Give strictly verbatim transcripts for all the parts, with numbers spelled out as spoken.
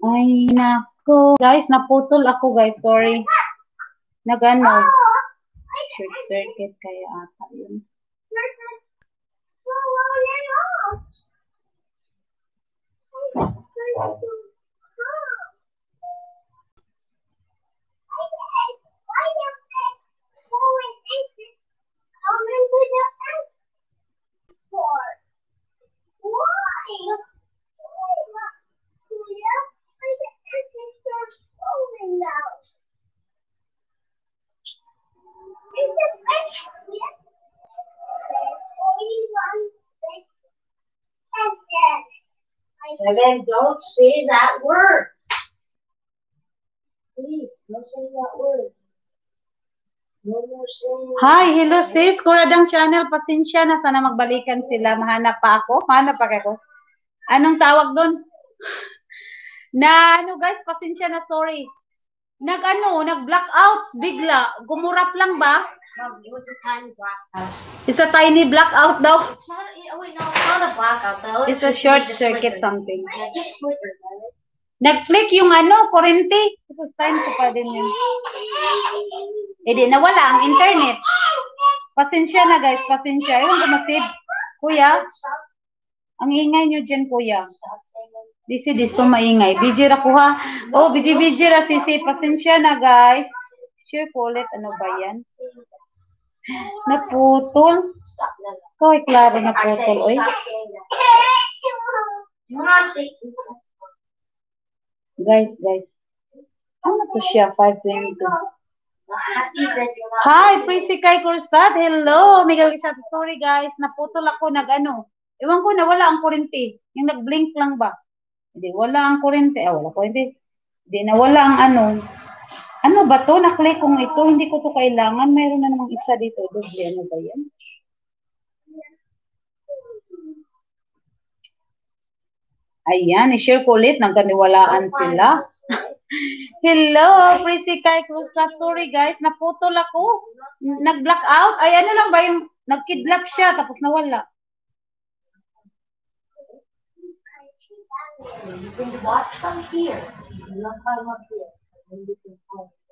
Ay, nako. Guys, naputol ako, guys. Sorry. Nagano. Short circuit kaya ata yun. Evan, don't say that word. Please, don't say that word. No more saying. Hi, hello sis. Kuradang channel. Pasensya na. Sana magbalikan sila. Mahanap pa ako. Mahanap pa ako. Anong tawag doon? Na ano guys, pasensya na. Sorry. Nag ano, nag-black out. Bigla. Gumurap lang ba? It was a tiny blackout. It's a tiny blackout daw. It's not. Oh wait, no, it's not a blackout though. It's a short circuit something. Yeah, just flicker, right? Nag-flick yung ano, kurente. Tapos time ko pa din yun. Eh di, nawala ang internet. Pasensya na guys, pasensya. Ewan ko masib. Kuya, ang ingay nyo dyan kuya. Disi, diso maingay. Busy ra ko ha. Oh, busy, busy ra sisi. Pasensya na guys. Sure po ulit, ano ba yan? Naputol. Stop now. Kaway klaro I say naputol. Oy. stop saying that. You want to say Guys, guys. Ano to siya? five twenty-two. happy that you're not. Hi, Prissy Kay Cruzat. Hello, Miguel Cruzat. Sorry guys, naputol ako nag ano. Ewan ko na wala ang kurente. Yung nag-blink lang ba? Hindi, wala ang kurente. Ah, wala ko, hindi. Hindi, nawala ang ano. Ano ba to? Naklik kong ito. Hindi ko to kailangan. Mayroon na namang isa dito. Doble, ano ba yan? Ayan, i-share ko ulit. Nagkaniwalaan sila. Hello, Prissy Kay Cruzat. Sorry guys, naputol ako. Nag-black out. Ay, ano lang ba yung nag-kidlap siya tapos nawala. You can watch from here. You don't come up here. And you can find it.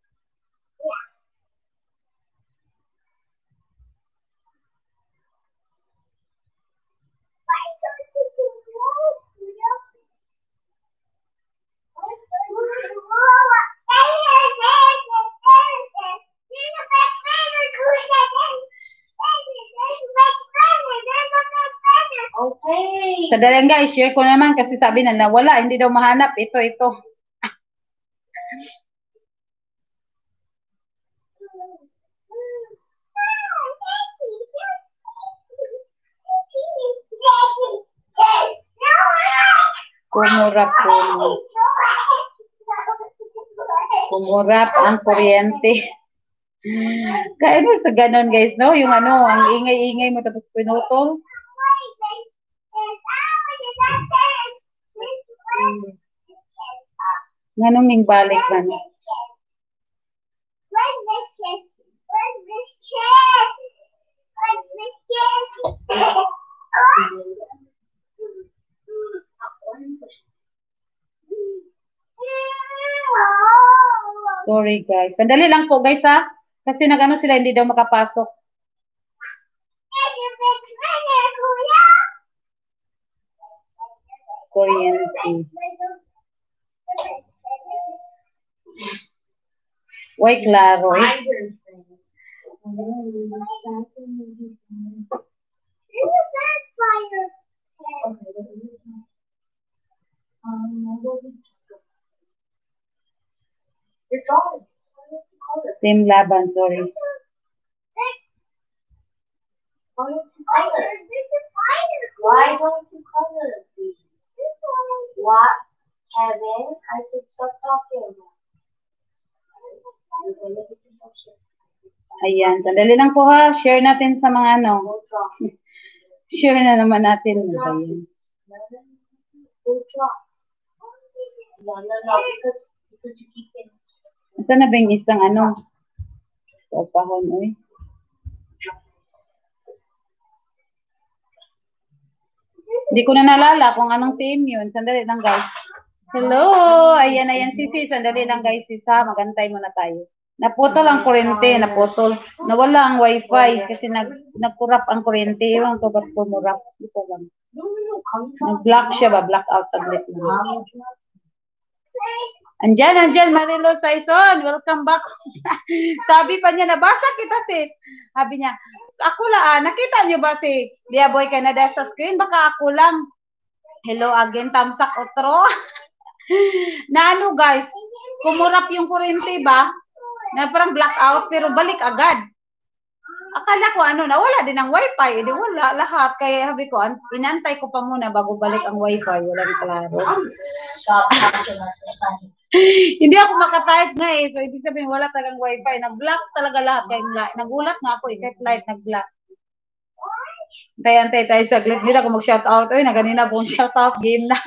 Okay. Sadaling guys, share ko naman kasi sabi na nawala. Hindi daw mahanap. Ito, ito. Kumurap, kumurap. Kumurap ang kuryente. Kaya mo sa ganon guys, no? Yung ano, ang ingay-ingay mo tapos pinutol. Nganong ning balik man? Sorry guys. Sandali lang po guys ha. Kasi nagano sila hindi daw makapasok. Kuryente. Uy, klaro eh. You're drawing. Team laban, sorry. Why don't you color? Why don't you color, please? What? Kevin, I should stop talking. Ayan, sandali lang po ha. Share natin sa mga ano. Share na naman natin. Ayan. Ito na ba yung isang ano? Sa pahon, oy. Hindi ko na nalala kung anong team yun. Sandali lang guys. Hello! Ayan, ayan, sisi. Sandali lang guys, sisa. Magantay muna tayo. Naputol ang kuryente, naputol. Nawala ang wifi kasi nag nagkurap ang kuryente. Ewan ko ba't kumurap. Ito lang. Nag-block siya ba? Blackout saglit lang. Andyan, andyan, Marilo Saison. Welcome back. Sabi pa niya, nabasa kita si. Sabi niya, ako lang, nakita niyo ba si Liaboy Canada sa screen? Baka ako lang. Hello again, tamsak otro. Na ano guys, kumurap yung kuryente ba? Na parang blackout pero balik agad. Akala ko ano, nawala din ang wifi. Edi wala lahat. Kaya sabi ko, inantay ko pa muna bago balik ang wifi. Wala rin klaro. Hindi ako makatype nga eh. So, ibig sabihin, wala talagang wifi. Nag-block talaga lahat. Kaya nagulat nga ako eh. Kahit light nag-block. Antay-antay tayo saglit. Hindi ako mag-shoutout. Uy, na ganina pong shoutout. Game na.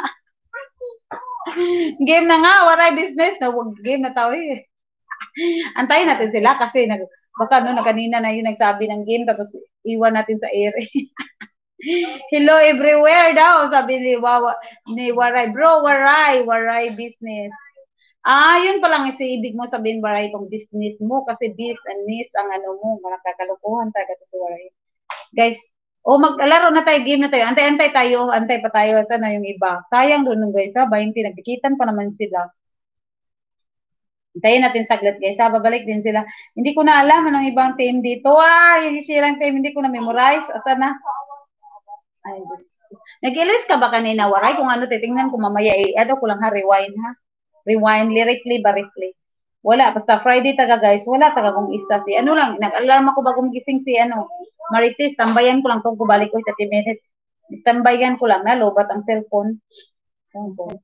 Game na nga. Waray business. No, game na tao eh. Antayin natin sila kasi nag, baka no, na kanina na yung nagsabi ng game tapos iwan natin sa air. Hello everywhere daw, sabi ni, Wawa, ni Waray. Bro, Waray. Waray business. Ah, yun pa lang si ibig mo sabihin, Waray, kung business mo kasi bis and miss ang ano mo, makakalokohan talaga sa Waray. Guys, o oh, maglaro na tayo, game na tayo. Antay-antay tayo, antay pa tayo. Sana yung iba. Sayang doon guys, ha? twenty, nagkikitan pa naman sila. Hintayin natin saglit guys, ha? Babalik din sila. Hindi ko na alam anong ibang team dito. Ah, yung silang team, hindi ko na memorize. Asa na? Ay, nag-ilis ka ba kanina, Waray? Kung ano, titingnan ko mamaya, eh, ano ko lang ha, rewind ha? Rewind, lyrically ba replay? Wala, basta Friday taga guys, wala taga kung isa si, ano lang, nag-alarm ako bagong gising si, ano, Marites, tambayan ko lang tong kubalik ko thirty minutes. Tambayan ko lang, nalobat ang cellphone. Oh,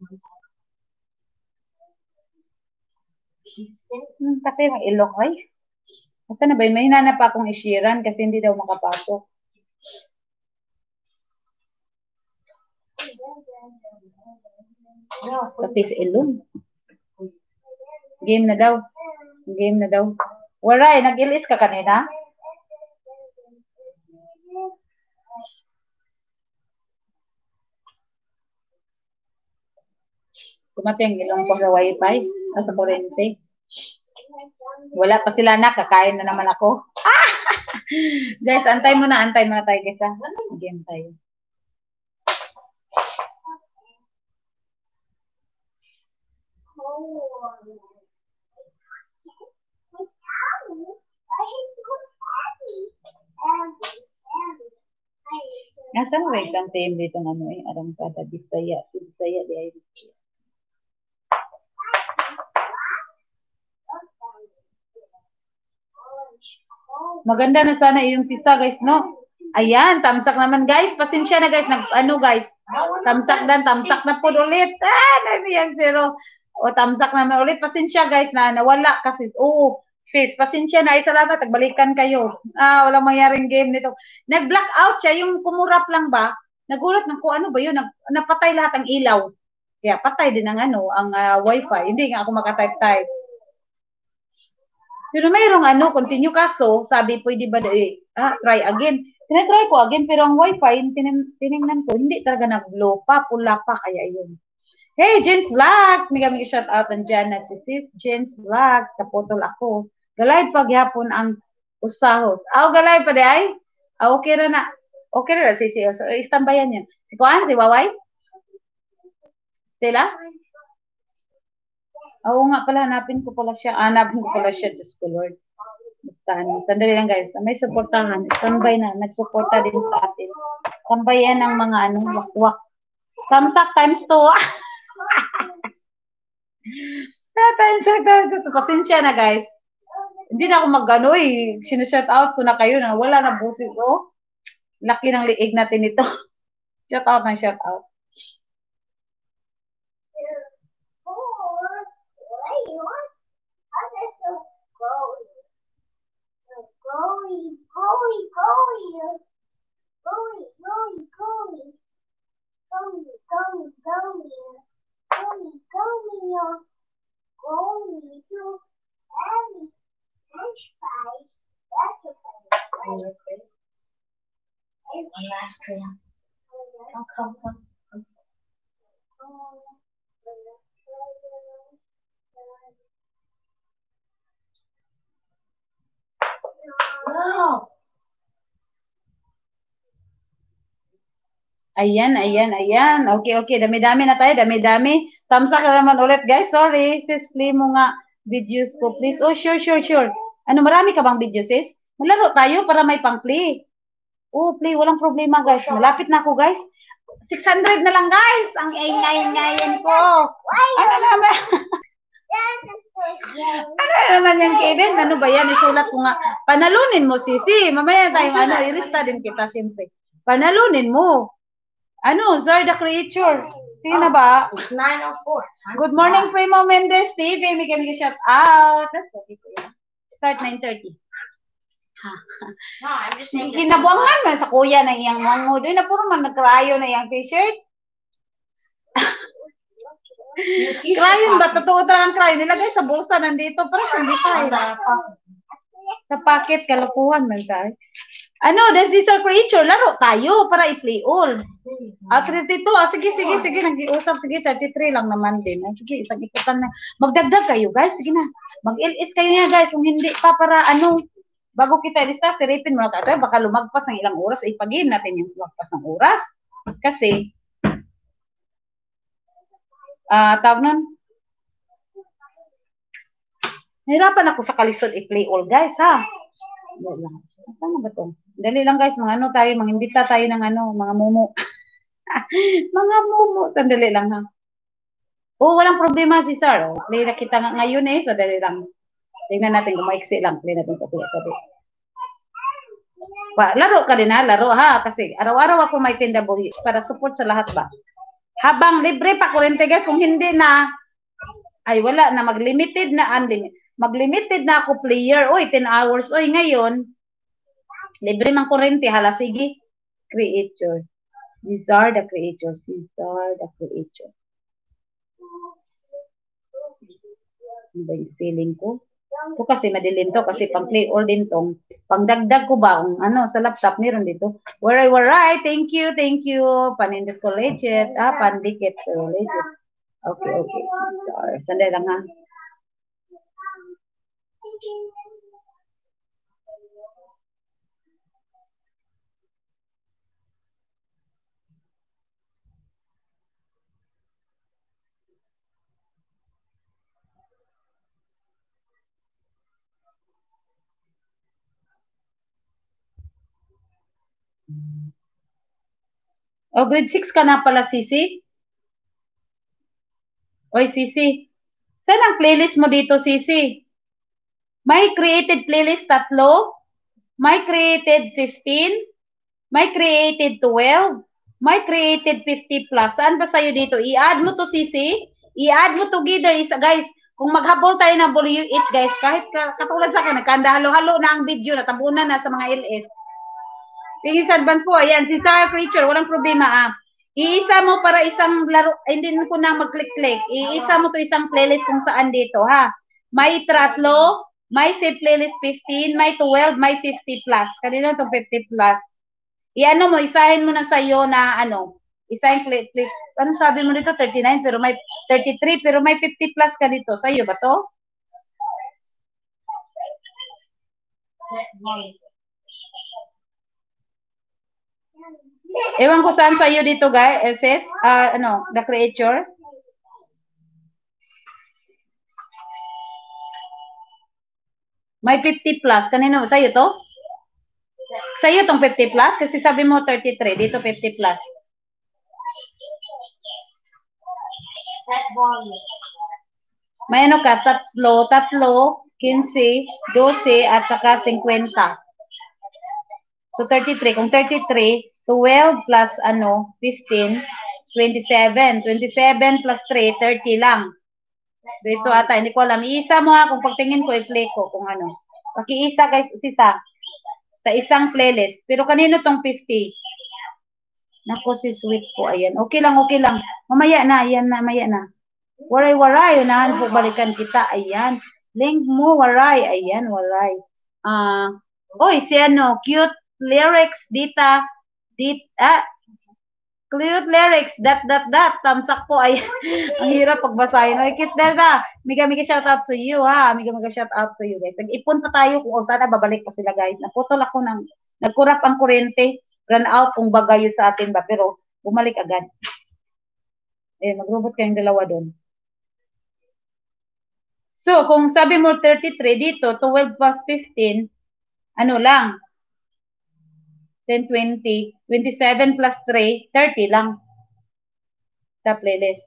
Hmm, kasi may ilok ay. Basta na ba, may hinanap pa akong ishiran kasi hindi daw makapasok. Pati sa ilong. Game na daw. Game na daw. Waray, nag-ilis ka kanina? Kumati ang ilong ko sa wifi. Sa kurente. Wala pa sila na, kakain na naman ako. Ah! Guys, antay mo na, antay mo na tayo guys ha. Game tayo. Nasaan mo isang team dito ng ano eh, arang kada Bisaya, si Bisaya di ay Bisaya. Maganda na sana yung tisa guys, no? Ayan, tamsak naman guys. Pasensya na guys, nag, ano guys. Tamsak dan, tamsak na po ulit. Ah, nabiyang zero. O, tamsak naman ulit. Pasensya guys na nawala kasi. Oh, face. Pasensya na. Ay, salamat. Nagbalikan kayo. Ah, walang mangyaring game nito. Nag-blackout siya. Yung kumurap lang ba? Nagulat ng kung ano ba yun. Nag, napatay lahat ang ilaw. Kaya patay din ang ano, ang uh, wifi. Hindi nga ako makatype-type. Pero mayroong ano, continue kaso, sabi pwede ba eh, ah, try again. Tinatry ko again, pero ang wifi, tinim, tinignan ko, hindi talaga nag-blow pa, pula pa, kaya yun. Hey, Jen's Vlog! May kami shout out ang dyan na si Sis Jen's Vlog, kaputol ako. Galay paghapon ang usahot. Aw, galay pa di ay? Ah, okay na na. Okay na, si si so, istambayan yan. Si Kuan, si Waway? Sila? Oo nga pala, hanapin ko pala siya. Ah, hanapin ko pala siya, Diyos ko Lord. Basta, sandali lang guys. May suportahan. Tambay na. Nagsuporta din sa atin. Tambay yan ng mga ano, wakwak. Samsak times two. Times two, times two. Pasensya na guys. Hindi na ako mag-ano eh. Sinushout out ko na kayo na wala na busis. Oh, laki ng liig natin ito. Shout out ng shout out. Goalie, goalie, goalie, goalie, goalie, goalie, goalie, goalie, goalie, goalie, goalie, goalie, to any French fries. That's a fries. One last prayer. Come, come, come, come. No. Ayan, ayan, ayan. Okay, okay. Dami-dami na tayo. Dami-dami. Thumbs up ka naman ulit, guys. Sorry. Sis, play mo nga videos ko, please. Oh, sure, sure, sure. Ano, marami ka bang videos, sis? Malaro tayo para may pang-play. Oh, play. Walang problema, guys. Malapit na ako, guys. six hundred na lang, guys. Ang ingay-ingayan ko. Ano naman? Ano naman yan, Kevin? Ano ba yan? Isulat ko nga. Panalunin mo, Sisi. Mamaya tayong ano, irista din kita, siyempre. Panalunin mo. Ano, Zar the Creature. Sige na ba? It's nine oh four. Good morning, Primo Mendez. Steve, we can shout out. That's okay po yan. Start nine thirty. Ha. No, I'm just saying. Kinabuangan man sa kuya na iyang mangod. Uy, na puro man nagkrayo na iyang t-shirt. Krayon ba? Totoo talagang krayon. Nilagay sa bulsa nandito. Pero siyang design. Sa packet, kalokohan man tayo. Ano, this is our creature. Laro tayo para i-play all. Ah, thirty-two. Ah, sige, sige, sige. Nag-iusap. Sige, thirty-three lang naman din. Ah, sige, isang ikutan na. Magdagdag kayo, guys. Sige na. Mag-il-is kayo na, guys. Kung hindi pa para ano, bago kita ilista, siripin mo na tayo. Baka lumagpas ng ilang oras. Ipag-game natin yung lumagpas ng oras. Kasi, ah, uh, tawag nun. Nahirapan ako sa kalisod i-play all, guys, ha? Dali lang. Saan ba ito? Dali lang, guys. Mga ano tayo, mga imbita tayo ng ano, mga mumu. Mga mumu. Sandali lang, ha? Oh, walang problema si Sir. Oh, play na kita nga ngayon eh. So, dali lang. Tingnan natin kung maiksi lang. Play natin sa tuwa-tuwa. Pa, laro ka din, ha? Laro, ha? Kasi araw-araw ako may tinda boys para support sa lahat ba? Habang libre pa kurente, guys. Kung hindi na, ay wala na. Mag-limited na, unlimited. Mag-limited na ako player. Oy, ten hours. Oy, ngayon, libre mang kurente. Hala, sige. Creator. These are the creators. These are the creators. Ano ba yung spelling ko? Ito kasi madilim to kasi pang play all din tong. Pangdagdag ko ba? Ang, ano, sa laptop meron dito. Waray, waray. Thank you, thank you. Panindot ko legit. Ah, pandikit ko legit. Okay, okay. Sorry. Sandali lang, ha? Oh, grade six ka na pala, Sisi? Oy, Sisi. Saan ang playlist mo dito, Sisi? May created playlist tatlo. May created fifteen. May created twelve. May created fifty plus. Saan ba sa'yo dito? I-add mo to, Sisi. I-add mo together. Isa, guys, kung maghabol tayo ng W H, guys, kahit katulad sa akin, nagkanda halo-halo na ang video, natabunan na sa mga L S. Tingin sa advance po. Ayan, si Star Creature, walang problema ah. Iisa mo para isang laro, hindi ko na mag-click-click. Iisa mo to isang playlist kung saan dito ha. May tatlo, may save playlist fifteen, may twelve, may fifty plus. Kanina itong fifty plus. Iano mo, isahin mo na sa'yo na ano, isahin playlist. Ano sabi mo dito? thirty-nine, pero may thirty-three, pero may fifty plus ka dito. Sa'yo ba to? Ewan ko saan sa'yo dito, guys. S S, uh, ano, the creature. May fifty plus. Kanino? Sa'yo to? Sa'yo tong fifty plus? Kasi sabi mo thirty-three. Dito fifty plus. May ano ka? Tatlo, tatlo, quince, twelve, at saka fifty. So, thirty-three. Kung thirty-three, twelve plus ano, fifteen, twenty-seven. twenty-seven plus three, thirty lang. So, ito ata, hindi ko alam. Iisa mo ha, kung pagtingin ko, i-play ko kung ano. Pakiisa guys, isa. Sa isang playlist. Pero kanino tong fifty? Naku, si sweet po. Ayan. Okay lang, okay lang. Mamaya na, ayan na, mamaya na. Waray, waray. Unahan po, balikan kita. Ayan. Link mo, waray. Ayan, waray. Ah, uh, oy, si ano, cute lyrics, dita, dita, ah, Cute lyrics, that, that, that, tamsak po, ay, ang hirap pagbasahin. Ay, cute Delta, miga, miga, shout out to you, ha, miga, miga, shout out to you, guys. Nag-ipon pa tayo, kung sana babalik pa sila, guys. Naputol ako ng, nagkurap ang kuryente, run out kung bagay sa atin ba, pero bumalik agad. Eh, magrobot kayong dalawa doon. So, kung sabi mo thirty-three dito, twelve plus fifteen, ano lang, ten, twenty, twenty-seven plus three, thirty lang sa playlist.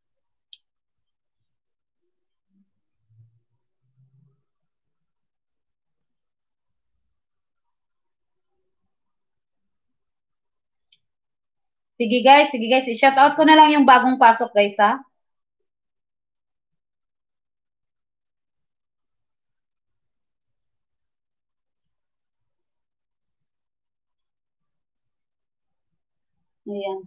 Sige guys, sige guys, i-shout out ko na lang yung bagong pasok guys ha. Ayan.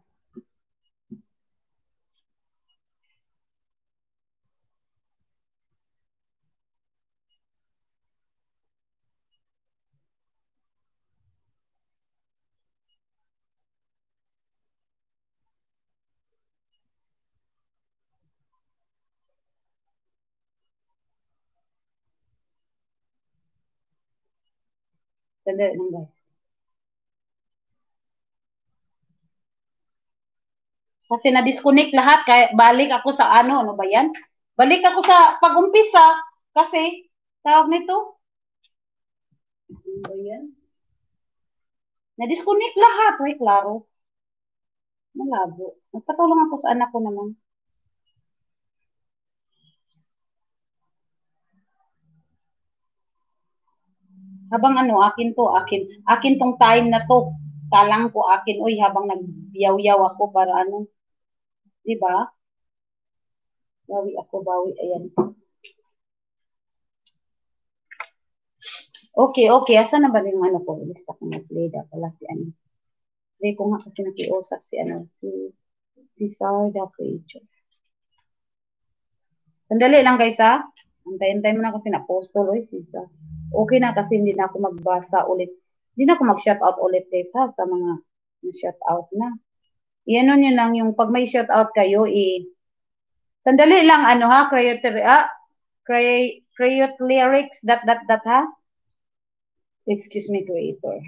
Sandali lang guys. Kasi na-disconnect lahat, kaya balik ako sa ano, ano ba yan? Balik ako sa pag-umpisa, kasi, tawag nito, ano ba yan? Na-disconnect lahat, ay klaro. Malabo. Nagpatulong ako sa anak ko naman. Habang ano, akin to, akin, akin tong time na to, talang ko akin, uy, habang nagbiyaw-yaw ako para ano, di ba? Bawi ako, bawi, ayan. Okay, okay, asa na ba yung ano ko? Lista ko na-play pala si ano. Play ko nga kasi nakiusap si ano, si, si Sarda Creature. Sandali lang guys ha. Antayin-tayin mo na kasi na-post tuloy si Sa. Okay na kasi hindi na ako magbasa ulit. Hindi na ako mag-shoutout ulit guys ha sa mga na-shoutout na. Iyan yun lang yung pag may shoutout kayo eh. Sandali lang ano ha, create ah, create, create lyrics that that that ha. Excuse me creator.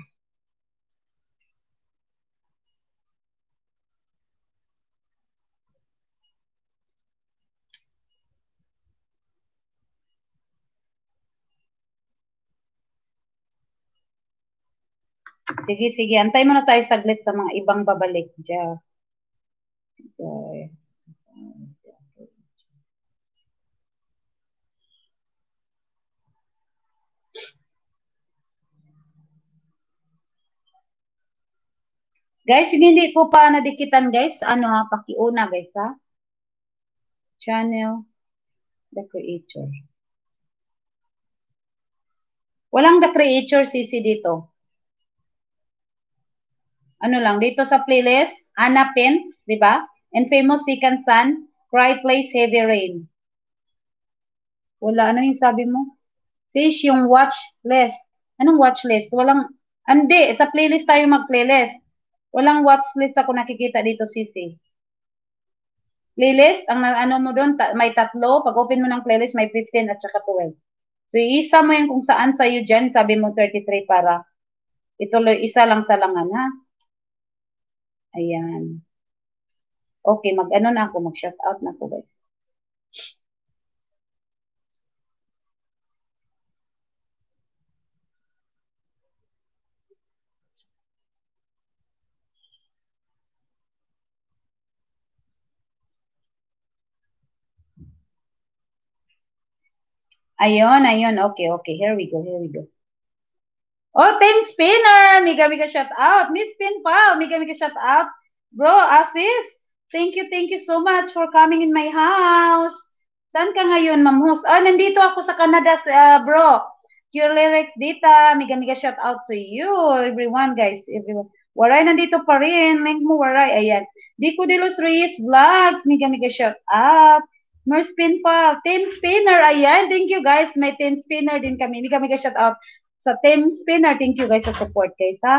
Sige, sige. Antay mo na tayo saglit sa mga ibang babalik dyan. Okay. Guys, hindi ko pa nadikitan guys. Ano ha, pakiuna guys ha. Channel, The Creator. Walang The Creator C C dito. Ano lang, dito sa playlist, Anna Pence, di ba? And Famous Second Son, Cry Plays Heavy Rain. Wala, ano yung sabi mo? Sis, yung watch list. Anong watch list? Walang, hindi, sa playlist tayo mag-playlist. Walang watch list ako nakikita dito, Sisi. Playlist, ang ano mo doon, ta may tatlo. Pag open mo ng playlist, may fifteen at saka twelve. So, isa mo yun kung saan sa'yo dyan, sabi mo thirty-three para ituloy, isa lang sa langan, ha? Ayan. Okay, mag-ano na ako, mag-shout out na ako, guys. Ayun, ayun. Okay, okay. Here we go, here we go. Oh, Team Spinner! Miga, miga, shout out. Miss Spin Pao, miga, miga, shout out. Bro, Asis, thank you, thank you so much for coming in my house. Saan ka ngayon, Ma'am Hus? Oh, nandito ako sa Canada, uh, bro. Your lyrics dita. Miga, miga, shout out to you, everyone, guys. Everyone. Waray, nandito pa rin. Link mo, Waray. Ayan. Dico de los Reyes Vlogs. Miga, miga, shout out. Mer Spin pa. Team Spinner. Ayan. Thank you, guys. May Team Spinner din kami. Miga, miga, shout out sa Team Spinner. Thank you, guys, sa support, guys, ha?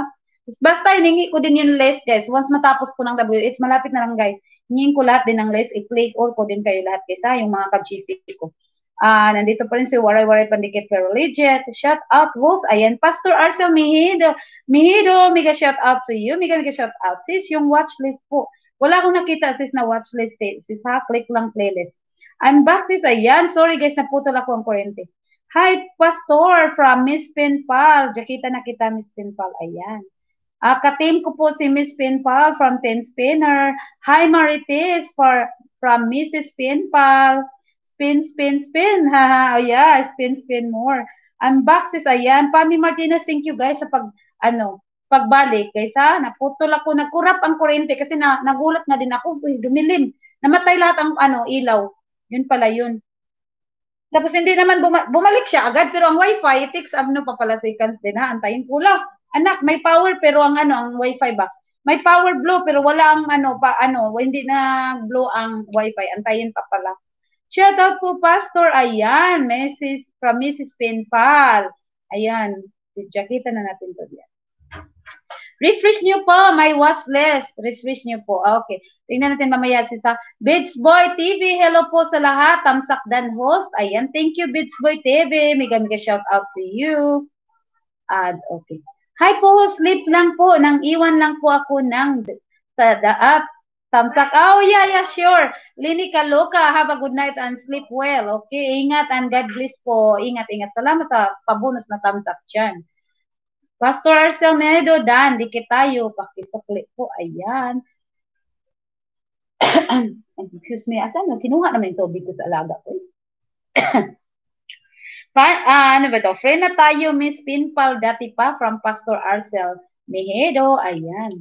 Basta hiningi ko din yung list, guys. Once matapos ko ng W H, malapit na lang, guys. Hingin ko lahat din ng list. I-play all ko din kayo lahat, guys, ha? Yung mga kabchisi ko. Ah, uh, nandito pa rin si Waray Waray Pandikit pero legit. Shout out, host. Ayan, Pastor Arcel Mihido. Mihido, mega shout out to you. Mega mega shout out. Sis, yung watch list po. Wala akong nakita, sis, na watch list. Eh. Sis, ha? Click lang playlist. I'm back, sis. Ayan. Sorry, guys, naputol ako ang kurente. Hi, Pastor from Miss Pinpal. Jakita na kita, Miss Pinpal. Ayan. Uh, ka-team ko po si Miss Pinpal from Ten Spinner. Hi, Marites for, from Missus Pinpal. Spin, spin, spin. Haha, oh yeah, spin, spin more. I'm back, sis. Ayan. Pami Martinez, thank you guys sa pag, ano, pagbalik. Guys, ha? Naputol ako. Nagkurap ang kurente kasi na, nagulat na din ako. Uy, dumilim. Namatay lahat ang, ano, ilaw. Yun pala yun. Tapos hindi naman buma bumalik siya agad, pero ang wifi, it takes ano pa pala seconds din, ha? Antayin ko lang. Anak, may power pero ang ano, ang wifi ba? May power blow pero wala ang ano pa ano, hindi na blow ang wifi. Antayin pa pala. Shout out po Pastor. Ayan, message from Missus Pinpal. Ayan, jakita na natin to diyan. Refresh nyo po, my watch list. Refresh nyo po. Okay. Tingnan natin mamaya si sa Beats Boy T V. Hello po sa lahat. Tamsak Dan host. Ayan. Thank you, Beats Boy T V. Mega mega shout out to you. Add. Okay. Hi po, sleep lang po. Nang iwan lang po ako ng sa daat. Tamsak. Oh, yeah, yeah, sure. Lini Kaloka. Have a good night and sleep well. Okay. Ingat and God bless po. Ingat, ingat. Salamat sa pabonus na tamsak dyan. Pastor Arcel Medo, Dan, dikit tayo. Pakisukli po. Ayan. Excuse me. Asan? Kinuha naman yung tubig ko sa alaga ko. pa, uh, ano ba ito? Friend na tayo, Miss Pinpal, dati pa, from Pastor Arcel Medo. Ayan.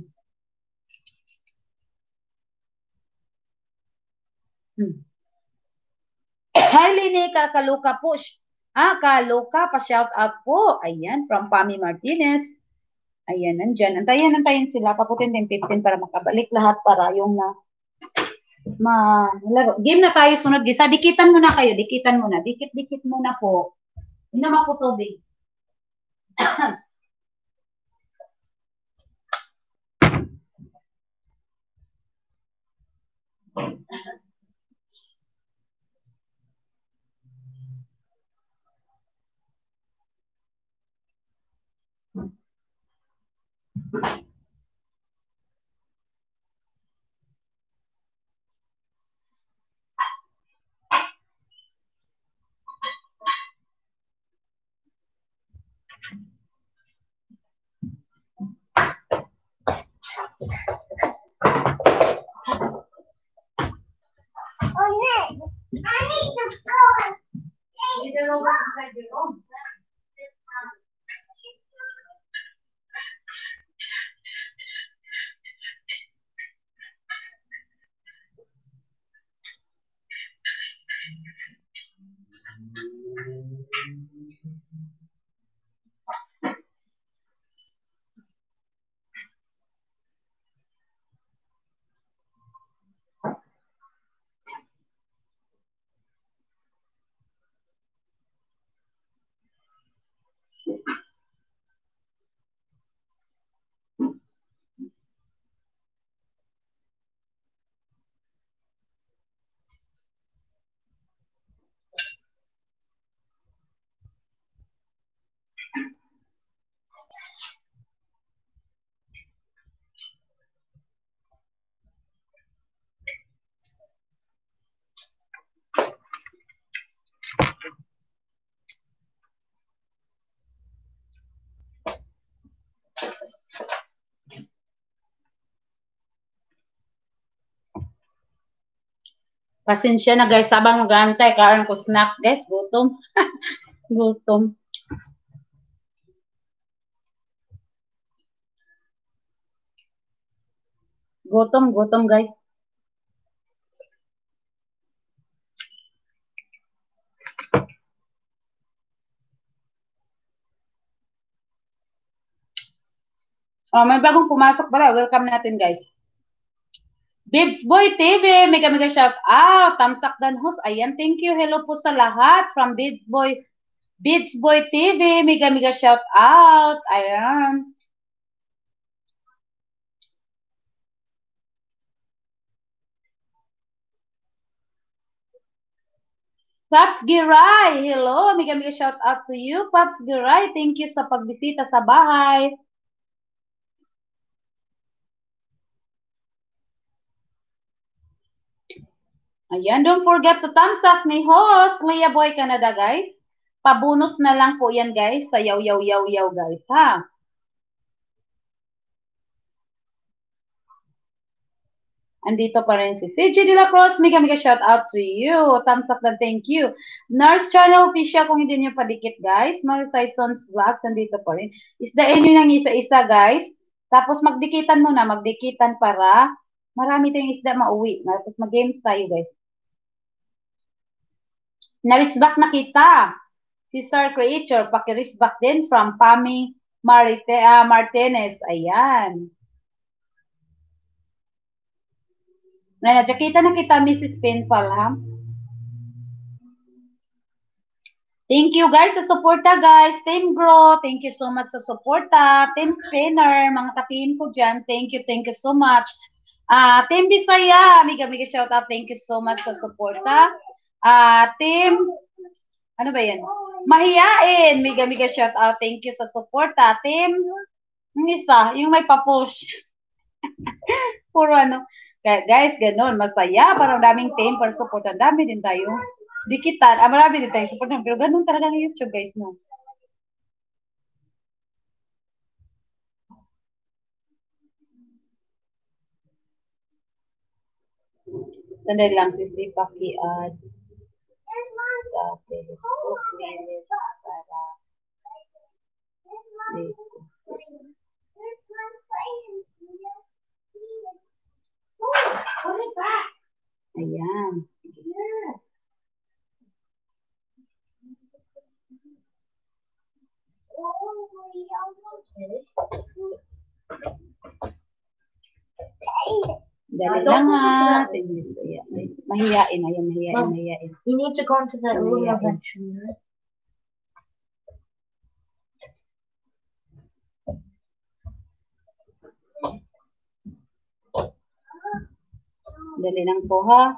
Hmm. Hi, Linika Kaluka Push. Ah, Kaloka, pa-shout out po. Ayan, from Pami Martinez. Ayan, nandyan. Antayin, antayin sila. Paputin din fifteen para makabalik lahat para yung na ma laro. Game na tayo sunod. Gisa, dikitan muna kayo. Dikitan muna. Dikit-dikit muna po. Hindi naman po tubig. Oh, Nick, I need to go. Need to go inside your room. Pasensya na guys, sabang mag-aantay, karan ko snack guys, gutom. Gutom. Gutom, gutom guys. Oh, may bagong pumasok pala. Welcome natin guys. Bibs Boy T V, mega mega shout out. Tamsak Dan host. Ayan, thank you. Hello po sa lahat from Bibs Boy. Bibs Boy T V, mega mega shout out. Ayan. Pops Giray, hello. Mega mega shout out to you. Pops Giray, thank you sa pagbisita sa bahay. Ayan, don't forget to thumbs up ni host Maya Boy Canada, guys. Pabonus na lang po yan, guys. Sa yaw, yaw, yaw, yaw, guys, ha? Andito pa rin si C J De La Cruz. Mega mega shout out to you. Thumbs up na thank you. Nurse Channel Official, kung hindi niyo padikit, guys. Marisay Sons Vlogs, andito pa rin. Isdain nyo ng isa-isa, guys. Tapos magdikitan muna, magdikitan para marami tayong isda mauwi. Tapos mag-games tayo, guys. Na-risback na kita. Si Sir Creature, paki-risback din from Pami Marite, uh, Martinez. Ayan. Na-nakita na kita, Missus Pinfall, ha? Thank you, guys, sa suporta, guys. Team Grow, thank you so much sa suporta. Team Spinner, mga katiin ko dyan, thank you, thank you so much. Uh, Team Bisaya, amiga, amiga, shout out, thank you so much sa suporta. Uh, team, ano ba yan? Mahiyain, amiga, amiga, shout out, thank you sa suporta. Team, yung isa, yung may papush. Puro ano. Guys, ganun, masaya, parang daming team para support. Ang dami din tayo. Dikitan, ah, marami din tayo support. Pero ganun talaga ng YouTube, guys, no? Sandali lang, simply paki-add sa Facebook playlist para dito. Ayan. Dali lang ha. Mahiyain. Ayan, mahiyain, mahiyain. You need to go into that room eventually. Dali lang po ha.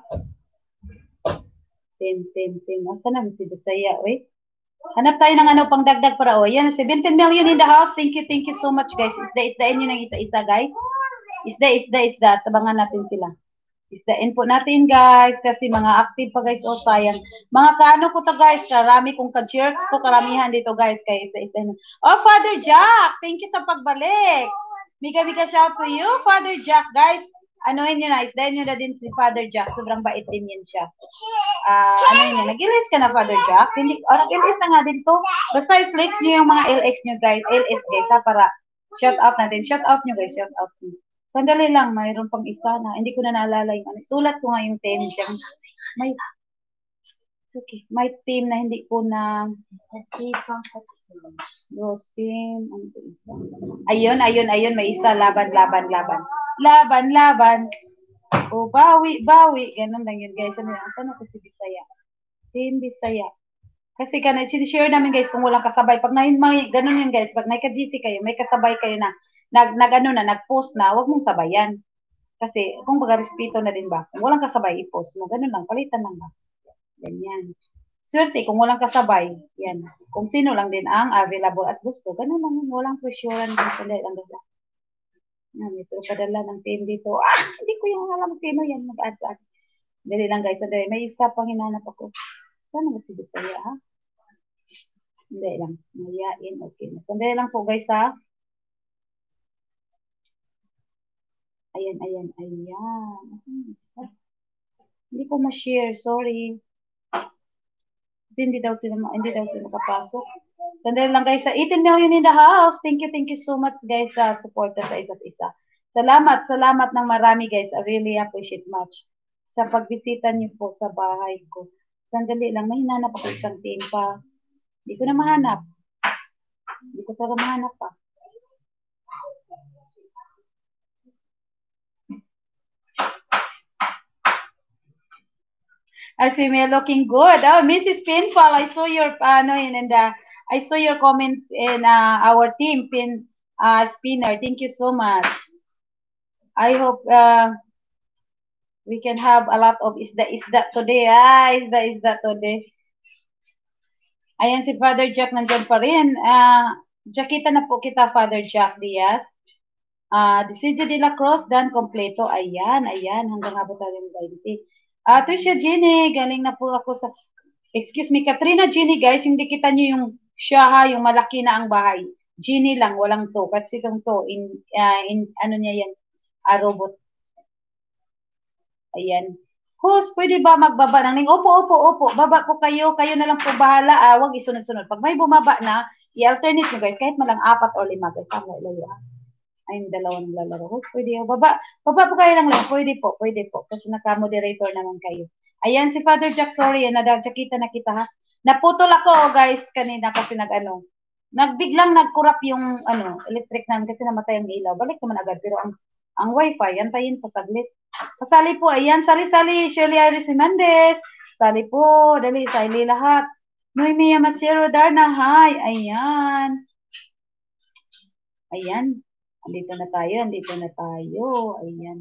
Tim, tim, tim. Asa na si Bisaya, oy? Hanap tayo ng ano pang dagdag para o. Yan, seventeen million in the house. Thank you, thank you so much, guys. Isda-isdain nyo ng isa-isa, guys. Isda, isda, isda. Tabangan natin sila. Isdain po natin, guys. Kasi mga active pa, guys. O, sayang. Mga kaano ko to, guys. Karami kong ka-jerks ko. Karamihan dito, guys. Kaya isa-isa. Oh, Father Jack. Thank you sa pagbalik. Mika-mika shout to you, Father Jack, guys. Anohin nyo na, isdahin nyo na din si Father Jack. Sobrang bait din yan siya. Uh, ano yun, nag-ilis ka na, Father Jack? Hindi, oh, nag-ilis na nga din to. Basta i-flex nyo yung mga L X nyo, guys. L S, guys, ha, para shout out natin. Shout out nyo, guys. Shout out nyo. Sandali lang, mayroon pang isa na. Hindi ko na naalala yung ano. Sulat ko nga yung team dyan. May, it's okay. May team na hindi ko na... Rose team. Ano ito isa? Ayun, ayun, ayun. May isa. Laban, laban, laban. Laban, laban. O, bawi, bawi. Ganun lang yun, guys. Ano yan? Saan ako si Bisaya? Team Bisaya. Kasi ka na, sinishare namin, guys, kung walang kasabay. Pag na, may, ganun yun, guys. Pag nagka-G C kayo, may kasabay kayo na, nag, nag, ano na, nag-post na, huwag mong sabayan. Kasi, kung baga, respeto na din ba? Kung walang kasabay, i-post mo. Ganun lang, palitan lang ba? Ganyan. Swerte, kung walang kasabay, yan. Kung sino lang din ang available at gusto, ganun lang yun. Walang pressurean din sila. Ang ganda. Yan, ito padala ng team dito. Ah, hindi ko yung alam sino yan. Mag-add sa akin. Dali lang, guys. Dali. May isa pang hinanap ako. Saan ba si Bisaya, ha? Hindi lang. Mayain. Okay. Sandali lang po, guys, ha? Ayan, ayan, ayan. Hindi ko ma-share. Sorry. Kasi hindi daw sila, hindi daw sila makapasok. Sandali lang, guys, sa eighteen million in the house. Thank you, thank you so much, guys, sa support sa isa't isa. Salamat, salamat ng marami, guys. I really appreciate much sa pagbisita niyo po sa bahay ko. Sandali lang, may hinanap ako isang team pa. Hindi ko na mahanap. Hindi ko talaga mahanap pa. I see me looking good. Oh, Missus Pinfall, I saw your, ano, uh, in the, I saw your comment in uh, our team, Pin, uh, Spinner. Thank you so much. I hope uh, we can have a lot of isda isda today. Ah, isda isda today. Ayan, si Father Jack nandyan pa rin. Uh, Jackita na po kita, Father Jack Diaz. Uh, C J de la Cruz, dan kompleto. Ayan, ayan. Hanggang abot tayo ng twenty. Uh, Tricia Ginny, galing na po ako sa... Excuse me, Katrina Ginny, guys. Hindi kita nyo yung siya ha, yung malaki na ang bahay. Ginny lang, walang to. Kasi itong to, in, uh, in, ano niya yan, uh, robot. Ayan. Host, pwede ba magbaba ng link? Opo, opo, opo. Baba po kayo. Kayo na lang po bahala. Ah, wag isunod-sunod. Pag may bumaba na, i-alternate nyo guys. Kahit malang apat o lima guys. Sama ilayo. Ay, yung dalawang lalaro. Host, pwede. Baba, baba po kayo lang lang. Pwede po, pwede po. Kasi naka-moderator naman kayo. Ayan, si Father Jack, sorry. Nadagjakita na kita ha. Naputol ako guys kanina kasi nag-ano. Nagbiglang nag-corrupt yung ano, electric namin kasi namatay ang ilaw. Balik naman agad. Pero ang ang wifi, antayin pa saglit. Pasali po, ayan, sali-sali, Shirley Iris Hernandez. Sali po, dali, sali lahat. Noemi Yamashiro Darna, hi, ayan. Ayan, andito na tayo, andito na tayo, ayan.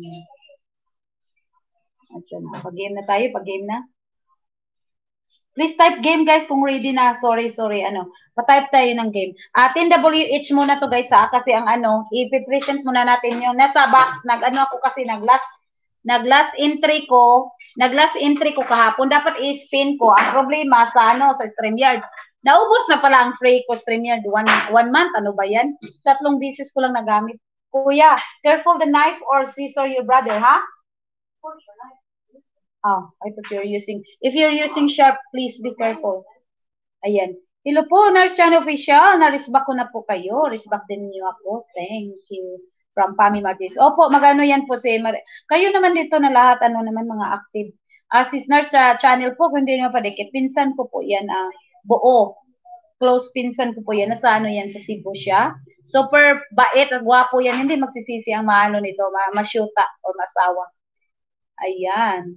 Ayan na, pag-game na tayo, pag-game na. Please type game guys kung ready na. Sorry, sorry, ano. Pa-type tayo ng game. Atin W H muna to guys ha, kasi ang ano, i-present muna natin yung nasa box. Nag-ano ako kasi nag-last nag-last entry ko, nag-last entry ko kahapon, dapat i-spin ko. Ang problema sa ano, sa StreamYard. Naubos na pala ang free ko StreamYard. One, one month, ano ba yan? Tatlong beses ko lang nagamit. Kuya, careful the knife or scissor your brother, ha? Oh, I thought you're using, if you're using sharp, please be careful. Ayan. Hello po, Nurse Chan Official. Na-risback ko na po kayo. Risback din niyo ako. Thank you. From Pami Martins. Opo, magano yan po si Mar kayo naman dito na lahat, ano naman, mga active. Uh, sis Nurse sa uh, channel po, kung hindi nyo padikit, pinsan ko po yan, uh, buo. Close pinsan ko po yan. Nasa ano yan, sa Cebu siya. Super bait at gwapo yan. Hindi magsisisi ang maano nito, ma masyuta o masawa. Ayan.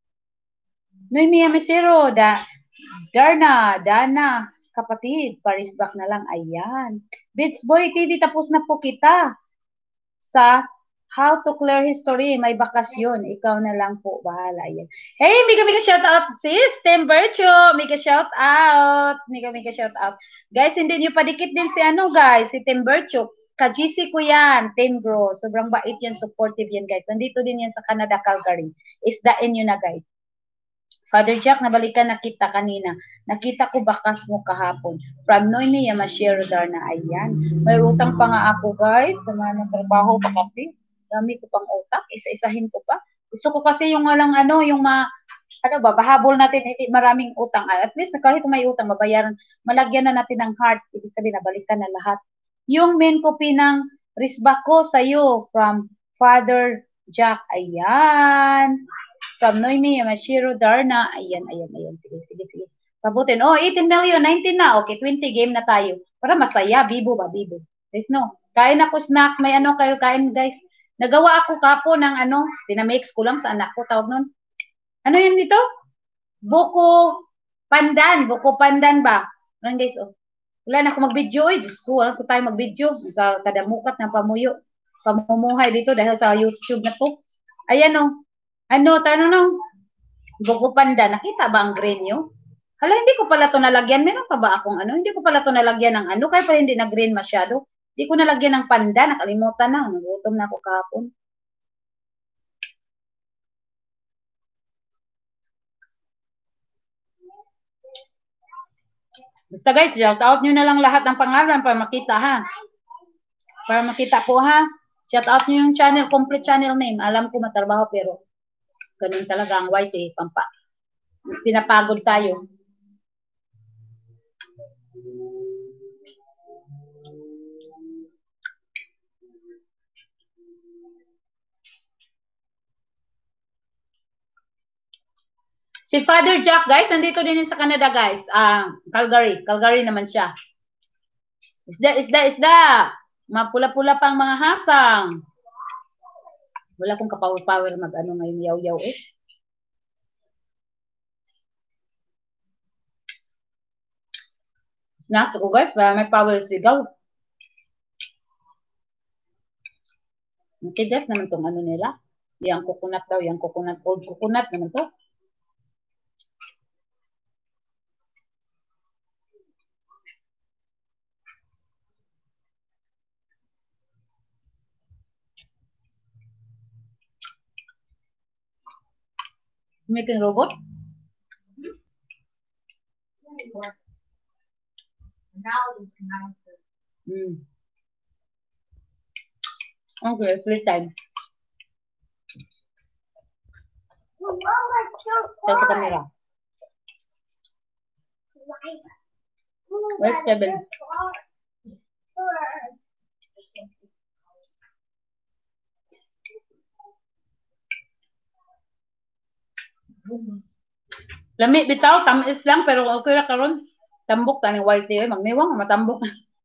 Noemi Yamashiro, da, Darna, Dana, kapatid, parisback na lang. Ayan. Bits Boy T V, tapos na po kita sa How to Clear History. May bakasyon. Ikaw na lang po. Bahala. Ayan. Hey, mega mega shout out sis, Tim Virtue. Mega shout out. Mega mega shout out. Guys, hindi nyo padikit din si ano guys, si Tim Virtue. Ka-G C ko yan, Tim Grow. Sobrang bait yan, supportive yan guys. Nandito din yan sa Canada, Calgary. Isdain nyo na guys. Father Jack, nabalikan na kita kanina. Nakita ko bakas mo kahapon. From Noemi Yamashiro Darna. Ayan. May utang pa nga ako, guys. Sama ng trabaho pa kasi. Dami ko pang utang. Isa-isahin ko pa. Gusto ko kasi yung walang ano, yung ma, ano ba, bahabol natin, hindi maraming utang. At least, kahit may utang, mabayaran, malagyan na natin ng heart. Ibig sabihin, nabalikan na lahat. Yung main copy ng risback ko sa'yo from Father Jack. Ayan. From Noemi Yamashiro Darna. Ayan, ayan, ayan. Sige, sige, sige. Pabutin. Oh, eighteen million, nineteen na. Okay, twenty game na tayo. Para masaya. Bibo ba? Bibo. Guys, no. Kain ako snack. May ano kayo kain, guys. Nagawa ako kapo ng ano. Pinamix ko lang sa anak ko. Tawag nun. Ano yun dito? Buko pandan. Buko pandan ba? Ano guys, oh. Wala na ako mag-video. Eh. Diyos ko, wala ko tayo mag-video. Kadamukat ng pamuyo. Pamumuhay dito dahil sa YouTube na po. Ayan, oh. Ano, tanong nung, buko panda, nakita ba ang green nyo? Hala, hindi ko pala ito nalagyan. Meron pa ba akong ano? Hindi ko pala ito nalagyan ng ano, kaya pala hindi na green masyado. Hindi ko nalagyan ng panda, nakalimutan na. Nagutom na ako kahapon. Basta guys, shout out nyo na lang lahat ng pangalan para makita ha. Para makita po ha. Shout out nyo yung channel, complete channel name. Alam ko matrabaho pero ganun talaga ang white eh, pampa. Pinapagod tayo. Si Father Jack, guys, nandito din sa Canada, guys. Ah, Calgary. Calgary naman siya. Isda, isda, isda. Mapula-pula pang mga hasang. Wala akong kapower-power mag-ano ngayon, yaw-yaw eh. Snack ako guys, para may power sigaw. Matigas naman itong ano nila. Yang coconut daw, yang coconut, old coconut naman to. Making robot? Now it's nine thirty. Hmm. Okay, free time. Sa sa camera. Where's Kevin? Lami bitaw, tamis lang, pero okay ra karon. Tambok ta ni white tea, magniwang matambok.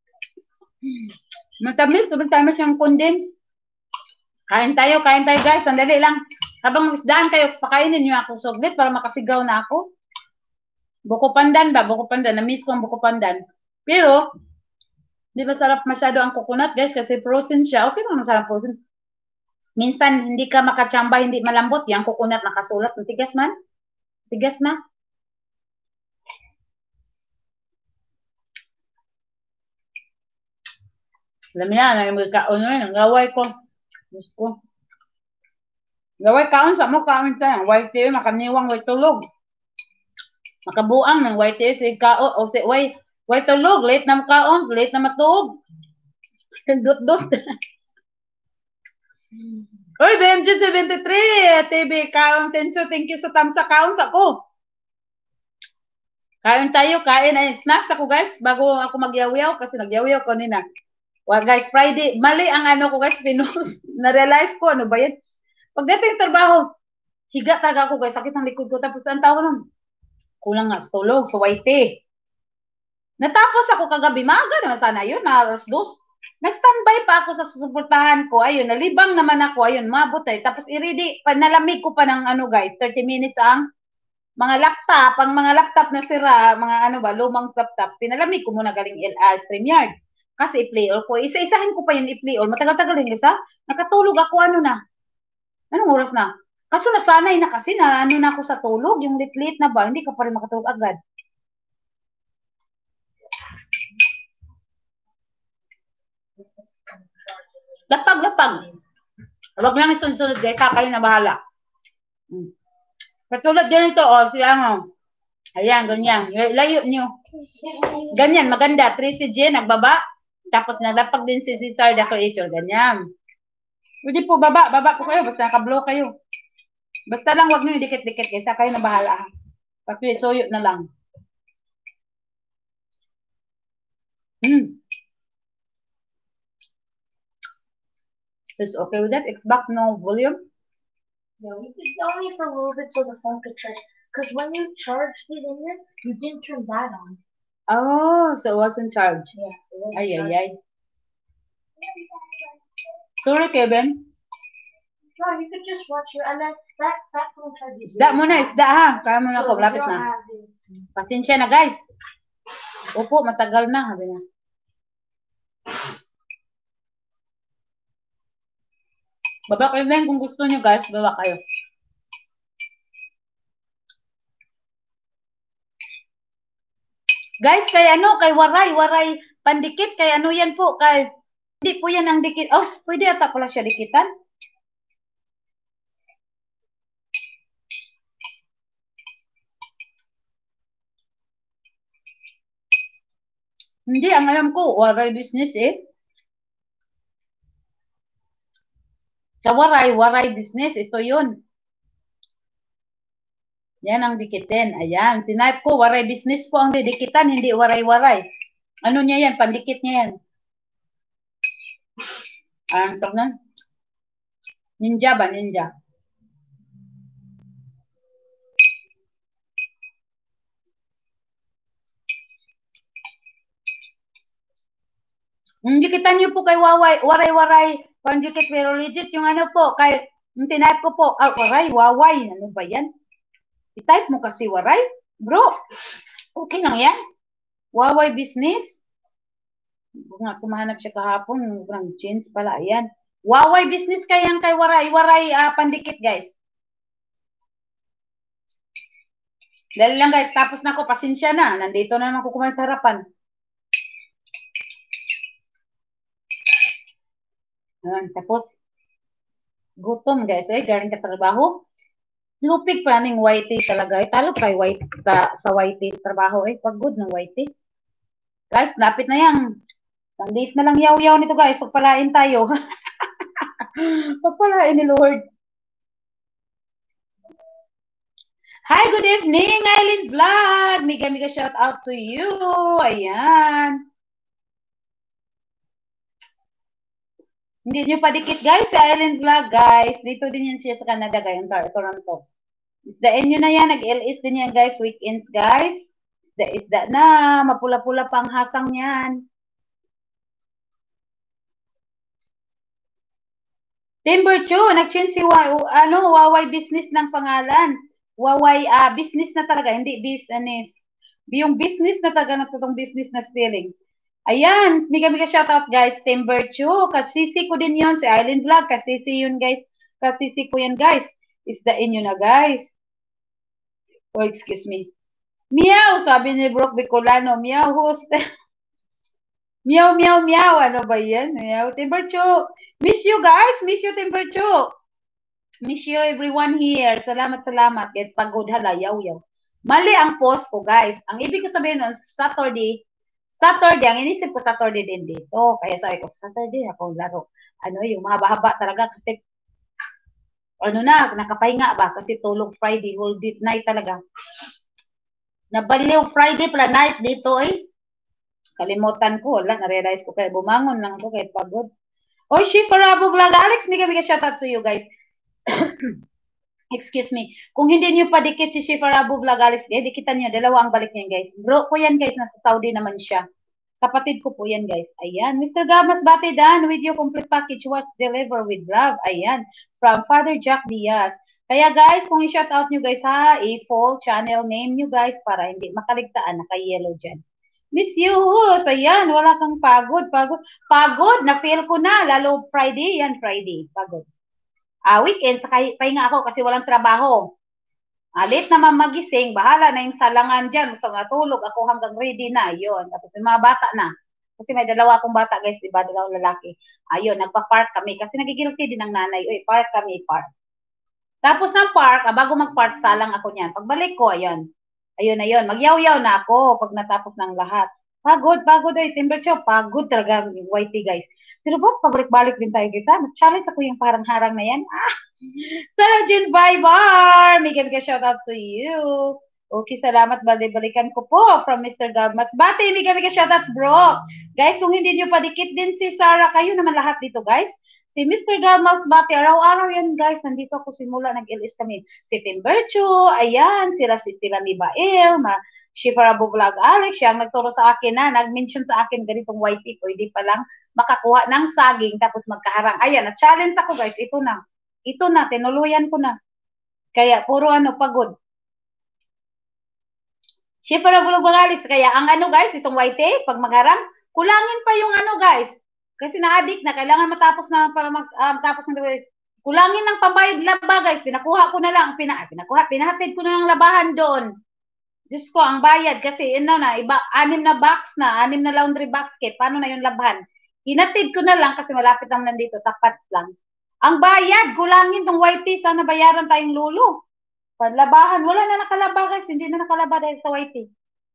Matamis, sobrang tamis yung condense. Kain tayo, kain tayo guys, sandali lang. Habang mag-isdaan kayo, pakainin niyo ako soglit para makasigaw na ako. Buko pandan ba? Buko pandan. Na-miss ko ang buko pandan. Pero, di ba sarap masyado ang coconut guys kasi frozen siya. Okay naman masarap frozen. Minsan, hindi ka makachamba, hindi malambot. Yung coconut nakasulat. Tigas man. Tigas na. Alam niya, nagkaon na yun. Ang gaway ko. Diyos ko. Gaway kaon sa mo, kaon sa white tea, makaniwang way tulog. Makabuang ng white tea, si kaon, o si way, way tulog, late na makaon, late na matulog. Dut-dut. Oy, B M G seventy-three, T V, kaon, tenso, thank you sa tamsa, kaon sa ko. Kain tayo, kain ay snacks ako guys, bago ako magyaw-yaw, kasi nagyaw-yaw ko nina. Well, guys, Friday, mali ang ano ko guys, pinost. Na-realize ko, ano ba yan? Pagdating trabaho, higa taga ako guys, sakit ang likod ko. Tapos ang tawag nun, kulang nga, tulog, so white tea. Natapos ako kagabi, maga naman sana yun, na alas dos. Nag-standby pa ako sa susuportahan ko, ayun, nalibang naman ako, ayun, mabot eh. Tapos i-ready, nalamig ko pa ng ano guys, thirty minutes ang mga laptop, ang mga laptop na sira, mga ano ba, lumang laptop, pinalamig ko muna galing L A, StreamYard. Kasi i-play all ko. Isa-isahin ko pa yun i-play all. Matagal-tagal din isa. Nakatulog ako ano na. Anong oras na? Kaso nasanay na kasi na ano na ako sa tulog. Yung lit-lit na ba, hindi ka pa rin makatulog agad. Lapag-lapag. Huwag lang isunod-sunod guys. Kakain na bahala. Hmm. Katulad ganito, oh, si ano. Ayan, ganyan. Layo nyo. Ganyan, maganda. three C G, nagbaba. Tapos nalapag din si Cesar the Creator. Ganyan. Pwede po, baba. Baba po kayo. Basta nakablow kayo. Basta lang wag nyo dikit-dikit. Kaysa kayo na bahala. Kasi soyo na lang. Hmm. Is okay with that? Xbox no volume? Yeah, we could only for a little bit so the phone could charge. Because when you charged it in here, you didn't turn that on. Oh, so it wasn't charged. Yeah. It wasn't Ay, ay, charged. ay. Sorry, Kevin. No, you could just watch it, and then that that phone charges. Isda muna, isda ha. Kaya muna ko, So, lapit you don't na. have this. Pasensya na guys. Opo, matagal na. Sabi na. Baba kayo din kung gusto nyo guys. Baba kayo. Guys, kay ano, kay waray, waray, pandikit, kay ano yan po, kay, hindi po yan ang dikit. Oh, pwede ata pala siya dikitan. Hindi, ang alam ko, waray business eh. Sa waray, waray business, ito yun. Yan ang dikitin. Ayan, tinipe ko, waray business po ang didikitan, hindi waray-waray. Ano niya yan, pandikit niya yan. Ang tawag na? Ninja ba, ninja? Yung dikitan niyo po kay waway, waray-waray, pandikit pero legit yung ano po, kay, yung tinipe ko po, ah, waray, waway, ano ba yan? I-type mo kasi waray, bro. Okay lang yan. Waway business. Nga, kumahanap siya kahapon, ng jeans pala, ayan. Waway business kayang kay waray, waray, uh, pandikit guys. Dahil lang guys, tapos na ako, pasensya na. Nandito na naman ako kumain sa harapan. Ayan, tapos. Gutom guys, eh, galing ka trabaho. Lupig pa ning whitey talaga. Eh, talo kay white sa, sa whitey trabaho eh. Pagod ng whitey. Guys, lapit na yan. Isang days na lang yaw-yaw nito guys. Pagpalain tayo. Pagpalain ni Lord. Hi, good evening, Eileen Vlog. Mega mega shout out to you. Ayan. Hindi nyo padikit guys sa Eileen Vlog guys. Dito din yan siya sa Canada guys. Toronto. Isdain nyo na yan. Nag-L S din yan guys. Weekends guys. Isda, isda na. Mapula-pula pang hasang yan. Timber Chu, nag-change si Wa, ano, Waway business ng pangalan. Waway uh, business na talaga, hindi business. Yung business na talaga na itong business na stealing. Ayan, mega mega shoutout guys, Timber Chu. Kasisi ko din yon si Island Vlog. Kasisi yun guys. Kasisi ko yan guys. Isdain nyo na guys. Oh, excuse me. Meow, sabi ni Brooke Bicolano. Meow, host. Meow, meow, meow. Ano ba yan? Meow, Timber Chu. Miss you guys. Miss you, Timber Chu. Miss you everyone here. Salamat, salamat. Get pagod hala, yaw, yaw. Mali ang post ko, guys. Ang ibig ko sabihin nun, Saturday, Saturday, ang inisip ko Saturday din dito. Kaya sabi ko, Saturday ako laro. Ano, yung mahaba-haba talaga kasi, ano na, nakapahinga ba? Kasi tulog Friday, whole night talaga. Nabaliw Friday pala night dito eh. Kalimutan ko, wala, na-realize ko kaya bumangon lang ako kahit pagod. Oy, Shifa Rabo Vlog, Alex, mega mega shout out to you guys. Excuse me. Kung hindi niyo pa dikit si Shifa Rabo Vlog, Alex, eh, dikitan niyo, dalawa ang balik niya guys. Bro ko yan guys, nasa Saudi naman siya. Kapatid ko po yan guys. Ayan, Mister Gamas Batidan, with your complete package was delivered with love. Ayan, from Father Jack Diaz. Kaya guys, kung i-shout out nyo guys ha, i-full channel name nyo guys para hindi makaligtaan, naka-yellow dyan. Miss you, ayan, wala kang pagod, pagod, pagod, na-feel ko na, lalo Friday, yan Friday, pagod. Ah, weekend, saka pahinga ako kasi walang trabaho. Ah, late naman magising, bahala na yung salangan dyan, basta matulog ako hanggang ready na, yun. Tapos yung mga bata na, kasi may dalawa akong bata guys, diba, dalawang lalaki. Ayun, nagpa-park kami, kasi nagigilty din ng nanay, uy, park kami, park. Tapos ng park, ah, bago mag-park, salang ako niyan. Pagbalik ko, ayun, ayun, ayun, magyaw-yaw na ako pag natapos ng lahat. Pagod, pagod ay Timber Chow, pagod talaga yung whitey guys. Pero ba, pabalik-balik din tayo guys ha? Challenge ako yung parang harang na yan. Ah! Sergeant Vibar! Mega mega shout out to you. Okay, salamat. Balik-balikan ko po from Mister Gabmas. Bati, mega mega shout out bro. Guys, kung hindi nyo padikit din si Sarah, kayo naman lahat dito guys. Si Mister Gamas Bati, araw-araw yan guys, nandito ako simula, nag-L S kami. Si Timber Chu, ayan, sila si Stila Mibael, ma Shifa Rabo Vlog Alex, siya ang nagturo sa akin na, nag-mention sa akin ganitong whitey, pwede pa lang makakuha ng saging tapos magkaharang. Ayan, na-challenge ako guys, ito na. Ito na, tinuluyan ko na. Kaya, puro ano, pagod. Shifa Rabo Vlog Alex, kaya ang ano guys, itong whitey, pag magharang, kulangin pa yung ano guys, kasi na-addict na, kailangan matapos na para mag, uh, matapos na, kulangin ng pambayad laba guys, pinakuha ko na lang, pina, pinakuha, pinahatid ko na ng labahan doon. Diyos ko, ang bayad kasi, ano na, iba, anim na box na, anim na laundry basket, paano na yung labahan? Hinatid ko na lang kasi malapit naman nandito, tapat lang. Ang bayad, kulangin tong whitey, sana bayaran tayong lulo. Panlabahan, wala na nakalaba guys, hindi na nakalaba dahil sa whitey.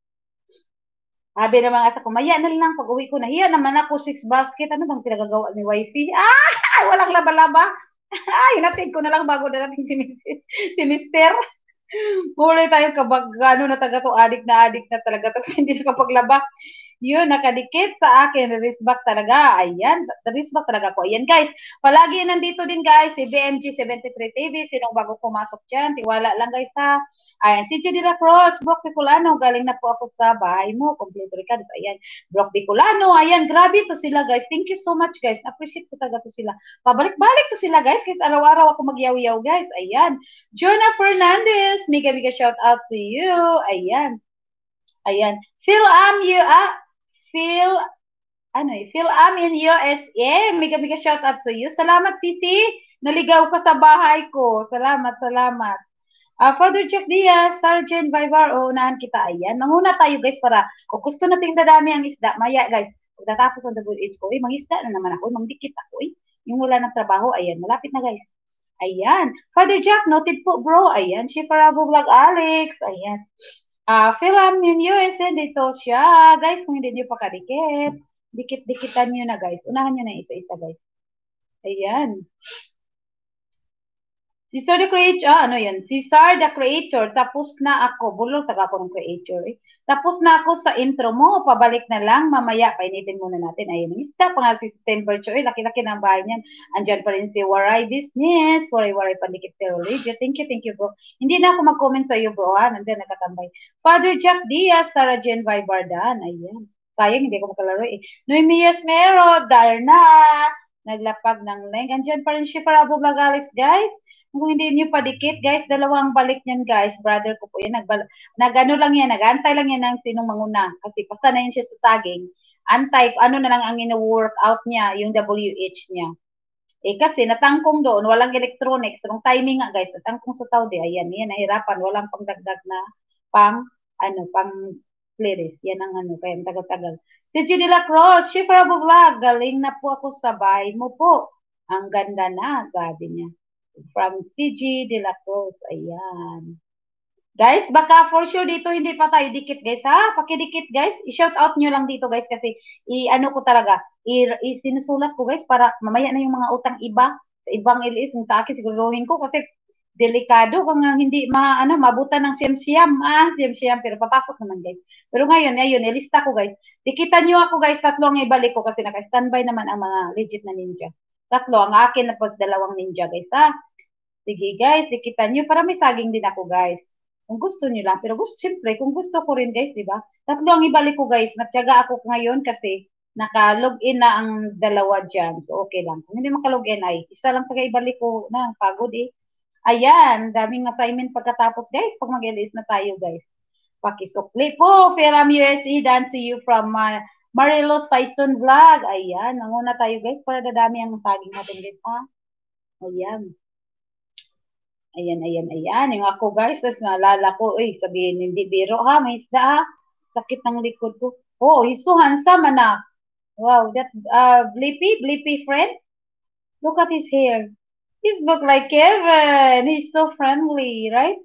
Sabi naman ata ko, maya na lang, pag uwi ko, nahiya naman ako, six basket, ano bang pinagagawa ni wifey? Ah, walang laba-laba. Ay, hinatid ko na lang bago na natin si, si Mister. Muli tayo kabag, ano na taga to, adik na adik na talaga to, hindi nakapaglaba. Yun, nakadikit sa akin, wristback talaga. Ayan, wristback talaga ko. Ayan guys, palagi nandito din guys, si B M G seventy-three T V, sinong bago pumasok dyan, tiwala lang guys ha. Ayan, si Judy La Cruz, Brock Bicolano, galing na po ako sa bahay mo, kompleto Ricardo. Ayan, Brock Bicolano, ayan, grabe to sila guys. Thank you so much guys, appreciate ko talaga to sila. Pabalik-balik to sila guys, kahit araw-araw ako magyaw-yaw guys. Ayan, Jonah Fernandez, mega mega shout out to you. Ayan, ayan, Phil Am, you, ah, Phil, ano eh, Phil Am in U S A, mega mega shout out to you. Salamat Sisi, naligaw ka sa bahay ko. Salamat, salamat. Uh, Father Jack Diaz, Sergeant Vivar, o unahan kita. Ayan, manguna tayo guys para kung gusto nating dadami ang isda, maya guys, pagtatapos ang double age ko, eh, mangisda na naman ako, mangdikit ako eh. Yung wala ng trabaho, ayan, malapit na guys. Ayan. Father Jack, noted po bro. Ayan. Si Parabo Vlog Alex. Ayan. Ah, uh, Philam in U S A dito siya. Guys, kung hindi nyo pa kadikit, dikit-dikitan nyo na guys. Unahan nyo na isa-isa guys. Ayan. Caesar the Creator, ah, ano yan? Caesar the Creator, tapos na ako. Bulol, taga ako ng Creator eh. Tapos na ako sa intro mo, pabalik na lang, mamaya, painitin muna natin. Ayun, mista pa nga si September Choy, laki-laki ng bahay niyan. Andyan pa rin si Waray Business, Waray-Waray Pandikit Terologio. Thank you, thank you bro. Hindi na ako mag-comment sa iyo bro, ha? Nandiyan nakatambay. Father Jack Diaz, Sarah Jen Vibardan, ayan. Sayang, hindi ko makalaro eh. Noemias Mero, Darna, naglapag ng link. Andyan pa rin si Parabo Vlog Alex, guys. Kung hindi niyo padikit, guys, dalawang balik niyan, guys. Brother ko po yan. Nagbal nagano lang yan, nagantay lang yan ng sinong manguna. Kasi pasa na yun siya sa saging. Antay, ano na lang ang ino-work out niya, yung W H niya. Eh kasi natangkong doon, walang electronics. Anong timing nga, guys, natangkong sa Saudi. Ayan, yan, nahirapan. Walang pangdagdag na pang, ano, pang playlist. Yan ang ano, kaya tagal-tagal. Si Judy La Cruz, si Bravo Vlog, galing na po ako sa bahay mo po. Ang ganda na, gabi niya. From C G De La Cruz. Ayan. Guys, baka for sure dito hindi pa tayo dikit, guys, ha? Pakidikit, guys. I-shout out nyo lang dito, guys, kasi i-ano ko talaga, i-sinusulat ko, guys, para mamaya na yung mga utang iba, sa ibang L S, sa akin, siguruhin ko, kasi delikado kung hindi ma, ano, mabutan ng siyam-siyam, ah, siyam-siyam, pero papasok naman, guys. Pero ngayon, ngayon, ilista ko, guys. Dikitan nyo ako, guys, tatlo ang ibalik ko, kasi naka-standby naman ang mga legit na ninja. Tatlo, ang akin na po dalawang ninja, guys, ha? Sige, guys, dikitan nyo, para may saging din ako, guys. Kung gusto nyo lang. Pero gusto, siyempre, kung gusto ko rin, guys, di ba? Tatlo ang ibalik ko, guys. Natyaga ako ngayon kasi naka-login na ang dalawa dyan. So, okay lang. Kung hindi maka-login ay, isa lang taga ibalik ko na. Pagod eh. Ayan, daming assignment pagkatapos, guys. Pag mag-release na tayo, guys. Pakisukli po. Feram U S A, done to you from uh, Marilos Tyson Vlog. Ayan, nanguna tayo, guys, para dadami ang saging natin, guys, ha? Ayan. Ayan, ayan, ayan. Yung ako, guys, tapos naalala ko, eh, sabihin, hindi biro, ha? May isda, ha? Sakit ng likod ko. Oh, hiso, handsome, anak. Wow, that, uh, Blippi, Blippi friend? Look at his hair. He look like Kevin. He's so friendly, right?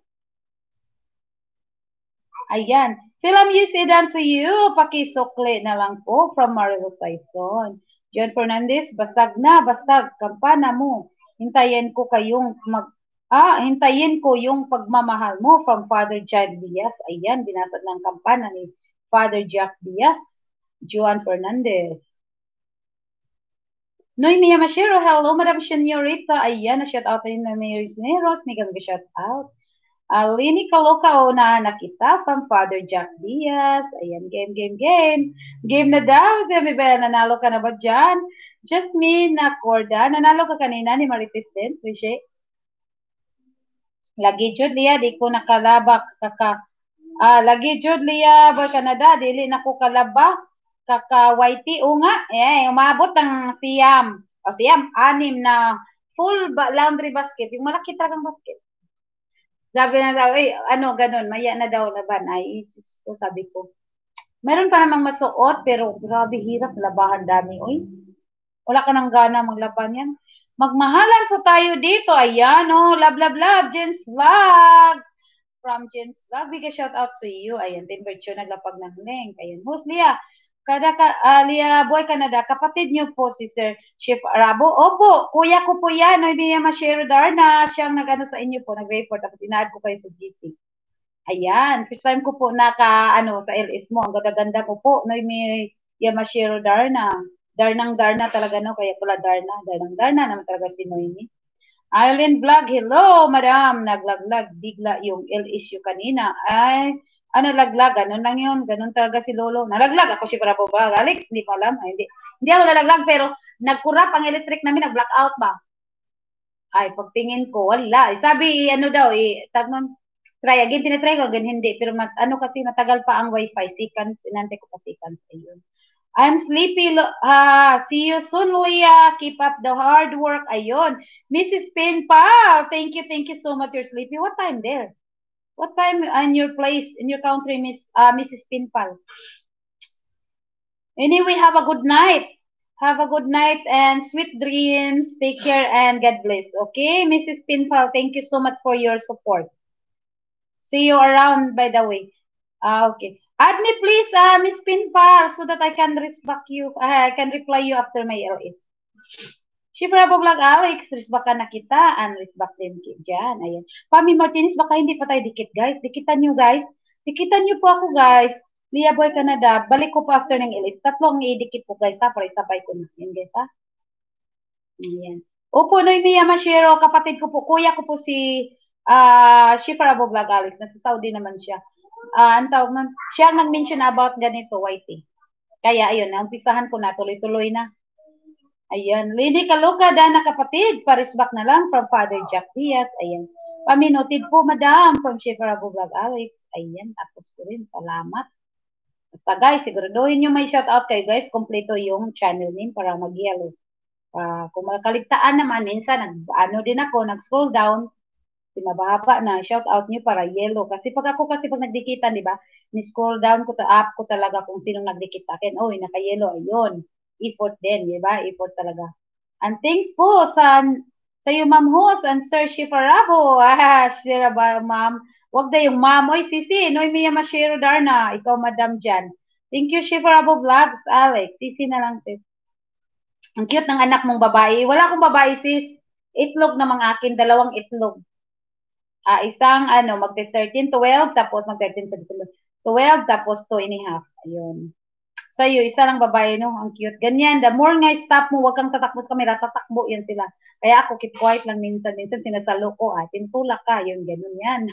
Ayan. Film you say done to you. Pakisukli na lang po from Marilu Saison. John Fernandez, basag na, basag. Kampana mo. Hintayin ko kayong mag Ah, hintayin ko yung pagmamahal mo from Father Jack Diaz. Ayan, binasag ng kampana ni Father Jack Diaz. Juan Fernandez. Noemia Mashiro, hello, Madam Senyorita. Ayan, na-shout out rin na Mayor Cisneros. May ganda shout out. Alini Kaloka, na nakita from Father Jack Diaz. Ayan, game, game, game. Game na daw. Sabi ba, nanalo ka na ba dyan? Jasmine Nacorda, nanalo ka kanina ni Marites din. Appreciate. Lagi jud liya di ko nakalaba kaka ah lagi jud liya boy Canada dili nako kalaba kaka whitey o nga eh umabot ng siyam o siyam anim na full ba laundry basket yung malaki talagang basket. Sabi na daw eh ano ganon maya na daw laban ay ko sabi ko. Meron pa namang masuot pero grabe hirap labahan dami oy. Wala ka nang gana maglaban yan. Magmahalan po tayo dito. Ayan, oh. Love, love, love. Jen's Vlog. From Jen's Vlog. Big shout out to you. Ayan, Tim Virtue naglapag ng link. Ayan, host Lia. Kada ka, uh, Lia Boy Canada. Kapatid niyo po si Sir Chef Arabo. Opo, kuya ko po yan. No, hindi niya ma-share Darna. Siyang nag-ano sa inyo po. Nag-report. Tapos inaad ko kayo sa G C. Ayan, first time ko po naka, ano, sa L S mo. Ang ganda-ganda ko po. No, may Yamashiro Darna. Darnang Darna talaga, no? Kaya pula Darna. Darnang Darna naman talaga si Noemi. Island Vlog, hello, madam. Naglaglag, bigla yung L S U kanina. Ay, ano laglag? Ganun lang yun. Ganun talaga si Lolo. Nalaglag ako si Bravo Vlog. Alex, hindi ko alam. Ay, hindi, hindi ako nalaglag, pero nagkurap ang electric namin. Nag-blackout ba? Ay, pagtingin ko, wala. Sabi, ano daw, eh, tagnon, try again, tinatry ko, again, hindi. Pero mat, ano kasi, matagal pa ang wifi. Seconds, inante ko pa seconds. Ayun. I'm sleepy. Uh, see you soon, Leah. Keep up the hard work. Ayun. Missus Pinpal. Thank you, thank you so much. You're sleepy. What time there? What time in your place, in your country, Miss uh, Missus Pinpal? Anyway, have a good night. Have a good night and sweet dreams. Take care and God bless. Okay, Missus Pinfal, thank you so much for your support. See you around, by the way. Ah, okay. Add me please, uh, Miss Pinfal, so that I can respect you. Uh, I can reply you after my L S. Siyempre, vlog Alex, risbak ka na kita, and risbak din dyan. Ayan. Pami Martinez, baka hindi pa tayo dikit, guys. Dikitan nyo, guys. Dikitan nyo po ako, guys. Lia Boy Canada, balik ko po after ng L S. Tatlo ang idikit po, guys, ha? Para isabay ko na. Yan, guys, ha? Ayan. Opo, Noy Mia Mashiro, kapatid ko po, kuya ko po si uh, Shifra Vlog Alex. Nasa Saudi naman siya. Uh, ang tawag nun, siya nag-mention about ganito, Whitey. Kaya, ayun, naumpisahan ko na, tuloy-tuloy na. Ayan. Lady Kaluka, Dana kapatid. Parisbak na lang from Father Jack Diaz. Ayan. Paminotid po, madam, from Shifra Vlog Alex. Ayan. Tapos ko rin. Salamat. Basta guys, siguraduhin nyo may shoutout kayo guys. Kompleto yung channel name para mag-yellow. Uh, kung makaligtaan naman, minsan, nag, ano din ako, nag-scroll down. Si mababa na, shoutout nyo para yellow. Kasi pag ako kasi pag nagdikitan, di ba, ni-scroll down ko, ta-up ko talaga kung sinong nagdikit sa akin. Oy, naka-yellow, ayun. Effort din, di ba? Effort talaga. And thanks po sa sa iyo, Ma'am Hos, and Sir Shifarabo. Ah, Shiraba, Ma'am. Wag na yung Ma'am. Oy, Sisi, Noy Mia Mashiro Darna. Ikaw, Madam Jan. Thank you, Shifarabo Vlogs, Alex. Sisi na lang, sis. Ang cute ng anak mong babae. Wala akong babae, sis. Itlog na mga akin, dalawang itlog. Ah, isang, ano, mag-thirteen, twelve, tapos mag-thirteen, twelve, tapos two and a half. Ayun. Sa'yo, isa lang babae, no? Ang cute. Ganyan. The more nga stop mo, wag kang tatakbo sa camera, tatakbo yan sila. Kaya ako, keep quiet lang minsan. Minsan sinasalo ko, ah, tintulak ka. Yun, ganun yan.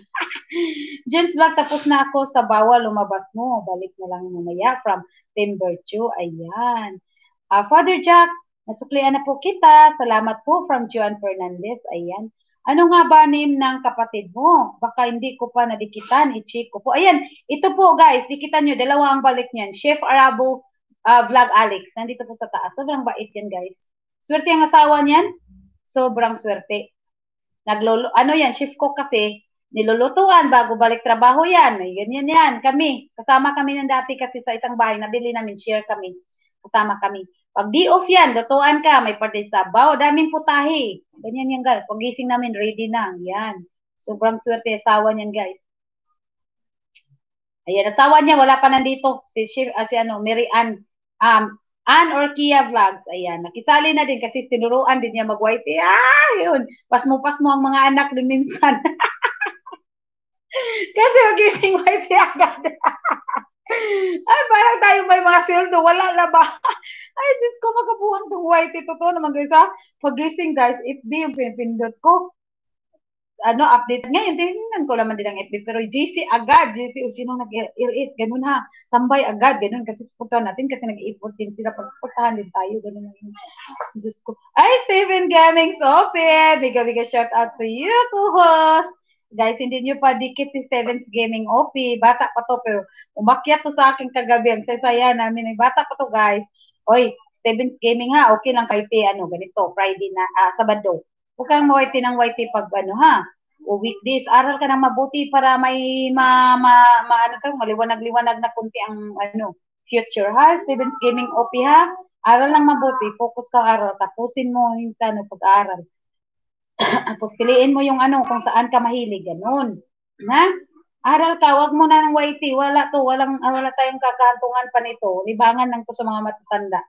James Vlog, tapos na ako sa bawal, lumabas mo. Balik na lang mamaya from Timberchu. Ayan. Uh, Father Jack, nasuklian na po kita. Salamat po from Juan Fernandez. Ayan. Ano nga ba name ng kapatid mo? Baka hindi ko pa nadikitan. I-check ko po. Ayan. Ito po guys. Dikitan nyo. Dalawa ang balik niyan. Chef Arabo uh, Vlog Alex. Nandito po sa taas. Sobrang bait yan guys. Swerte ang asawa niyan. Sobrang swerte. Naglolo, ano yan? Chef ko kasi. Nilulutuan bago balik trabaho yan. Ganyan yan. Kami. Kasama kami ng dati kasi sa isang bahay. Nabili namin. Share kami. Kasama kami. Pag di off yan, lutuan ka, may partisabaw, daming putahe. Ganyan yan guys. Pag gising namin, ready na. Yan. Sobrang swerte asawa niyan guys. Ayan, asawa niya, wala pa nandito. Si, uh, si ano, Mary Ann. Um, Ann or Kia Vlogs. Ayan, nakisali na din kasi tinuruan din niya mag-whitey. Ah, yun. Pasmo-pasmo ang mga anak din minsan. Kasi magising whitey agad. Ay, parang tayo may mga sweldo. Wala na ba? Ay, Diyos ko, makabuhang itong whitey. Totoo naman guys ha. Pagising guys, F B yung pinipindot ko. Ano, update ngayon. Tingnan ko naman din ang F B. Pero G C agad. G C, o sino nag-L S. Ganun ha. Tambay agad. Ganun kasi supportahan natin. Kasi nag-i-effort din sila. Pag-supportahan din tayo. Ganun na yun. Diyos ko. Ay, Steven Gamings Open. Biga-biga shout out to you, co-host. Guys, hindi nyo pa dikit si Seven's Gaming O P. Bata pa to, pero umakyat to sa akin kagabi. Ang sasaya namin. Bata pa to, guys. Oy, Seven's Gaming ha. Okay lang kayo, ano, ganito, Friday na, ah, Sabado. Huwag kang mawiti ng whitey pag, ano ha, o weekdays. Aral ka ng mabuti para may, ma, ma, ma ano ka, maliwanag-liwanag na kunti ang, ano, future ha. Seven's Gaming O P ha. Aral lang mabuti. Focus ka aral. Tapusin mo yung, ano, pag-aaral. Tapos piliin mo yung ano, kung saan ka mahilig, ganun. Na? Aral ka, wag mo na ng whitey. Wala to, walang, wala tayong kakantungan pa nito. Libangan lang to sa mga matatanda.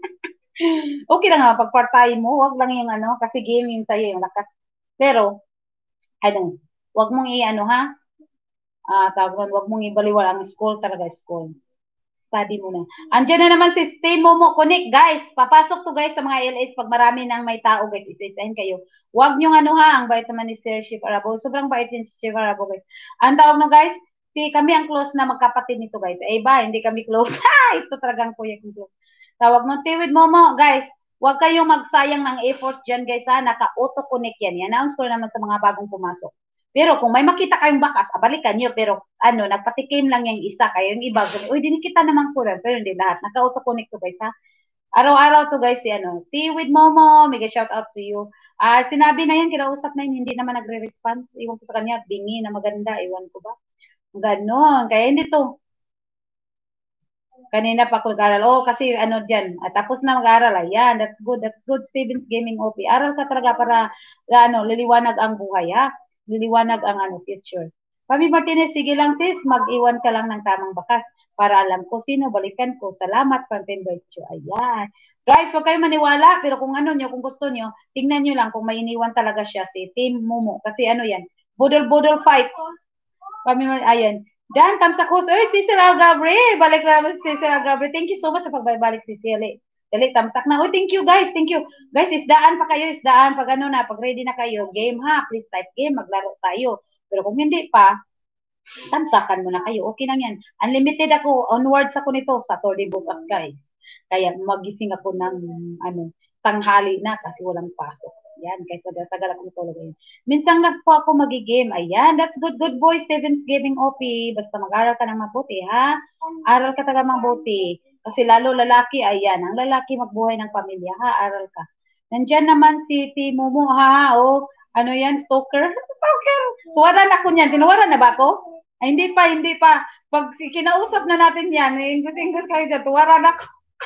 Okay lang nga, pag part-time mo, wag lang yung ano, kasi game yung sa'yo, yung lakas. Pero, ano, wag mong i-ano ha, ah, uh, tawag, wag mong ibaliwala ang school talaga, school. Study mo na. Andiyan na naman si Stay Momo Connect, guys. Papasok to guys sa mga L S pag marami nang may tao, guys. Isa-isahin kayo. Huwag nyo ano ha, ang bait naman ni Sir Chef Arabo. Sobrang bait din si Chef Arabo, guys. Ang tawag na guys, si kami ang close na magkapatid nito, guys. Eh ba, hindi kami close. Ha, ito talagang kuya kong close. Tawag mo, Tiwid Momo, guys. Huwag kayong magsayang ng effort dyan, guys, ha. Naka-auto connect yan. I-announce ko naman sa mga bagong pumasok. Pero kung may makita kayong bakas, abalikan nyo. Pero ano, nagpatikim lang yung isa, kayo yung iba. Uy, dinikita naman ko rin. Pero hindi lahat. Naka-auto-connect to guys ha. Araw-araw to guys si ano. Tea with Momo, mega shout out to you. Ah, uh, sinabi na yan, kinausap na yun, hindi naman nagre-response. Iwan ko sa kanya, bingi na maganda, iwan ko ba. Ganon. Kaya hindi to. Kanina pa ako nag-aral. Oh, kasi ano dyan, ah, tapos na mag-aral. Ayan, that's good, that's good, Stevens Gaming O P. Aral ka talaga para, ano, liliwanag ang buhay, ha? Liliwanag ang ano, future. Pami Martinez, sige lang sis, mag-iwan ka lang ng tamang bakas para alam ko sino, balikan ko. Salamat, Pantin Virtue. Ayan. Guys, huwag kayo maniwala, pero kung ano nyo, kung gusto nyo, tingnan nyo lang kung may iniwan talaga siya si Team Momo. Kasi ano yan, budol-budol fights. Kami, ayan. Dan, tamsak ko. Uy, Cecil Algabre. Balik na naman si Cecil Algabre. Thank you so much sa pagbalik, Cecil. Dali, tamsak na. Uy, thank you guys. Thank you. Guys, isdaan pa kayo, isdaan. Pag ano na, pag ready na kayo, game ha. Please type game, maglaro tayo. Pero kung hindi pa, tamsakan mo na kayo. Okay lang yan. Unlimited ako. Onwards ako nito Saturday bukas, guys. Kaya magising ako ng ano, tanghali na kasi walang pasok. Yan, kahit tagal-tagal ako tulog ngayon. Minsan lang po ako magigame. Ayan, that's good, good boy, Stevens Gaming O P. Basta mag-aral ka ng mabuti, ha? Aral ka talaga mabuti. Kasi lalo lalaki, ayan, ang lalaki magbuhay ng pamilya, ha? Aral ka. Nandyan naman si Timomo, ha? O, ano yan, stalker? Stalker! Tuwaran ako niyan. Tinuwaran na ba ako? Ay, hindi pa, hindi pa. Pag kinausap na natin yan, inggot-inggot kayo dyan, tuwaran ako.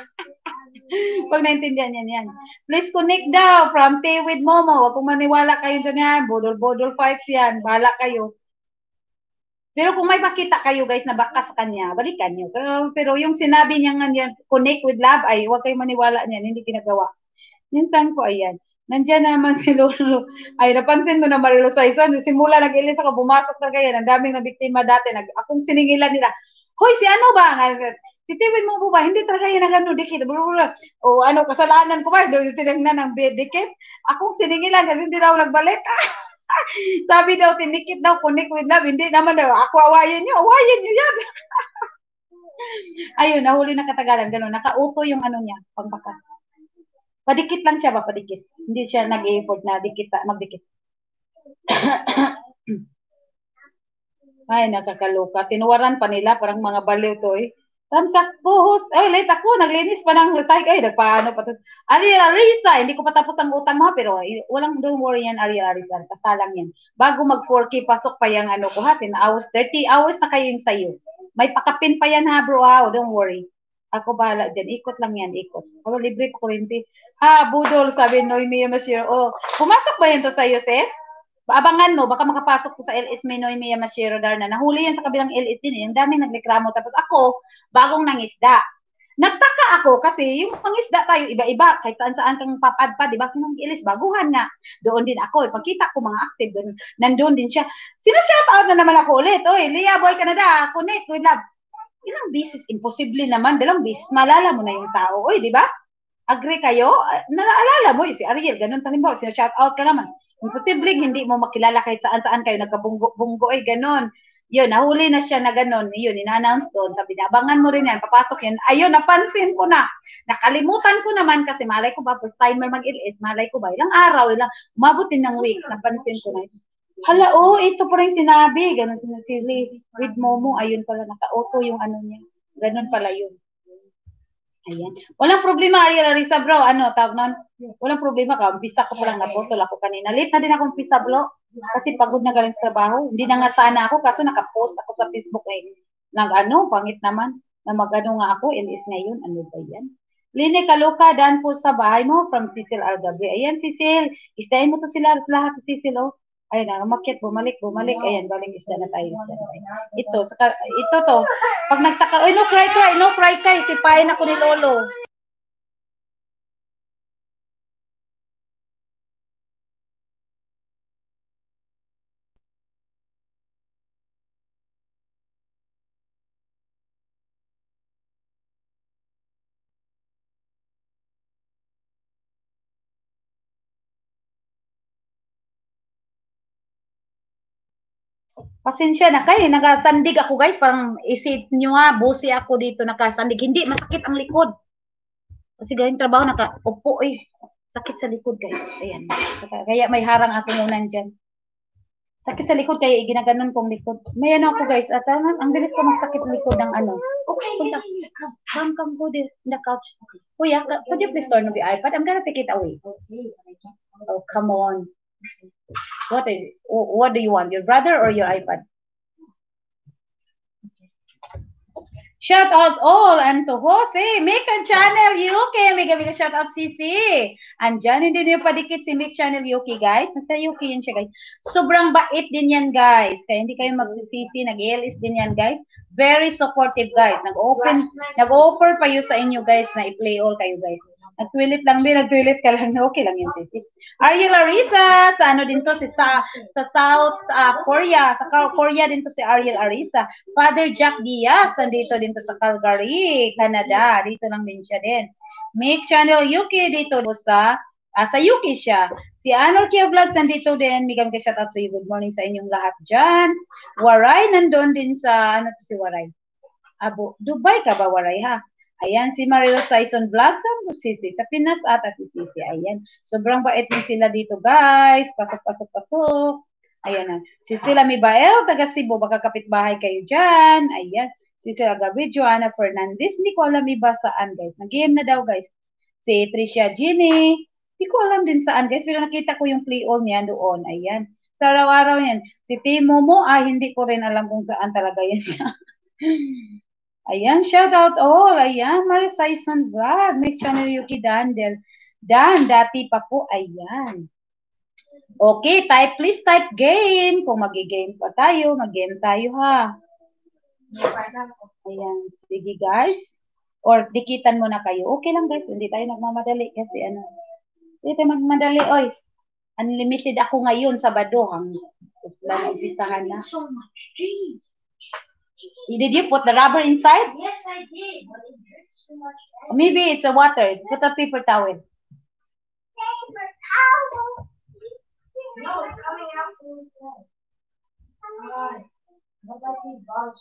Pag naintindihan yan, yan. Please connect daw from Tea with Momo. Huwag kung maniwala kayo dyan yan. Bodol-bodol fights yan. Bahala kayo. Pero kung may makita kayo guys na baka sa kanya, balikan nyo. Pero, pero yung sinabi niya nga yan, connect with love, ay huwag kayo maniwala niyan. Hindi ginagawa. Minsan ko, ayan. Nandiyan naman si Lolo. Ay, napansin mo na Marilo Saison. Simula nag-ilis ako, bumasok na kaya. Ang daming nabiktima dati. Nag, akong siningilan nila. Hoy, si ano ba? Si Tiwin mo ba? Hindi talaga yan ang ano, dikit. O ano, kasalanan ko ba? Doon tinignan ng dikit. Akong siningilan kasi hindi daw nagbalik. Sabi daw, tinikit daw, connect with love. Hindi naman daw. Ako, awayan nyo. Awayan nyo yan. Ayun, nahuli na katagalan. Ganun, nakauto yung ano niya, pangbakas. Padikit lang siya ba? Padikit. Hindi siya nag-effort na dikit, magdikit. Ay, nakakaloka. Tinuwaran pa nila, parang mga baliw to eh. Tamsak po, host. Ay, late ako. Naglinis pa ng tag. Ay, nagpaano pa to. Ariel Arisa, hindi ko pa tapos ang utang mo, pero eh, walang, don't worry yan, Ariel Arisa. Kasalang yan. Bago mag four K, pasok pa yung ano ko ha. ten hours, thirty hours na kayo yung sayo. May pakapin pa yan ha, bro ha. Don't worry. Ako bahala dyan. Ikot lang yan, ikot. Oh, libre pa kurinti. Ha, budol, sabi Noemi Masiro. Oh, pumasok ba yan to sa'yo, sis? Abangan mo, baka makapasok ko sa L S may Noemi Masiro Darna. Nahuli yan sa kabilang L S din. Eh. Ang daming nagreklamo. Tapos ako, bagong nangisda. Nagtaka ako kasi yung pangisda tayo iba-iba. Kahit saan-saan kang papadpad, di ba? Sinong L S, baguhan nga. Doon din ako. Pagkita ko mga active, doon, nandun din siya. Sino-shoutout na naman ako ulit. Oy, Leah Boy Canada, connect with love. Ilang beses, imposible naman, dalawang beses, malala mo na yung tao. Oy, di ba? Agree kayo? Naalala mo, si Ariel, ganun talimbawa, sina-shout out ka naman. Imposible, hindi mo makilala kahit saan-saan kayo, nagkabunggo-bunggo, ay ganun. Yun, nahuli na siya na ganun. Yun, ina-announce doon. Sabi niya, abangan mo rin yan, papasok yan. Ayun, napansin ko na. Nakalimutan ko naman kasi malay ko ba, first timer mag-L S, malay ko ba, ilang araw, ilang, umabot din ng weeks, napansin ko na. Hala, oh, ito pa rin sinabi. Ganon sinasili with Momo. Ayun pala, naka-auto yung ano niya. Ganon pala yun. Ayan. Walang problema, Ariel Arisa, bro. Ano, tawag nun? Walang problema ka. Umpisa ko palang napotol ako kanina. Late na din ako umpisa, bro. Kasi pagod na galing sa trabaho. Hindi na nga sana ako, kaso nakapost ako sa Facebook eh. Nag ano, pangit naman. Na mag-ano nga ako, L S ngayon. Ano ba yan? Line Kaloka, daan po sa bahay mo from Cecil Algabe. Ayan, Cecil. Istahin mo to sila lahat, Cecil, oh. Ayun na, umakyat, bumalik, bumalik. Ayan, baling isda na tayo. Isda na tayo. Ito, saka, ito to. Pag nagtaka, ay, no cry, cry, no cry, cry. Sipahin ako ni Lolo. Pasensya na kayo, nakasandig ako guys, parang isip nyo nga, busi ako dito, nakasandig. Hindi, masakit ang likod. Kasi galing trabaho, nakaupo eh. Sakit sa likod guys. Ayan. Kaya may harang ako muna dyan. Sakit sa likod, kaya ginaganon kong likod. May ano ako guys, at ang, ang bilis ko magsakit ng likod ng ano. Okay, punta. Come, come, go there, in the couch. Kuya, could you please turn on the iPad? I'm gonna take it away. Oh, come on. What is it? What do you want? Your brother or your iPad? Shout out all and to Jose, make a channel U K. Mega mega shout out Sisi. Andyan, hindi niyo padikit si Make Channel U K, guys. Nasa U K yan siya, guys. Sobrang bait din yan, guys. Kaya hindi kayo magsisisi. Nag-L S din yan, guys. Very supportive, guys. Nag-open, nag-offer pa yun sa inyo, guys, na i-play all kayo, guys. Nag-toilet lang din, nag-toilet ka lang. Okay lang yun, Sisi. Ariel Arisa, sa ano din to, si sa, sa South uh, Korea. Sa Korea din to si Ariel Arisa. Father Jack Diaz, nandito din to sa Calgary, Canada. Dito lang din siya din. Make Channel U K dito sa, uh, sa U K siya. Si Anarchy Vlogs nandito din. Migam ka shout out to you. Good morning sa inyong lahat dyan. Waray, nandun din sa, ano to si Waray? Abo, Dubai ka ba, Waray, ha? Ayan, si Marilo Saison Vlogs, ang Sisi. Sa Pinas ata si Sisi. Ayan. Sobrang bait din sila dito, guys. Pasok, pasok, pasok. Ayan na. Si Stella Mibael, taga Cebu. Baka kapitbahay kayo dyan. Ayan. Si Stella Gabi, Joanna Fernandez. Hindi ko alam iba saan, guys. Nag-game na daw, guys. Si Tricia Ginny. Hindi ko alam din saan, guys. Pero nakita ko yung play all niya doon. Ayan. Sa araw-araw yan. Si Timo mo, ah, hindi ko rin alam kung saan talaga yan siya. Ayan, shout out all. Ayan, Maria Saison Vlog. Make Channel Yuki Dandel. Dan, dati pa po. Ayan. Okay, type, please type game. Kung mag-game pa tayo, mag-game tayo, ha. Ayan, sige, guys. Or, dikitan mo na kayo. Okay lang, guys. Hindi tayo nagmamadali kasi, ano. Hindi tayo magmadali, oy. Unlimited ako ngayon, Sabado. Hang, lang umpisahan na. So much cheese. Did you put the rubber inside? Yes, I did, but it drips too much. Maybe it's a water. Put a paper towel. Paper towel. No, it's coming out from inside. Alright. What about these bugs?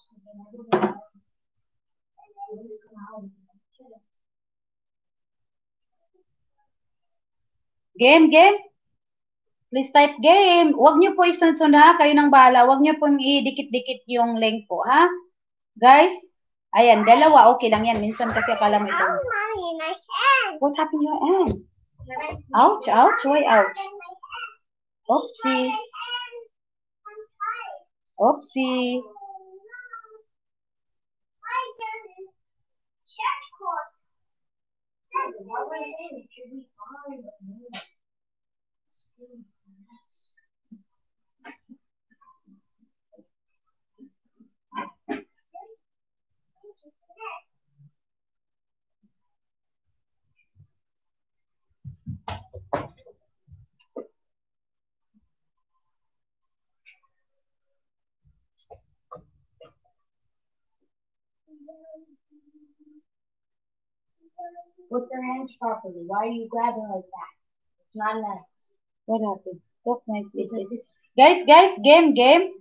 Game, game. Please type game. Huwag niyo po isunod-sunod, ha? Kayo nang bahala. Huwag niyo pong i-dikit-dikit yung link po, ha? Guys, ayan, dalawa. Okay lang yan. Minsan kasi akala mo ito. Ow, mommy, my hand. What happened to your hand? Ouch, ouch. Why ouch? Oopsie. Oopsie. Put your hands properly. Why are you grabbing like that? It's not nice. What happened? Talk nicely. Guys, guys, game, game.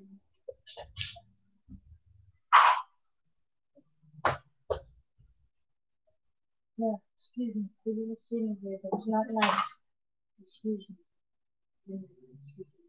No, excuse me. We're just sitting here, but it's not nice. Excuse me. Excuse me.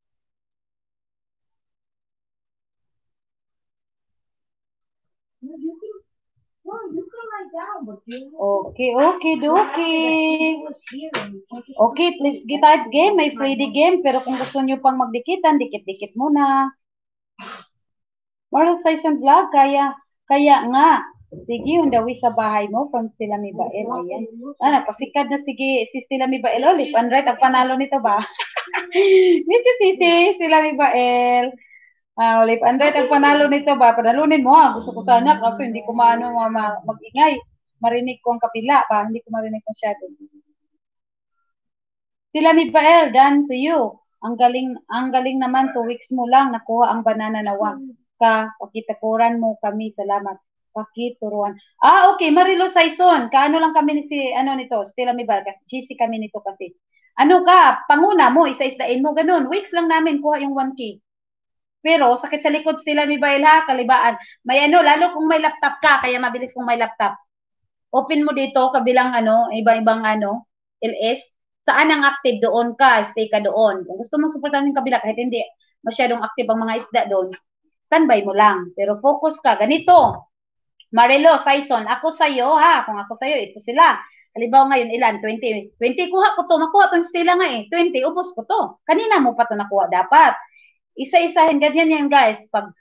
No, you can, no, you can lie down, but you Okay, okay, dokie. Okay, please get type game. May free game. Pero kung gusto nyo pang magdikitan, dikit-dikit muna. Moral Saison Vlog, kaya, kaya nga. Sige, undawi sa bahay mo from Stella Mibael. Ayan. Ah, napasikad na sige si Stella Mibael. Oh, lip and right. Ang panalo nito ba? Miss si Stella Mibael. Ah, lip and right. Ang panalo nito ba? Panalunin mo, ha? Gusto ko sana kasi hindi ko maano mag-ingay. Marinig ko ang kapila pa. Hindi ko marinig masyado. Stella Mibael, done to you. Ang galing, ang galing naman. Two weeks mo lang nakuha ang banana na wang. Ka, pakitakuran mo kami. Salamat. Pakituruan. Ah, okay. Marilo Saison. Kaano lang kami ni si, ano nito, Stella Mibael. G C kami nito kasi. Ano ka, panguna mo, isa-isain mo, ganun. Weeks lang namin, kuha yung one K. Pero, sakit sa likod Stella Mibael, ha, kalibaan. May ano, lalo kung may laptop ka, kaya mabilis kung may laptop. Open mo dito, kabilang ano, iba-ibang ano, L S. Saan ang active, doon ka, stay ka doon. Kung gusto mong supportan yung kabila, kahit hindi masyadong active ang mga isda doon, standby mo lang. Pero focus ka, ganito. Marilo, Saison, ako sa'yo, ha? Kung ako sa'yo, ito sila. Halimbawa ngayon, ilan? twenty. twenty, kuha ko to. Makuha to yung Stella nga eh. twenty, ubos ko to. Kanina mo pa to nakuha dapat. Isa-isahin, ganyan yan guys. Pag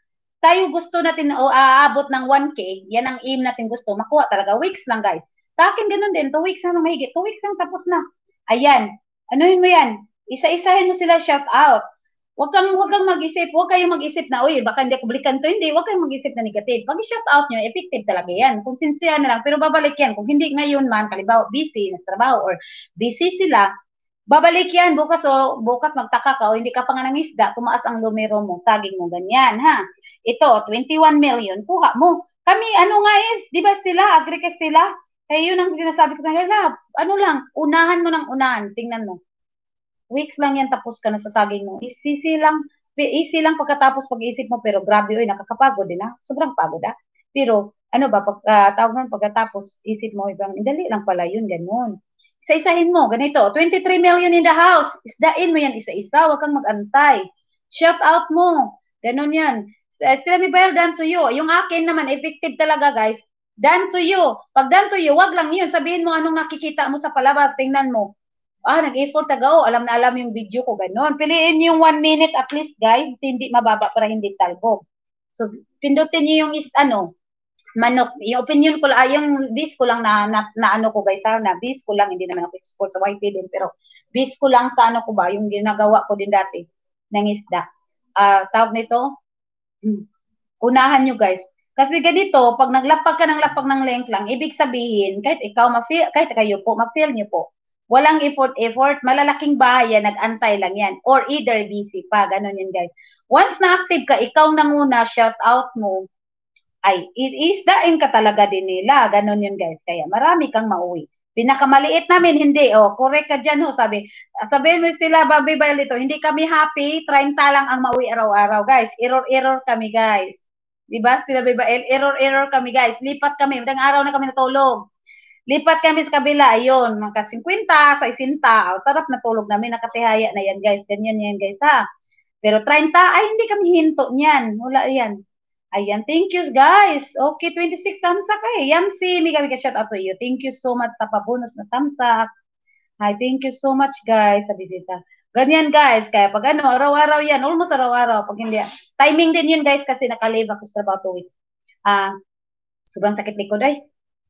tayo gusto natin o aabot ng one K, yan ang aim natin gusto, makuha talaga, weeks lang guys. Sa akin ganun din, two weeks lang na mahigit, two weeks lang tapos na. Ayan, anuhin mo yan, isa-isahin mo sila shout out. Huwag kang, huwag kang mag-isip, huwag kayong mag-isip na, uy, baka hindi ako balikan to, hindi, huwag kayong mag-isip na negative. Pag i-shout out nyo, effective talaga yan. Kung sincere na lang, pero babalik yan. Kung hindi ngayon man, kalibaw, busy, na trabaho, or busy sila, babalik yan bukas o bukas magtaka ka o hindi ka pa nga ng isda, tumaas ang lumero mo, saging mo, ganyan, ha? Ito, twenty-one million, kuha mo. Kami, ano nga is, di ba sila, agrikes sila? Kaya yun ang sinasabi ko sa kanila, ano lang, unahan mo ng unahan, tingnan mo. Weeks lang yan, tapos ka na sa saging mo. Easy lang, easy lang pagkatapos pag-iisip mo, pero grabe, oy, nakakapagod din, ha? Sobrang pagod, ha? Pero, ano ba, pag, uh, tawag nun, pagkatapos, isip mo, ibang, dali lang pala yun, ganun. Isa-isahin mo, ganito, twenty-three million in the house, isdain mo yan isa-isa, huwag kang mag-antay. Shout out mo, ganun yan. Sila may bayar, done to you. Yung akin naman, effective talaga guys, done to you. Pag done to you, wag lang yun, sabihin mo anong nakikita mo sa palabas, tingnan mo. Ah, nag-effort taga, oh, alam na alam yung video ko, ganun. Piliin yung one minute at least guys, hindi mababa para hindi talbog. So, pindutin nyo yung is, ano, manok, yung opinion ko lang, yung bis ko lang na, na, na ano ko guys, ha, na bis ko lang, hindi naman ako export sa Y T din, pero bis ko lang sa ano ko ba, yung ginagawa ko din dati, ng isda. Uh, tawag nito, hmm, unahan nyo guys. Kasi ganito, pag naglapag ka ng lapag ng length lang, ibig sabihin, kahit ikaw, ma-feel, kahit kayo po, ma-feel nyo po, walang effort, effort, malalaking bahay yan, nag-antay lang yan, or either busy pa, ganun yan guys. Once na active ka, ikaw nanguna, shout out mo, ay, isdain ka talaga din nila. Ganon yun guys. Kaya marami kang mauwi. Pinakamaliit namin, hindi. O, oh, correct ka dyan ho. Sabi, sabihin mo sila, Bobby Bailito, hindi kami happy, thirty lang ang mauwi araw-araw. Guys, error-error kami guys. Diba? Sila ba, error-error kami guys. Lipat kami. Madang araw na kami natulog. Lipat kami sa kabila. Ayun, mga fifty, sa isinta. Oh, sarap na tulog namin. Nakatihaya na yan guys. Ganyan yan guys ha. Pero thirty, ay hindi kami hinto niyan. Wala yan. Ayan, thank you guys. Okay, twenty-six thumbs up eh. Yamsi, mega mega shout out to you. Thank you so much sa pabonus na thumbs up. Hi, thank you so much guys sa bisita. Ganyan guys, kaya pag ano, araw-araw yan, almost araw-araw. Pag hindi, timing din yun guys kasi naka-live ako sa about two weeks. Ah, uh, sobrang sakit likod ay.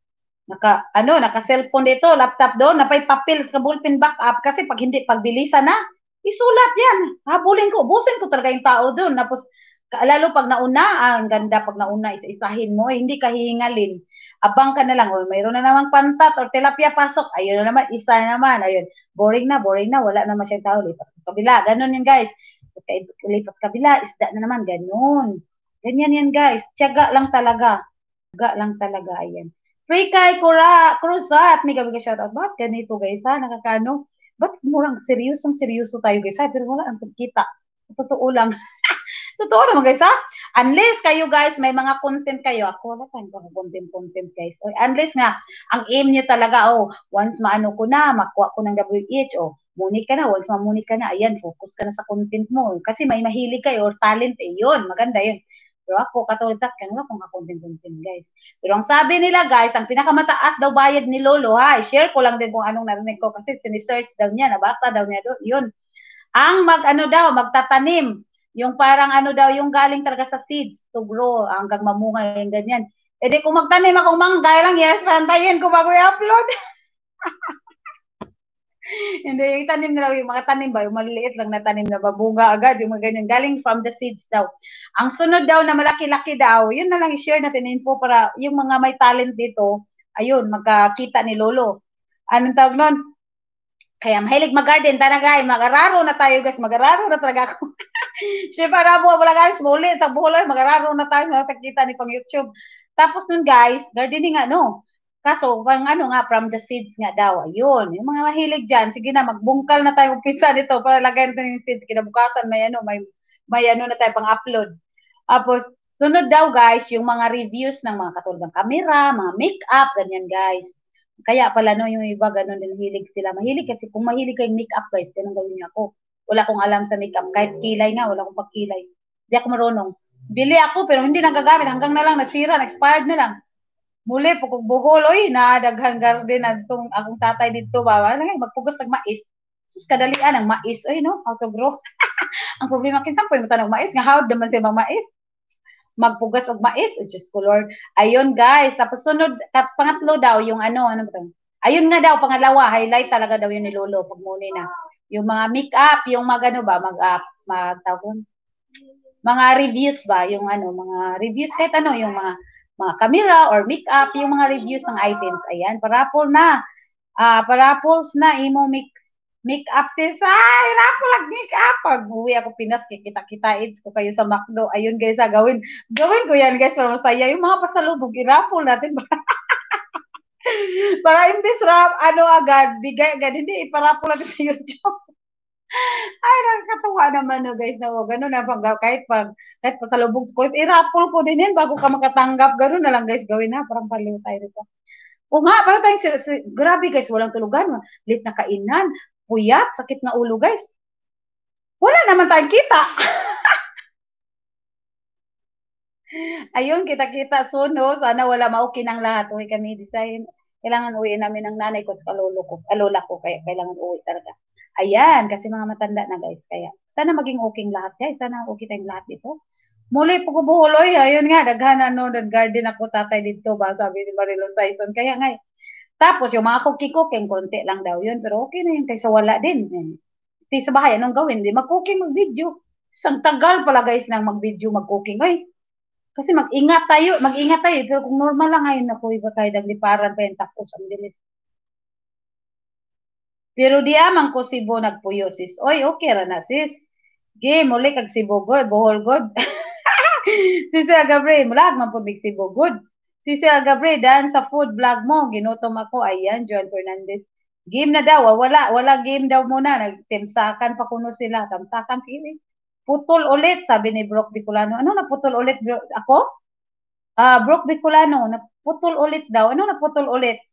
Naka, ano, naka-cellphone dito, laptop doon, napay papel, sa ballpen backup kasi pag hindi, pag dilisa na, isulat yan. Habulin ko, busin ko talaga yung tao doon. Tapos, lalo pag nauna, ang ganda pag nauna, isa-isahin mo, eh, hindi ka hihingalin. Abang ka na lang, oh, mayroon na namang pantat or tilapia pasok, ayun na naman, isa na naman, ayun, boring na, boring na, wala na masyadong tao, lipat sa kabila, ganun yun guys, lipat kabila, isda na naman, ganun, ganyan yan guys, tiyaga lang talaga, tiyaga lang talaga, ayan. Free kay Kura, Cruzat, may gabi ka shoutout, ba't ganito guys ha, nakakano, ba't murang seryosong seryoso tayo guys ha, pero wala ang pagkita, totoo lang. Totoo naman guys ha. Unless kayo guys, may mga content kayo. Ako wala tayong mga content-content guys. O, unless nga, ang aim nyo talaga, oh, once maano ko na, makuha ko ng W H, oh, muni ka na, once mamuni ka na, ayan, focus ka na sa content mo. Kasi may mahilig kayo or talent, eh, yun, maganda yun. Pero ako, katulad sa akin, wala kong content-content guys. Pero ang sabi nila guys, ang pinakamataas daw bayad ni Lolo, ha, share ko lang din kung anong narinig ko kasi sinisearch daw niya, nabasa daw niya doon, yun. Ang mag, ano daw, magtatanim, yung parang ano daw, yung galing talaga sa seeds to grow hanggang mamunga yung ganyan. E di kung magtanim akong mangga lang, yes, pantayin ko bago i-upload. Hindi, yung tanim nila, yung mga tanim ba, yung maliliit lang na tanim na babunga agad, yung mga ganyan, galing from the seeds daw. Ang sunod daw na malaki-laki daw, yun na lang i-share natin info para yung mga may talent dito, ayun, magkakita ni Lolo. Anong tawag nun? Kaya mahilig mag-garden, talaga, mag-araro na tayo guys, mag-araro na talaga ako. Siya para buha wala guys, muli, sa buhol, mag-araro na tayo, nakakita ni pang YouTube. Tapos nun guys, gardening nga, no? Kaso, pang ano nga, from the seeds nga daw, ayun, yung mga mahilig dyan, sige na, magbungkal na tayo umpisa dito, para lagay natin yung seeds, kinabukasan, may ano, may, may ano na tayo pang-upload. Tapos, sunod daw guys, yung mga reviews ng mga katulad ng camera, mga makeup, ganyan guys. Kaya pala no, yung iba ganun din hilig sila. Mahilig kasi kung mahilig kayong makeup guys, ganun gawin niyo ako. Wala akong alam sa makeup, kahit kilay nga, wala akong pagkilay. Hindi ako marunong. Bili ako pero hindi nagagamit, hanggang na lang nasira, expired na lang. Muli po kung buhol, oy, nadaghan garden na itong akong tatay dito ba, magpugos ng mais. Sus kadalian ang mais, oy no, how to grow. Ang problema kinsa po yung tanong mais, nga how naman siya mag mais. magpugas og mais, o Diyos ko Lord. Ayun guys, tapos sunod, pangatlo daw, yung ano, ano ba? Ayun nga daw, pangalawa, highlight talaga daw yun ni Lolo, pag muni na. Yung mga make-up, yung mag ano ba, mag-up, mag-tawag, mga reviews ba, yung ano, mga reviews, kahit ano, yung mga, mga camera or make-up, yung mga reviews ng items, ayan, parapol na, ah, parapols na, imo make make-up sis, ay, rapo lang make-up. Pag uwi ako Pinas, kikita-kita ko kayo sa McDo. Ayun guys, ha, gawin, gawin ko yan guys, para masaya. Yung mga pasalubog, irapol natin. Para imbis rap, ano agad, bigay agad, hindi, iparapol natin sa YouTube. Ay, nakakatuwa naman no guys, no, gano'n na pag, kahit pag, kahit pasalubog ko, irapol ko din yan bago ka makatanggap, gano'n na lang guys, gawin na, parang paliw tayo dito. O nga, parang tayong, si, si, grabe guys, walang tulugan, lit na kainan, puyat, sakit na ulo, guys. Wala naman tayong kita. Ayun, kita-kita soon, no? Sana wala maukin ang lahat. Uwi kami design. Kailangan uwi namin ng nanay ko at kalolo ko, alola ko, kaya kailangan uwi talaga. Ayan, kasi mga matanda na, guys. Kaya, sana maging okay lahat, guys. Sana okay tayong lahat dito. Muli po ko buhuloy, ayun nga, daghanan, no? Nag-garden ako tatay dito, ba? Sabi ni Marilo Saison. Kaya nga, tapos, yung mga cookie-cooking, konti lang daw yun. Pero okay na yun, kaysa wala din. Di sa bahay, anong gawin? Di mag-cooking, mag-video. Isang tagal pala guys ng mag-video, mag-cooking. Ay, kasi mag-ingat tayo, mag-ingat tayo. Pero kung normal lang ngayon, ako iba tayo, nagliparan pa yung tapos, ang bilis. Pero di amang ko Cebu nagpuyo, sis. Oy, okay ra na, sis. Game, muli kag Cebu good, bohol good. Sis Gabriel, mulag man po big Cebu good. Si Sir Gabriel, dan sa food vlog mo, ginutom ako, ayan, John Fernandez. Game na daw, wala, wala game daw muna, nagtimsakan pa kuno sila, tamsakan, sige. Putol ulit, sabi ni Brock Bicolano. Ano na putol ulit, bro? Ako? Ah, uh, Brock Bicolano, naputol ulit daw. Ano na putol ulit?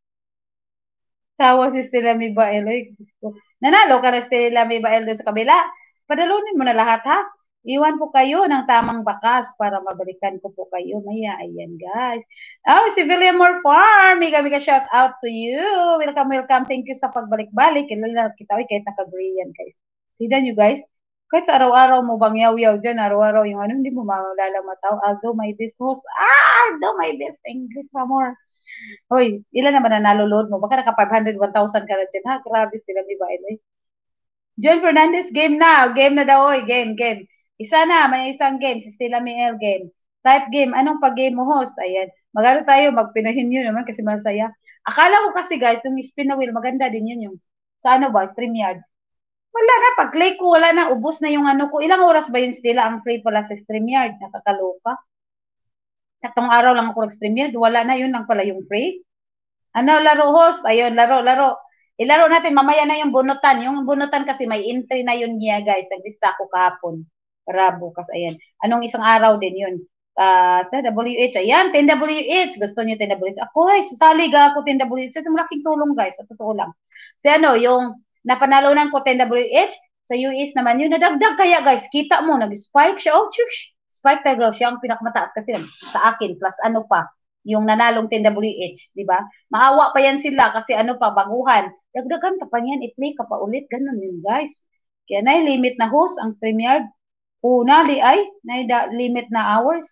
Tawa si Stella Mibael. Nanalo ka na Stella Mibael sa kabila. Padalunin mo na lahat, ha? Iwan po kayo ng tamang bakas para mabalikan ko po kayo. Maya, ayan guys. Oh, si William Moore Farm. Mega, mega shout out to you. Welcome, welcome. Thank you sa pagbalik-balik. Kilala kita, oy, kahit naka-gray yan, guys. Tignan nyo, guys. Kahit araw-araw mo bang yaw-yaw dyan, araw-araw yung ano, hindi mo maalala mataw. I'll do my best host. Ah, I'll do my best English pa more. Hoy, ilan naman na nalulod mo? Baka naka five hundred, one thousand ka na dyan, ha? Grabe sila, di ba? Anyway. John Fernandez, game na. Game na daw, oy. Game, game. Isa na, may isang game, si Stella Miel game. Type game, anong pag-game mo host? Ayan, magano tayo, magpinahin yun naman kasi masaya. Akala ko kasi guys, yung spin na wheel, maganda din yun yung, sa ano ba, StreamYard. Wala na, pag-click ko, wala na, ubos na yung ano ko. Ilang oras ba yun Stella ang free pala sa StreamYard? Nakakaloka. Tatong araw lang ako nag-StreamYard, wala na, yun lang pala yung free. Ano, laro host? Ayun, laro, laro. Ilaro natin, mamaya na yung bunutan. Yung bunutan kasi may entry na yun niya guys. Naglista ako kahapon. Para bukas, ayan. Anong isang araw din yun? Uh, sa W H, ayan, ten W H. Gusto niyo ten W H? Ako, ay, sasali ga ako ten W H. Ito malaking tulong, guys. Sa totoo lang. Si ano, yung napanalunan ko ten W H, sa U S naman, yun, nadagdag kaya, guys. Kita mo, nag-spike siya. Oh, shush. Spike talaga siya ang pinakamataas kasi sa akin, plus ano pa, yung nanalong ten W H, di ba? Maawa pa yan sila kasi ano pa, baguhan. Dagdagan ka pa yan, i-play ka pa ulit. Ganun yun, guys. Kaya na limit na host ang StreamYard. Una, di ay, na limit na hours.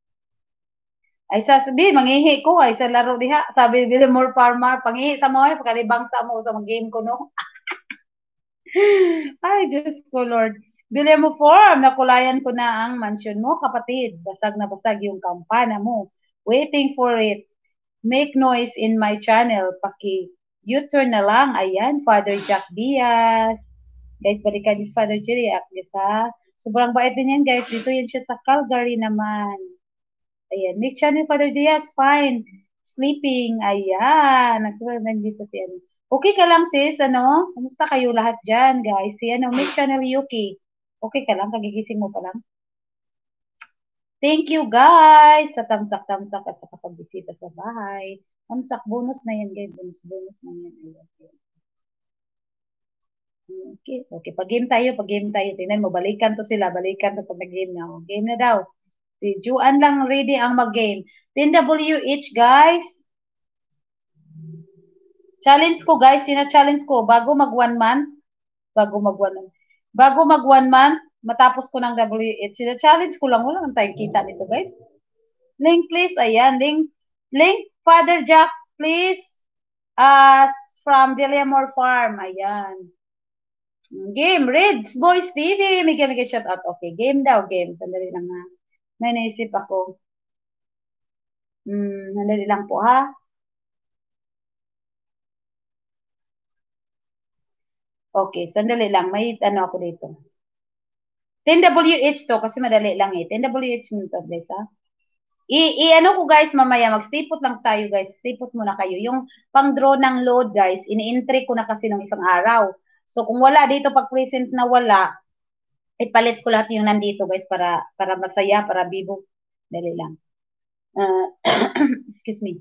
Ay, sasabi, mangihi ko, ay, sa laro diha. Sabi, Billy Moore Farmer, pangihi sa mo, ay, pagkalibang sa mo, sa mga game ko, no? Ay, Diyos ko, Lord. Billy Moore Farm, nakulayan ko na ang mansion mo, kapatid. Basag na basag yung kampana mo. Waiting for it. Make noise in my channel. Paki, U-turn na lang. Ayan, Father Jack Diaz. Guys, balikan ni Father Jerry. Akis, ha? Sobrang bait din yan, guys. Dito yan siya sa Calgary naman. Ayan. Make channel, Father Diaz. Fine. Sleeping. Ayan. Nandito si ano. Okay ka lang, sis. Ano? Kumusta kayo lahat dyan, guys? Si ano, make channel Yuki. Okay ka lang? Kagigising mo pa lang? Thank you, guys. Sa tamsak-tamsak at sa kapagbisita sa bahay. Tamsak. Bonus na yan, guys. Bonus, bonus na yan. Ayan. Okay, okay. Pag-game tayo, pag-game tayo. Tingnan mo, balikan to sila. Balikan to pag nag-game na. Oh, game na daw. Si Juan lang ready ang mag-game. ten W H, guys. Challenge ko, guys. Sina-challenge ko. Bago mag one month. Bago mag one month. Bago mag one month, matapos ko ng W H. Sina-challenge ko lang. Wala nang tayong kita nito, guys. Link, please. Ayan, link. Link, Father Jack, please. Uh, from Villamore Farm. Ayan. Game, Reds Boys T V. Mega, mega shout out. Okay, game daw, game. Sandali lang ha. May naisip ako. Hmm, sandali lang po ha. Okay, sandali lang. May ano ako dito. ten W H to kasi madali lang eh. ten W H nito, guys ha. I, i ano ko guys mamaya, mag-stipot lang tayo guys. Stipot muna kayo. Yung pang-draw ng load guys, ini-entry ko na kasi ng isang araw. So kung wala dito pag present na wala, ipalit ko lahat yung nandito guys para para masaya, para bibo. Dali lang. Uh, excuse me.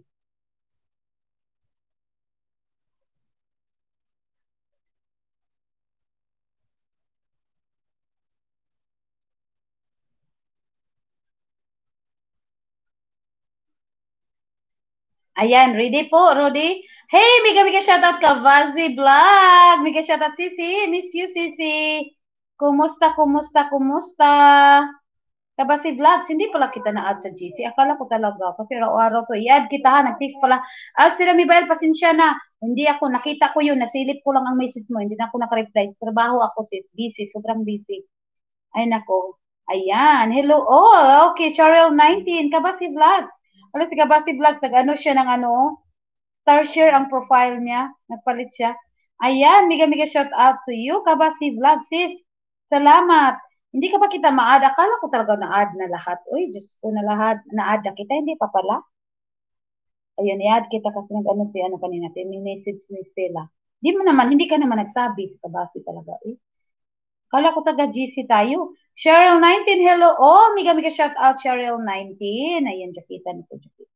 Ayan, ready po, Rudy? Hey, mega mega shoutout ka, Vazi Vlog. Mega shoutout, Sisi. Miss you, Sisi. Kumusta, kumusta, kumusta? Kabasi Vlogs, hindi pala kita na-add sa G C. Akala ko talaga, kasi araw-araw to, i-add kita ha, nag-text pala. Ah, sila Mibel, pasensya na. Hindi ako, nakita ko yun, nasilip ko lang ang message mo, hindi na ako nakareply. Trabaho ako sis, busy, sobrang busy. Ay nako. Ayan, hello all. Okay, Charel nineteen, Kabasi Vlogs. Alam si Kabasi Vlogs, nag-ano siya ng ano, star share ang profile niya, nagpalit siya. Ayan, mega mega shout out to you, Kabasi Vlogs, sis. Salamat. Hindi ka pa kita ma-add. Akala ko talaga na-add na lahat. Uy, Diyos ko na lahat. Na-add na kita. Hindi pa pala. Ayun, i-add kita kasi nag-ano si ano kanina. May message ni Stella. Di mo naman, hindi ka naman nagsabi. Kabasi talaga. Eh. Akala ko taga G C tayo. Cheryl nineteen, hello. Oh, mega mega shout out Cheryl nineteen. Ayan, jakitan ito, jakitan.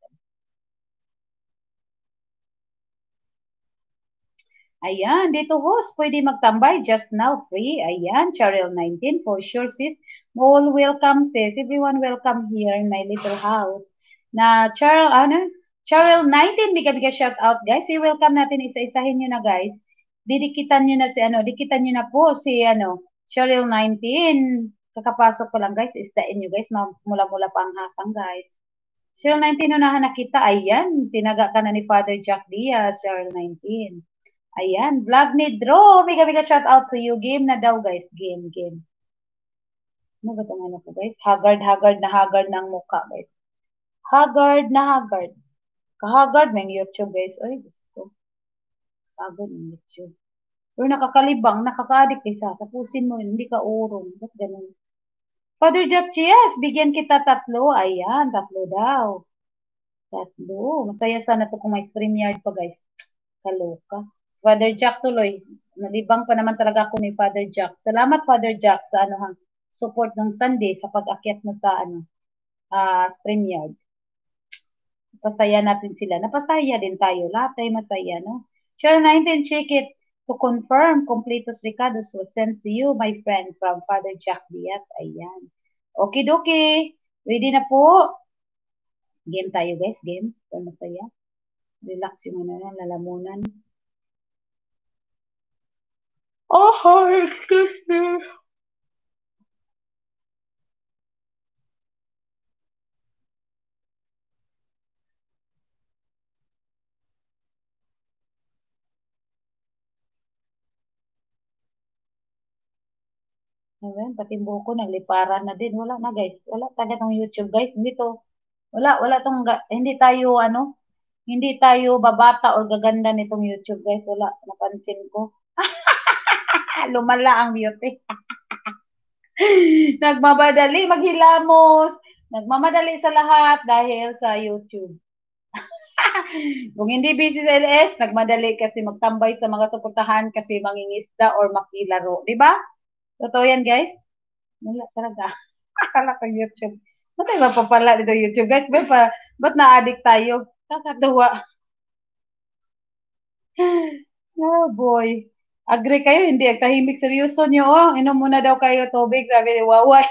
Ayan, dito host, pwede magtambay just now, free. Ayan, Cheryl nineteen, for sure sis. All welcome sis, everyone welcome here in my little house. Na Cheryl, ano? Cheryl nineteen, biga-biga shout out guys. I-welcome natin, isa-isahin nyo na guys. Didikitan nyo na si, ano, dikitan nyo na po si, ano, Cheryl nineteen. Kakapasok ko lang guys, isdain nyo guys, mula-mula pa ang hasang guys. Cheryl nineteen, unahan na kita. Ayan, tinaga ka na ni Father Jack Diaz, Cheryl nineteen. Ayan, vlog ni Drew. Mega mega shout out to you. Game na daw guys. Game, game. Ano ba itong ano ko guys? Haggard, haggard na haggard ng mukha guys. Haggard na haggard. Kahagard ng YouTube guys. Ay, gusto ko. Haggard ng YouTube. Pero nakakalibang, nakaka-addict isa. Tapusin mo, hindi ka urong. Ba't ganun? Father Jack, yes. Bigyan kita tatlo. Ayan, tatlo daw. Tatlo. Masaya sana to kung may StreamYard pa guys. Kaloka. Father Jack tuloy. Nalibang pa naman talaga ako ni Father Jack. Salamat Father Jack sa ano hang support ng Sunday sa pag-akyat mo sa ano uh, StreamYard. Napasaya natin sila. Napasaya din tayo. Lahat ay masaya, no? Share nineteen, check it to confirm completos Ricardos was sent to you, my friend, from Father Jack Diaz. Ayan. Okay, dokie. Ready na po? Game tayo, guys. Game. So, masaya. Relax yung muna, lalamunan. Oh, excuse me. Ayan, pati buko nagliparan na din. Wala na guys. Wala taga tong YouTube guys. Hindi to. Wala, wala tong, hindi tayo ano, hindi tayo babata or gaganda nitong YouTube guys. Wala, napansin ko. Lumala ang beauty. Nagmamadali maghilamos. Nagmamadali sa lahat dahil sa YouTube. Kung hindi busy sa L S, nagmadali kasi magtambay sa mga suportahan kasi mangingisda or makilaro. Diba? Totoo yan, guys? Wala talaga. Akala ko YouTube. Ba't tayo mapapala dito YouTube, guys? Ba't, pa, ba't na-addict tayo? Kakatuwa. Oh, boy. Agree kayo? Hindi. Agtahimik seryoso nyo. Oh, inom muna daw kayo tubig. Sabi ni Waway.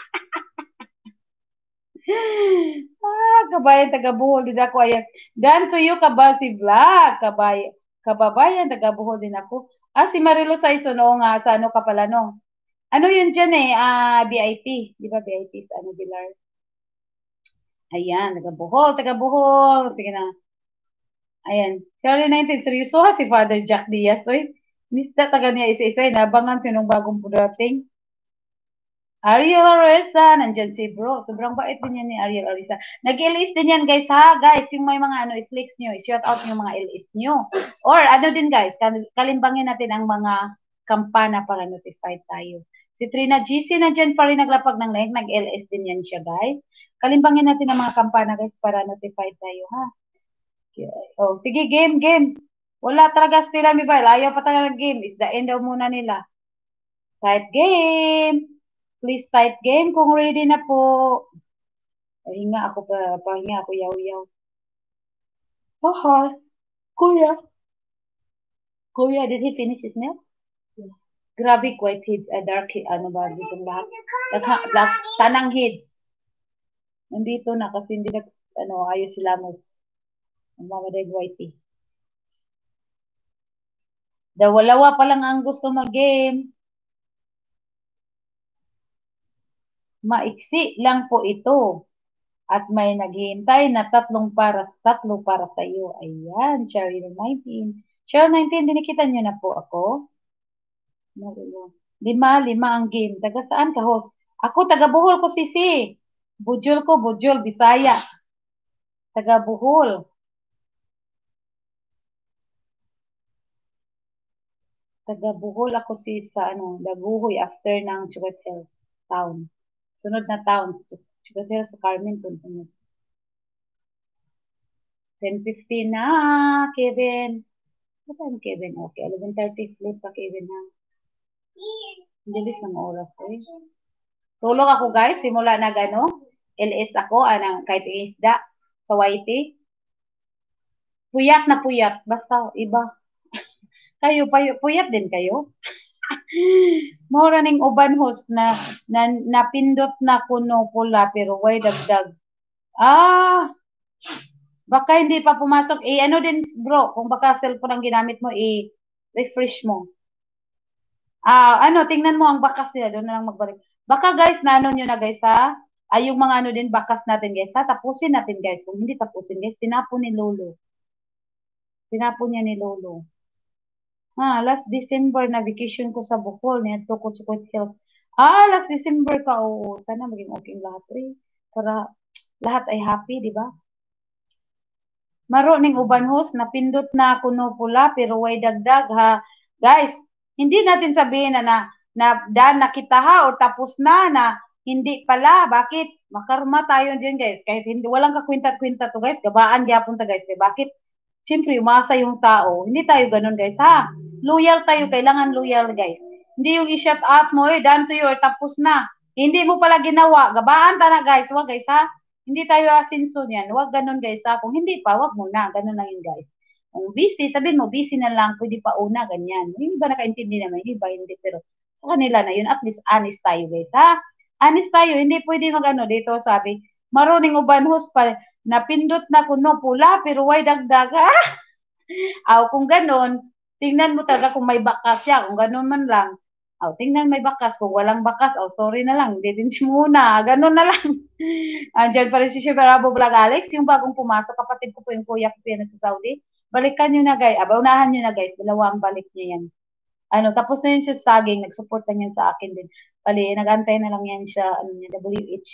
Ah, kabayan taga-Bohol din ako. Ayan. Dan to you, kabasi vlog. Kabay, kababayan taga-Bohol din ako. Ah, si Marilo Saiso, no, nga, sa ano ka pala, no? Ano yun dyan eh, ah, B I T. Di ba B I T sa ano, Bilar? Ayan, taga Bohol, taga Bohol. Sige na. Ayan. Charlie nineteen, seryoso ha si Father Jack Diaz. Uy, mista taga niya isa-isa. Nabangan sinong bagong pudating. Ariel Arisa, nandyan si bro. Sobrang bait din yan ni Ariel Arisa. Nag-L S din yan guys ha, guys. Yung may mga ano, i-flex nyo, i-shout out yung mga L S nyo. Or ano din guys, kalimbangin natin ang mga kampana para notified tayo. Si Trina G C nandyan pa rin naglapag ng like, nag-L S din yan siya guys. Kalimbangin natin ang mga kampana guys para notified tayo ha. Oh, sige game, game. Wala talaga sila mobile. Ayaw pa talaga game. Is the end daw muna nila. Type game. Please type game kung ready na po. Pahinga ako pa, pahinga ako yaw-yaw. Haha, kuya. Kuya, did he finish his meal? Yeah. Grabe, white heads, uh, dark heads, ano ba, dito lahat. Lahat, lahat, tanang heads. Nandito na kasi hindi na, ano, ayos sila mos. Ang mga dahil whitey. Dawalawa pa lang ang gusto mag-game. Maiksi lang po ito. At may naghihintay na tatlong para, tatlo para sa iyo. Ayan, Cheryl nineteen. Cheryl nineteen, dinikita nyo na po ako. Lima, lima ang game. Taga saan ka, host? Ako, taga Bohol ko, sisi. Bujol ko, Bujol, Bisaya. Taga Bohol. Taga Bohol ako si sa ano, Daguhoy after ng Chugat Hills town. Sunod na town, Chugat Hills sa Carmen. ten fifteen na, Kevin. What time, Kevin? Okay, eleven thirty sleep pa, Kevin, ha? Bilis ng oras, eh. Tulog ako, guys. Simula na gano. L S ako, anang kahit isda sa Whitey. Puyat na puyat. Basta, iba. Kayo, puyat din kayo. Mora ning uban host na, na napindot na kuno pula pero way dagdag. Ah, baka hindi pa pumasok. Eh, ano din, bro, kung baka cellphone ang ginamit mo, i-refresh mo. Ah, ano, tingnan mo ang bakas nila. Doon na lang magbalik. Baka guys, na ano nyo na guys, ha? Ay, yung mga ano din, bakas natin guys, ha? Tapusin natin guys. Kung hindi tapusin guys, tinapon ni Lolo. Tinapon niya ni Lolo. Ah, last December na vacation ko sa Bohol. Nito ko sa Hills. Ah, last December ka. Oo, sana maging okay lahat. Eh. Para lahat ay happy, di ba? Maro ning uban host, napindot na kuno pula, pero way dagdag ha. Guys, hindi natin sabihin na na, na daan na kita ha, o tapos na na, hindi pala. Bakit? Makarma tayo din guys. Kahit hindi, walang kakwinta-kwinta to guys. Gabaan gyapon ta guys. Eh. Bakit? Siyempre, umasa yung tao. Hindi tayo ganun guys ha. Loyal tayo. Kailangan loyal guys. Hindi yung i-shout out mo, eh, done to you, or tapos na. Hindi mo pala ginawa. Gabaan ta na guys. Wag guys ha. Hindi tayo asinso niyan. Huwag ganun guys ha. Kung hindi pa, wag muna. Ganun lang yun guys. Kung busy, sabihin mo, busy na lang. Pwede pa una, ganyan. Hindi ba nakaintindi naman? Hindi ba? Hindi. Pero sa kanila na yun, at least honest tayo guys ha. Honest tayo. Hindi pwede magano dito sabi. Maruning uban host pa. Napindot na kuno pula, pero way dagdag ha. Aw, kung ganun, tingnan mo talaga kung may bakas siya. Kung ganun man lang. Oh, tingnan may bakas. Kung walang bakas, oh, sorry na lang. Hindi din siya muna. Ganun na lang. Andiyan pa rin si Shibarabo Vlog Alex. Yung bagong pumasok, kapatid ko po yung kuya ko po yan sa Saudi. Balikan nyo na guys. Aba, unahan nyo na guys. Dalawang balik nyo yan. Ano, tapos na yun siya saging. Nag-support na yan sa akin din. Bali, nag-antay na lang yan siya, ano niya, W H.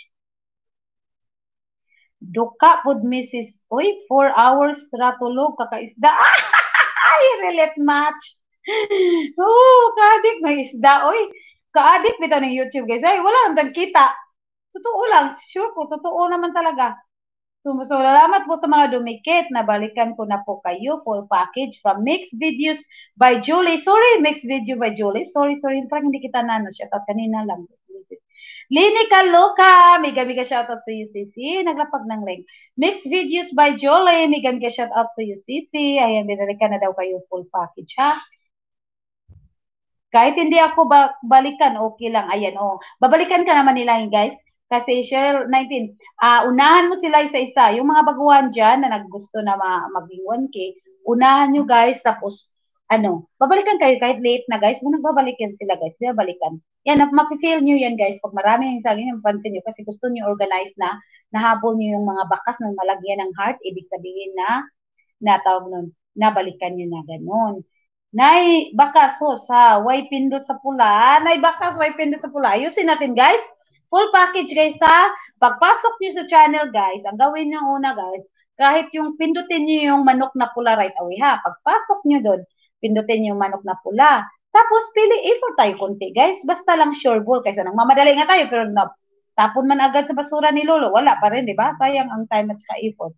Duka pod Missus Uy, four hours ratulog, kakaisda. Ay, relate match. Oh, kaadik na isda. Uy, kaadik dito ng YouTube, guys. Ay, wala nang kita. Totoo lang. Sure po, totoo naman talaga. So, so, salamat po sa mga dumikit. Nabalikan ko na po kayo. Full package from Mixed Videos by Julie. Sorry, Mixed Video by Julie. Sorry, sorry. Parang hindi kita na, no, shout out kanina lang. Lini Kaloka, mega mega shoutout sa U C C. Naglapag ng link. Mixed Videos by Jolie, mega mega shoutout sa U C C. Ayan, binalikan na daw kayo full package, ha? Kahit hindi ako ba balikan, okay lang. Ayan, oh. Babalikan ka naman nila, guys. Kasi Cheryl nineteen, uh, unahan mo sila isa-isa. Yung mga baguhan dyan na naggusto na ma maging one K, unahan nyo guys. Tapos, ano, babalikan kayo kahit late na guys, kung nagbabalikan sila guys, balikan. Yan, mapifeel nyo yan guys, pag marami yung saging yung pansin nyo, kasi gusto nyo organize na, nahabol nyo yung mga bakas ng malagyan ng heart, ibig sabihin na, natawag nun, nabalikan nyo na ganun. Nay, bakas ho sa, way pindot sa pula, nay bakas, way pindot sa pula, ayusin natin guys, full package guys ha, pagpasok nyo sa channel guys, ang gawin nyo una guys, kahit yung pindutin nyo yung manok na pula right away ha, pagpasok nyo doon, pindutin yung manok na pula. Tapos, pili effort tayo konti, guys. Basta lang sure ball. Kaysa nang mamadali nga tayo, pero na, tapon man agad sa basura ni Lolo. Wala pa rin, di ba? Sayang ang time at saka effort.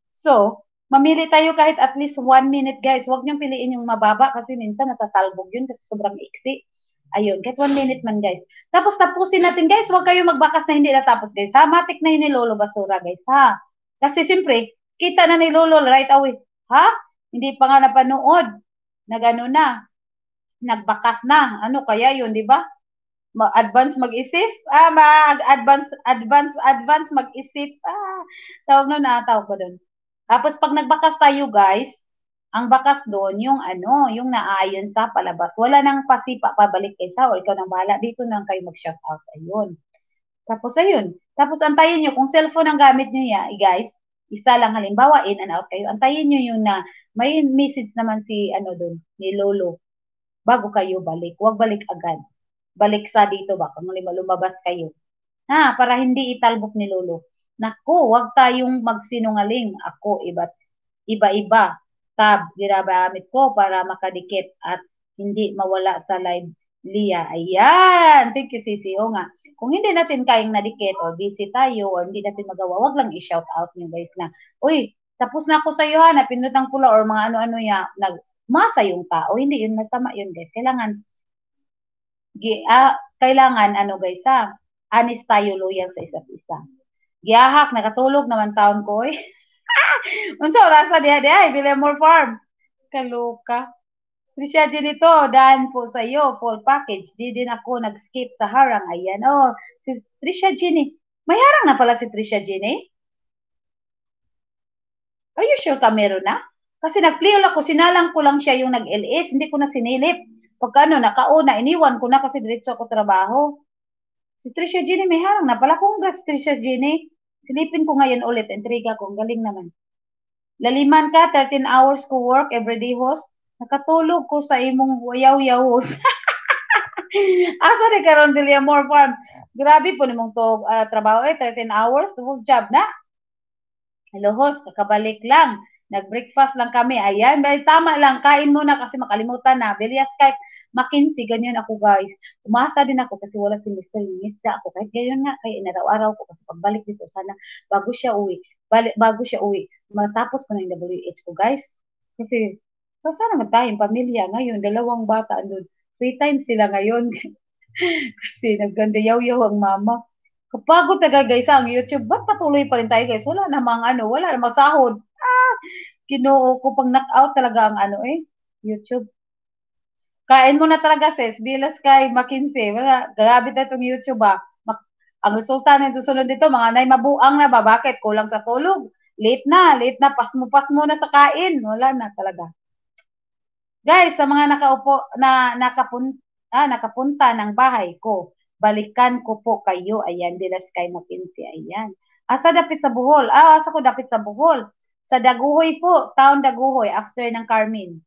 So, mamili tayo kahit at least one minute, guys. Huwag niyong piliin yung mababa kasi minsan natatalbog yun kasi sobrang iksi. Ayun, kahit one minute man, guys. Tapos, tapusin natin, guys. Huwag kayo magbakas na hindi natapos, guys. Ha? Matik na yun ni Lolo basura, guys. Ha? Kasi, siyempre, kita na ni Lolo right away. Ha? Hindi pa nga napanood. Nagano na, nagbakas na. Ano kaya yun, di ba? Ma-advance mag-isip? Ah, ma-advance, advance, advance mag-isip. Ah, tawag na na, tawag ko doon. Tapos pag nagbakas tayo, guys, ang bakas doon, yung ano, yung naayon sa palabas. Wala nang pasipa pabalik kay sa, o ikaw nang bahala. Dito nang kayo mag-shout out. Ayun. Tapos ayun. Tapos antayin nyo, kung cellphone ang gamit nyo ya, guys, isa lang halimbawa, in and out kayo. Antayin nyo yung na, may message naman si, ano doon, ni Lolo, bago kayo balik. Huwag balik agad. Balik sa dito ba, kung lumabas kayo. Ha, para hindi italbok ni Lolo. Naku, huwag tayong magsinungaling. Ako, iba't iba-iba. Tab, ginagamit ko para makadikit at hindi mawala sa live Lia. Ayan. Thank you, Sisi. O nga. Kung hindi natin kayang nadikit o busy tayo o hindi natin magawa, wag lang i-shout out nyo guys na, uy, tapos na ako sa iyo ha, napindot ang pula or mga ano-ano ya, nagmasa yung tao. Hindi yun, masama yun guys. Kailangan, uh, kailangan ano guys ha, honest tayo, loyal sa isa't isa. Giyahak, nakatulog naman taon ko eh. Unsa oras pa diha diha, Villamor Farm. Kaloka. Trisha dito, daan po sa iyo, full package. Di din ako nag-skip sa harang. Ayan, oh, si Trisha Jenny. May harang na pala si Trisha Jenny? Are you sure ka meron na? Kasi nag-play ako, sinalang ko lang siya yung nag-L S, hindi ko na sinilip. Pagka ano, nakauna, iniwan ko na kasi diretso ako trabaho. Si Trisha Jenny may harang na pala. Congrats, Trisha Jenny. Silipin ko ngayon ulit. Intriga ko. Galing naman. Laliman ka, thirteen hours ko work, everyday host. Nakatulog ko sa imong yaw-yaw host. Asa ni karon Villamor Farm. Grabe po nimong to uh, trabaho eh, thirteen hours, tugog job na. Hello host, kakabalik lang. Nag-breakfast lang kami. Ayan, dahil tama lang, kain muna kasi makalimutan na. Belia Skype, McKinsey, ganyan ako guys. Umasa din ako kasi wala si Mister Minista ako. Kahit ganyan nga, kaya inaraw-araw ko kasi pagbalik dito sana, bago siya uwi, balik, bago siya uwi, matapos ko na yung W H ko guys. Kasi, so sana naman tayong pamilya ngayon, dalawang bata andun. Three times sila ngayon. Kasi nagganda yaw-yaw ang mama. Kapagod talaga guys ang YouTube, ba't patuloy pa rin tayo guys? Wala namang ano, wala namang sahod. Ah, kinuo ko pang knock-out talaga ang ano eh, YouTube. Kain mo na talaga sis, bilas kay McKinsey. Wala, grabe na itong YouTube ah. Ang resulta nito sunod dito, mga nay mabuang na ba? Bakit? Kulang sa tulog. Late na, late na, pasmo-pasmo na sa kain. Wala na talaga. Guys, sa mga nakaupo, na nakapunta, ah, nakapunta ng bahay ko, balikan ko po kayo. Ayan, Dilas kay McKinsey. Ayan. Asa dapit sa Bohol? Ah, asa ko dapit sa Bohol? Sa Daguhoy po, town Daguhoy, after ng Carmen.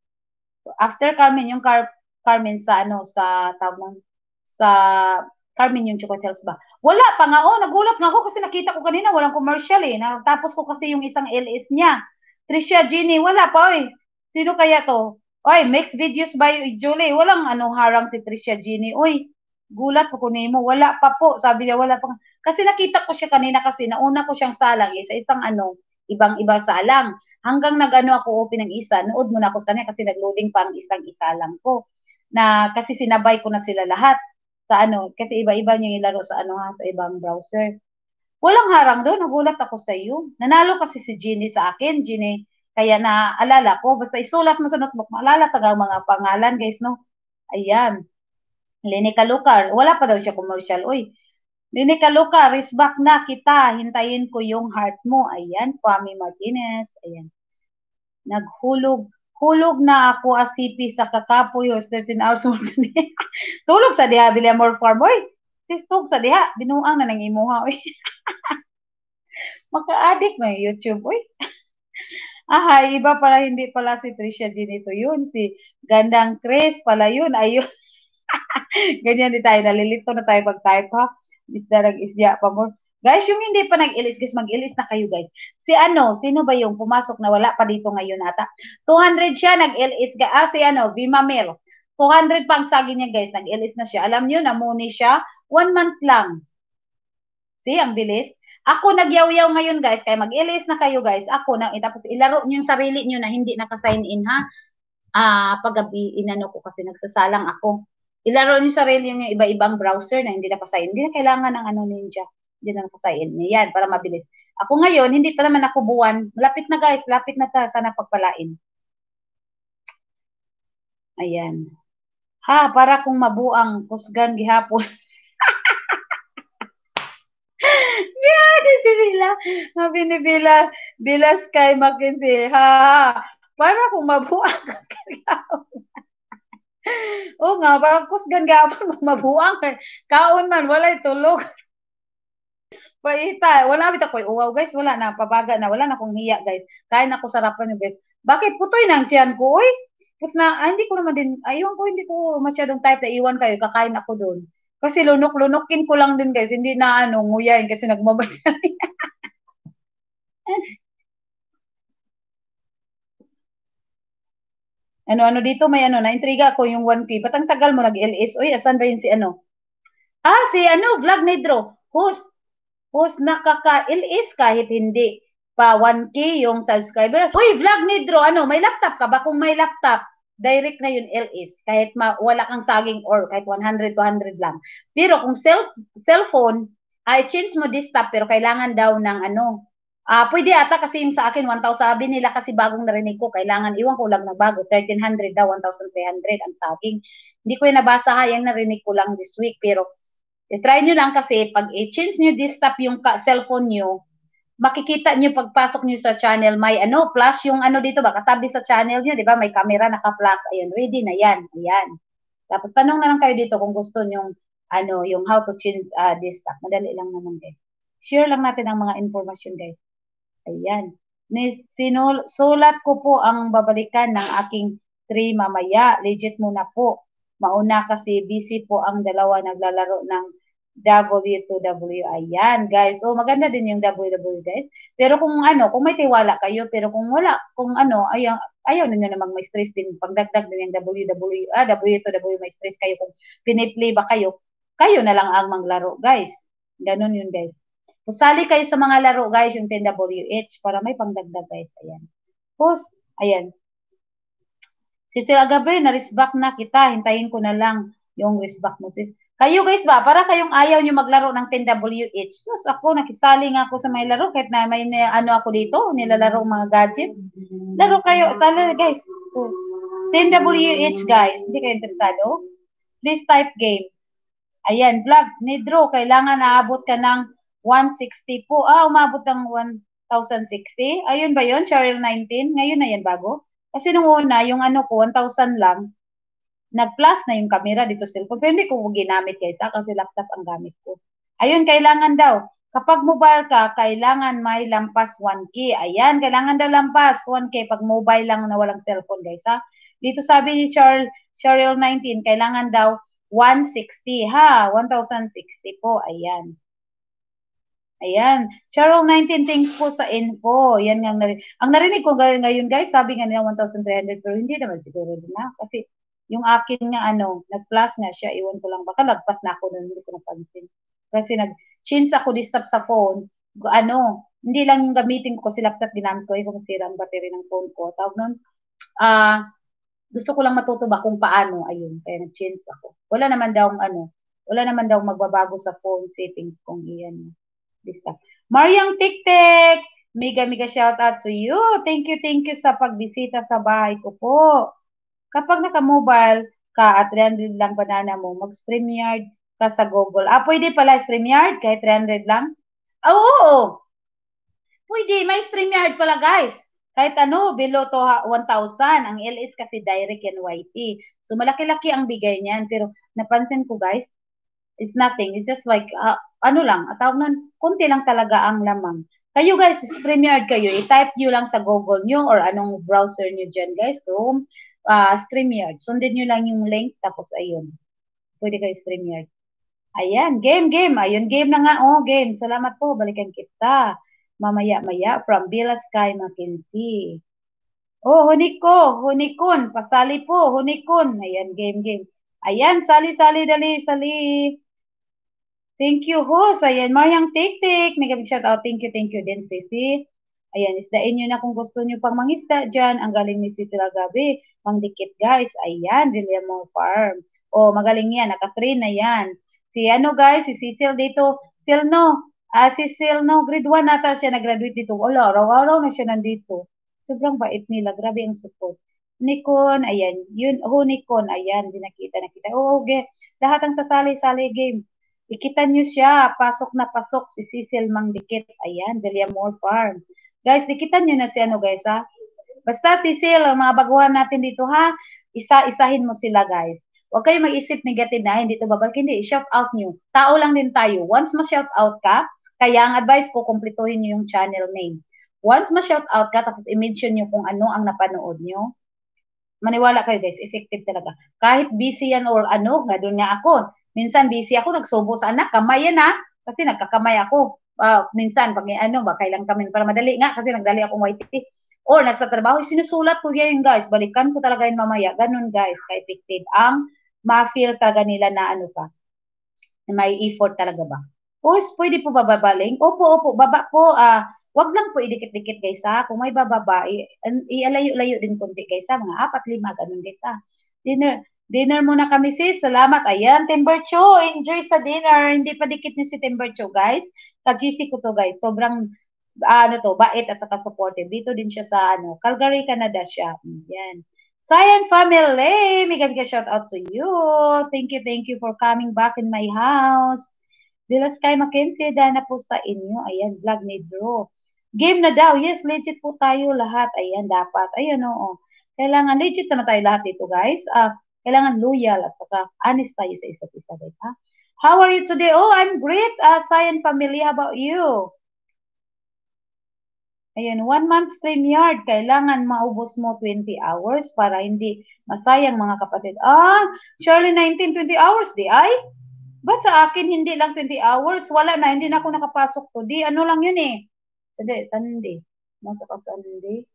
After Carmen, yung Car Carmen sa ano, sa tawag sa Carmen yung Choco Hills ba? Wala pa nga, oh, nagulat nga ako kasi nakita ko kanina, walang commercial eh. Tapos ko kasi yung isang L S niya. Trisha Jenny, wala pa, oy. Sino kaya to? Oy, mixed videos by Julie. Walang ano harang si Trisha Jenny. Oy, gulat po ko nimo. Wala pa po. Sabi niya, wala pa. Kasi nakita ko siya kanina kasi nauna ko siyang salang eh, sa isang ano, ibang-ibang salang. Hanggang nag-ano ako open ng isa, nood muna ako sa kanya kasi nag-loading pa ang isang isalang ko. Na kasi sinabay ko na sila lahat sa ano, kasi iba-iba niyo ilaro sa ano ha, sa ibang browser. Walang harang doon, nagulat ako sa iyo. Nanalo kasi si Ginny sa akin, Ginny. Kaya naalala ko, basta isulat mo sa notebook, maalala taga mga pangalan, guys, no? Ayan. Lini Kalukar, wala pa daw siya commercial. Uy, Lini Kalukar, is back na kita. Hintayin ko yung heart mo. Ayan, Kwame Martinez. Ayan. Naghulog. hulog na ako asipi sa kakapoy o thirteen hours old. Tulog sa diha, Villamor Farm. Oy, tistog sa diha. Binuang na nang imuha. Oy. Maka-addict may YouTube. Oy. Aha, iba para hindi pala si Trisha Ginito yun. Si Gandang Chris pala yun. Ayun. Ganyan di tayo. Nalilito na tayo pag-type ha. Isda nag-isya pa mo. Guys, yung hindi pa nag-ilis, guys, mag-ilis na kayo, guys. Si ano, sino ba yung pumasok na wala pa dito ngayon ata? two hundred siya, nag-ilis. Ah, si ano, Vima Mel. two hundred pang sagi niya, guys. Nag-ilis na siya. Alam niyo, namuni siya. One month lang. See, ang bilis. Ako nagyaw-yaw ngayon, guys. Kaya mag-ilis na kayo, guys. Ako na, tapos ilaro niyo yung sarili niyo na hindi naka-sign in, ha? Ah, paggabi, inano ko kasi nagsasalang ako. Ilaro niyo sarili niyo iba-ibang browser na hindi naka-sign. Hindi na kailangan ng ano ninja. Hindi na naka-sign. Yan, para mabilis. Ako ngayon, hindi pa naman ako buwan. Lapit na, guys. Lapit na ta. Sana pagpalain. Ayan. Ha, para kung mabuang kusgan gihapon. Yeah, si Bila. Sabi ni Bila, Bila Sky Mackenzie. Ha, ha. Para kung mabuang kusgan gihapon. Oo nga, parang kusgan gihapon mabuang. Kaon man, walay tulog. Paita, wala bita ko uwaw guys, wala na pabaga na, wala na akong hiya guys. Kain ako sarapan yung guys. Bakit putoy nang tiyan ko oy? Pus na ah, hindi ko naman din ayun ko hindi ko masyadong type na iwan kayo, kakain ako doon. Kasi lunok-lunokin ko lang din guys, hindi na ano nguyain kasi nagmabay. Ano-ano dito may ano, na-intriga ako yung one K. Ba't ang tagal mo nag-L S? Oy, asan ba yun si ano? Ah, si ano, Vlog Nedro. Host. Host nakaka-L S kahit hindi pa one K yung subscriber. Uy, Vlog Nedro, ano, may laptop ka ba? Kung may laptop, direct na yun L S. Kahit ma wala kang saging or kahit one hundred, two hundred lang. Pero kung cell cellphone, ay change mo desktop pero kailangan daw ng ano, ah, pwede ata kasi yung sa akin one thousand, sabi nila kasi bagong narinig ko, kailangan, iwan ko lang na bago, thirteen hundred daw, one thousand three hundred ang saging. Hindi ko yung nabasa ha, yung narinig ko lang this week, pero i-try nyo lang kasi pag i-change nyo desktop yung cellphone nyo, makikita nyo pagpasok nyo sa channel, may ano, flash yung ano dito ba, katabi sa channel nyo, di ba, may camera naka-flash, ayan, ready na yan, ayan. Tapos tanong na lang kayo dito kung gusto nyo, ano, yung how to change uh, desktop, madali lang naman guys. Share lang natin ang mga information guys. Ayan. Sinulat ko po ang babalikan ng aking three mamaya. Legit muna po. Mauna kasi busy po ang dalawa naglalaro ng W two W. Ayan, guys. So, maganda din yung W W, guys. Pero kung ano, kung may tiwala kayo, pero kung wala, kung ano, ayaw, ayaw ninyo namang may stress din. Pagdagdag din yung W W, ah, W two W, may stress kayo. Kung piniplay ba kayo, kayo na lang ang manglaro, guys. Ganun yun, guys. Pusali kayo sa mga laro, guys, yung ten W H para may pangdagdag, guys. Ayan. Post, ayan. Si Tia Gabriel, na-risback na kita. Hintayin ko na lang yung risback mo, sis. Kayo, guys ba, para kayong ayaw nyo maglaro ng ten W H. So, ako, nakisali nga ako sa may laro, kahit na may ano ako dito, nilalaro mga gadget. Laro kayo, sali, guys. So, ten W H, guys. Hindi kayo interesado? Please type game. Ayan, vlog, Nedro, kailangan naabot ka ng one sixty po. Ah, umabot ng one thousand sixty. Ayun ba yun? Cheryl nineteen. Ngayon na yan bago. Kasi nung una, yung ano ko, one thousand lang, nag-plus na yung camera dito cellphone. Pero hindi ko ginamit guys, kasi laptop ang gamit ko. Ayun, kailangan daw. Kapag mobile ka, kailangan may lampas one K. Ayan, kailangan daw lampas one K pag mobile lang na walang cellphone guys. Ha? Dito sabi ni Cheryl, Cheryl nineteen, kailangan daw one sixty. Ha? one thousand sixty po. Ayan. Ayan. Cheryl nineteen, thanks po sa info. Yan nga narinig. Ang narinig ko ngayon guys, sabi nga nila one thousand three hundred, pero hindi naman siguro din na. Kasi yung akin nga ano, nag-plus nga siya, iwan ko lang. Baka lagpas na ako nun, hindi ko napansin. Kasi nag-change ako disturb sa phone. Ano, hindi lang yung gamitin ko kasi laptop ginamit ko, kung sira ang battery ng phone ko. Tawag nun, ah, uh, gusto ko lang matuto ba kung paano, ayun, kaya nag-change ako. Wala naman daw ano, wala naman daw magbabago sa phone settings kung iyan. Lista. Mariang Tiktek, mega mega shout out to you. Thank you, thank you sa pagbisita sa bahay ko po. Kapag naka-mobile ka at three hundred lang banana mo, mag-StreamYard ka sa Google. Ah, pwede pala StreamYard kahit three hundred lang? Oo! Pwede, may StreamYard pala guys. Kahit ano, below to one thousand. Ang L S kasi direct yan Y T. So, malaki-laki ang bigay niyan. Pero, napansin ko guys, it's nothing. It's just like, uh, ano lang, at tawag nun, kunti lang talaga ang lamang. Kayo guys, StreamYard kayo, i-type nyo lang sa Google nyo or anong browser nyo dyan guys, Chrome, uh, StreamYard. Sundin nyo lang yung link, tapos ayun. Pwede kayo StreamYard. Ayan, game, game. Ayun, game na nga. Oh, game. Salamat po. Balikan kita. Mamaya-maya from Villa Sky, Mackenzie. Oh, Huniko. Hunikon. Pasali po. Hunikon. Ayan, game, game. Ayan, sali, sali, dali, sali. Thank you, host. Ayan, Mariang Tik-Tik. Mega big shout out. Thank you, thank you din, Sisi. Ayan, isdain nyo na kung gusto nyo pang mangisda dyan. Ang galing ni Sisi Lagabi. Mangdikit, guys. Ayan, Villamor Farm. Oh, magaling yan. Naka-train na yan. Si ano guys, si Cecil dito. Silno. Ah, si Silno, grade one nata siya nag-graduate dito. Wala, araw-araw na siya nandito. Sobrang bait nila. Grabe ang support. Nikon, ayan. Yun, oh, Nikon, ayan. Di nakita, nakita. Oh, okay. Lahat ang sasali-sali game. Ikita nyo siya. Pasok na pasok si Cecil Mangdikit. Ayan, Villamor Farm. Guys, dikitan nyo na si ano guys ha. Basta Cecil, mga baguhan natin dito ha. Isa-isahin mo sila guys. Huwag kayo mag-isip negative na, hindi ito babalik. Hindi, shout out nyo. Tao lang din tayo. Once ma-shout out ka, kaya ang advice ko, kumpletuhin nyo yung channel name. Once ma-shout out ka, tapos i-mention nyo kung ano ang napanood nyo, maniwala kayo guys, effective talaga. Kahit busy yan or ano, nga doon nga ako. Minsan busy ako, nagsubo sa anak, kamay yan ha, kasi nagkakamay ako. Uh, minsan, pag ano, ba, kailang kami, para madali nga, kasi nagdali akong Y T. Or nasa trabaho, sinusulat ko yan guys, balikan ko talaga yun mamaya. Ganun guys, ka-effective ang ma-feel talaga nila na ano ka, may effort talaga ba. O, pwede po bababaling? Opo, opo, baba po, ah, wag lang po idikit-dikit guys ha, kung may bababa, ialayo-layo din konti guys ha, mga apat, lima, ganun guys ha. Dinner, dinner muna kami sis, salamat, ayan, Timbercho, enjoy sa dinner, hindi pa dikit niyo si Timbercho guys, ka-G C ko to guys, sobrang, ano to, bait at saka supportive, dito din siya sa, ano, Calgary, Canada siya, yan. Cyan family, mega mega shout out to you. Thank you, thank you for coming back in my house. Villa Sky Mackenzie, dana po sa inyo. Ayan, vlog ni Drew. Game na daw. Yes, legit po tayo lahat. Ayan, dapat. Ayan, oo. Kailangan, legit naman tayo lahat dito, guys. Uh, kailangan loyal at saka honest tayo sa isa't isa, guys. Ha? How are you today? Oh, I'm great, uh, Cyan family. How about you? Ayan, one month StreamYard, kailangan maubos mo twenty hours para hindi masayang mga kapatid. Ah, surely nineteen, twenty hours, di ay? Ba't sa akin hindi lang twenty hours? Wala na, hindi na ako nakapasok to. Di, ano lang yun eh. Hindi, Sunday. Masa ka Sunday?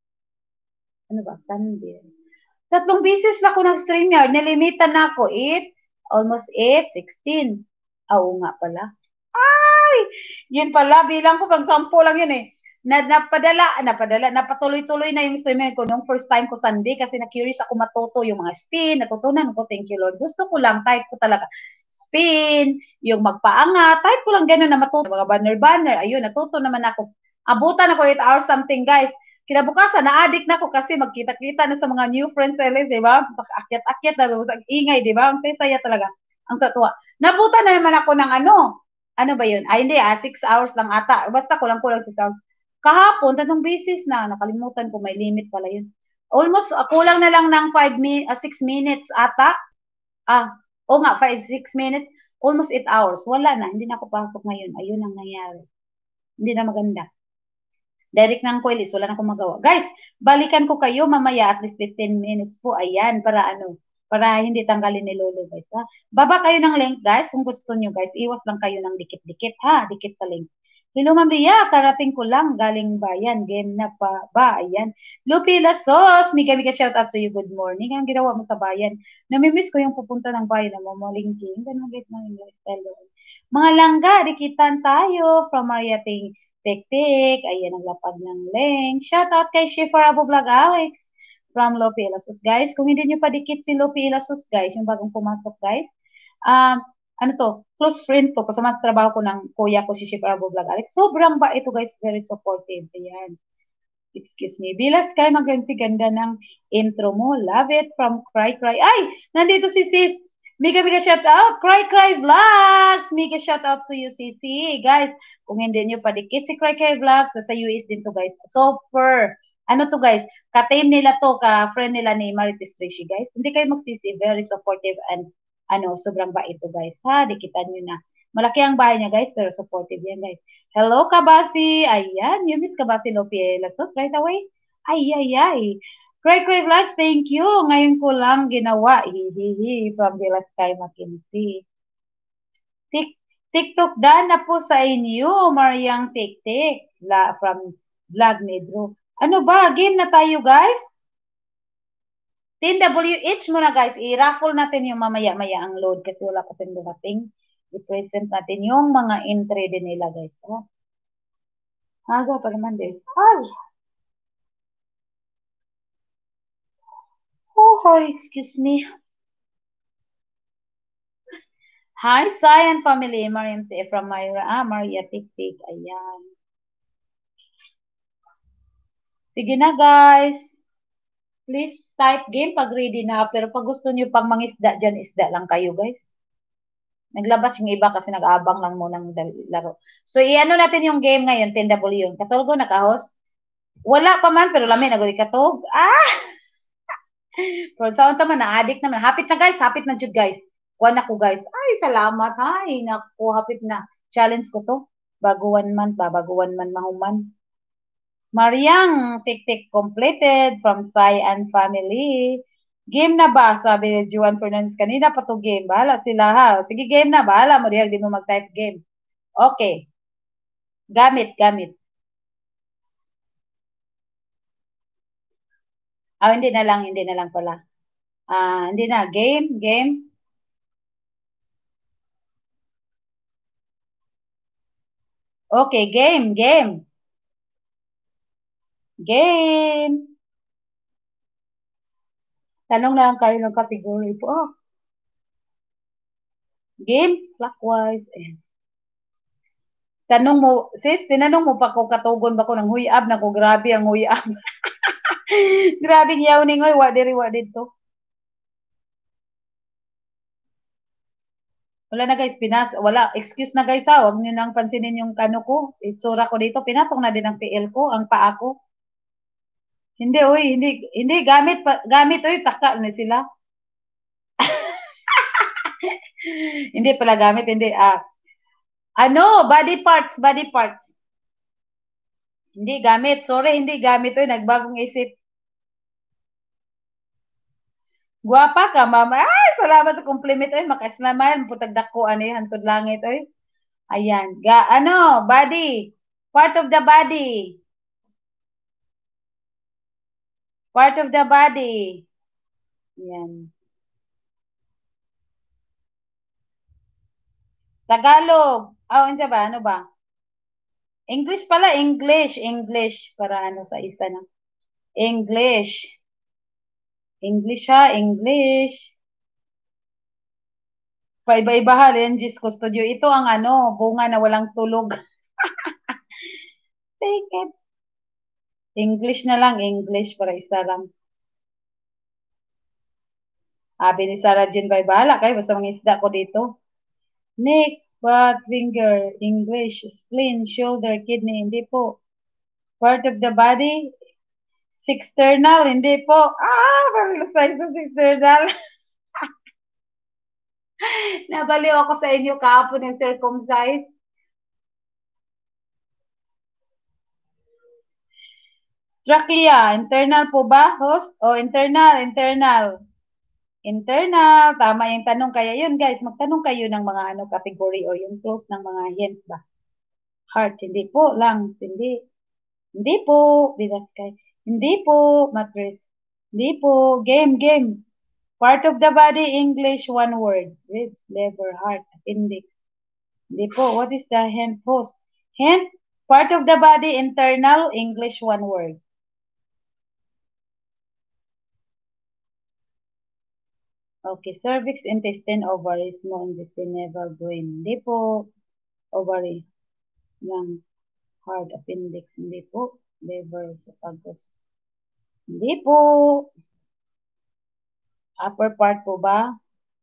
Ano ba? Sunday. Tatlong beses na ako ng StreamYard. Nilimitan na ako. eight, almost eight, sixteen. Oo nga pala. Ay! Yun pala, bilang ko, pag sampo lang yun eh. Na, napadala, napadala, napatuloy-tuloy na yung streaming ko nung first time ko Sunday kasi na-curious ako matuto yung mga spin, natutunan ko, thank you Lord. Gusto ko lang, type ko talaga, spin, yung magpaangat, type ko lang gano'n na matuto, mga banner-banner, ayun, natuto naman ako. Abutan ako eight hours something guys. Kinabukasan, na-addict na ako kasi magkita-kita na sa mga new friends sa L S, di ba? Akyat-akyat na, ingay, di ba? Ang saya talaga, ang tatuwa. Nabutan na naman ako ng ano, ano ba yun? Ay, hindi ah, six hours lang ata. Basta kulang-kulang six hours. Kahapon, tatlong beses na, nakalimutan ko, may limit pala yun. Almost, uh, kulang na lang ng five min uh, six minutes ata. Ah, o oh nga, five, six minutes. Almost eight hours. Wala na, hindi na ako pasok ngayon. Ayun ang nangyari. Hindi na maganda. Direct ng Coilis, wala na akong magawa. Guys, balikan ko kayo mamaya at least fifteen minutes po. Ayan, para ano, para hindi tanggalin ni Lolo guys. Ha? Baba kayo ng link guys, kung gusto nyo guys. Iwas lang kayo ng dikit-dikit ha, dikit sa link. Hello, Ma'am Lia. Karating ko lang. Galing bayan. Game na pa ba? Ayan. Lupi Lasos. Mika, mika, shout out to you. Good morning. Ang ginawa mo sa bayan. Namimiss ko yung pupunta ng bayan na mamalingking. Ganun get na yung lifestyle doon. Mga langga, dikitan tayo. From Maria Ting Tek-Tek. Ayan, ang lapag ng link. Shout out kay Shifar Abu Vlog Alex. From Lupi Lasos, guys. Kung hindi nyo pa dikit si Lupi Lasos, guys, yung bagong pumasok, guys. Um, ano to, close friend ko, kasama sa trabaho ko ng kuya ko, si Chef Arbo Vlog Alex. Sobrang ba ito guys, very supportive. Ayan. Excuse me. Bilas kayo magganti ganda ng intro mo. Love it from Cry Cry. Ay, nandito si sis. Mega mega shout out. Cry Cry Vlogs. Mega shout out to you, Sisi. Guys, kung hindi nyo padikit si Cry Cry Vlogs, sa U S din to guys. Super. Ano to guys, ka-team nila to, ka-friend nila ni Marites Rishi guys. Hindi kayo magsisi, very supportive and ano, sobrang bait to guys. Ha, di kita nyo na. Malaki ang bahay niya guys, pero supportive yan guys. Hello Kabasi, ayan, you miss Kabasi Lopie Lasos right away. Ay, ay, ay. Cray Cray Vlogs, thank you. Ngayon ko lang ginawa. Hihihi, from the last time McKinsey. Tik TikTok dan na po sa inyo, Mariang Tik-Tik, la, from Vlog Nedro. Ano ba? Game na tayo, guys? ten W H muna, guys. I-raffle natin yung mamaya-maya ang load kasi wala pa din dumating. I-present natin yung mga entry din nila, guys. Oh. Aga pa naman, guys. Ay! Oh, excuse me. Hi, Cyan family. Mariam from Myra. Ah, Maria Tik-Tik. Ayan. Sige na, guys. Please type game pag ready na. Pero pag gusto nyo pang mangisda dyan, isda lang kayo, guys. Naglabas yung iba kasi nag-aabang lang muna ng laro. So, i-ano natin yung game ngayon, ten W yun. Katulgo, naka-host. Wala pa man, pero lami, naguli katog. Ah! Pero sa unta man, na-addict naman. Hapit na, guys. Hapit na, jud guys. Kuha na ko, guys. Ay, salamat. Ay, naku, hapit na. Challenge ko to. Baguan man pa, baguan man mahuman. Mariang, Tik-Tik completed from Sai and family. Game na ba? Sabi ni Juan Fernandez kanina pa to game. Bahala sila ha. Sige, game na. Bahala mo diyan. Di mo mag-type game. Okay. Gamit, gamit. Ah, hindi na lang. Hindi na lang pala. Ah, hindi na. Game, game. Okay, game, game. Game. Tanong na lang kayo ng category po. Oh. Game, clockwise. Ayan. Tanong mo, sis, tinanong mo pa ko katugon ba ko ng huyab na ko, grabe ang huyab. Grabe niyaw ni ngoy, wa diri wa dito. Wala na guys, pinas, wala, excuse na guys ha, wag niyo nang pansinin yung kano ko, itsura ko dito, pinatong na din ang T L ko, ang paa ko. Hindi, oy, hindi, hindi, gamit, gamit, oy, taka na sila. Hindi pala gamit, hindi, ah, ano, body parts, body parts. Hindi gamit, sorry, hindi gamit, oy, nagbagong isip. Guwapa ka, mama. Ay, salamat sa compliment, oy, makas naman, putag dako, ano yung hantod langit, oy. Ayan, ga, ano, body, part of the body. Part of the body. Yan. Tagalog. Ah, oh, ba? Ano ba? English pala, English. English. Para ano sa isa na. English. English ha, English. Paiba-iba ha, Renjis Custodio. Ito ang ano, bunga na walang tulog. Take it. English na lang, English para isa lang. Sabi ni Sarah Jean, bye bahala kayo, basta mga isda ko dito. Neck, butt, finger, English, spleen, shoulder, kidney, hindi po. Part of the body, external, hindi po. Ah, parang size ng external. Nabaliw ako sa inyo kahapon ng circumcise. Trachea, internal po ba, host? O, internal, internal. Internal, tama yung tanong. Kaya yun, guys, magtanong kayo ng mga ano category o yung close ng mga hints ba. Heart, hindi po, lungs, hindi. Hindi po, bilaskay. Hindi po, mattress. Hindi po, game, game. Part of the body, English, one word. Ribs, liver, heart, appendix. Hindi po, what is the hint, host? Hint, part of the body, internal, English, one word. Okay, cervix, intestine, ovary, small intestine, navel, brain. Hindi po, ovary, lungs, heart, appendix. Hindi po, liver, esophagus. Hindi po. Upper part po ba?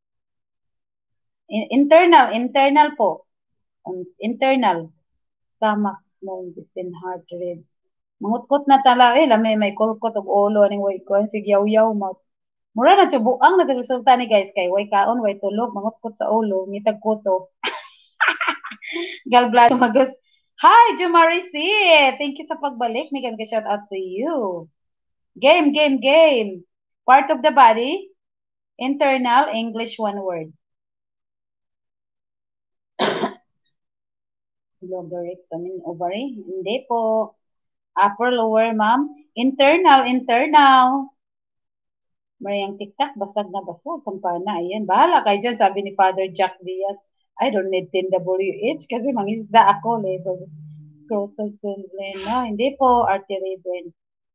Internal, internal po. Internal. Stomach, small intestine, heart, ribs. Mangutkot na tala, eh, lamay may kulkot og ulo ning way ko, sige yaw-yaw mo. Mura na tubuang na resulta ni guys kay way kaon, way tulog, mangutkot sa ulo, ngitag kuto. Galblad magus. Hi, Jumarisi! Thank you sa pagbalik. May ganda shout out to you. Game, game, game. Part of the body, internal, English, one word. Logarithm, ovary? Hindi po. Upper, lower, ma'am. Internal, internal. Mariang tiktak, basag na basag. Kampana, ayan. Bahala kayo dyan, sabi ni Father Jack Diaz. I don't need ten W H kasi mangisda ako. Level. Scrotal children. No, hindi po. Artery brain.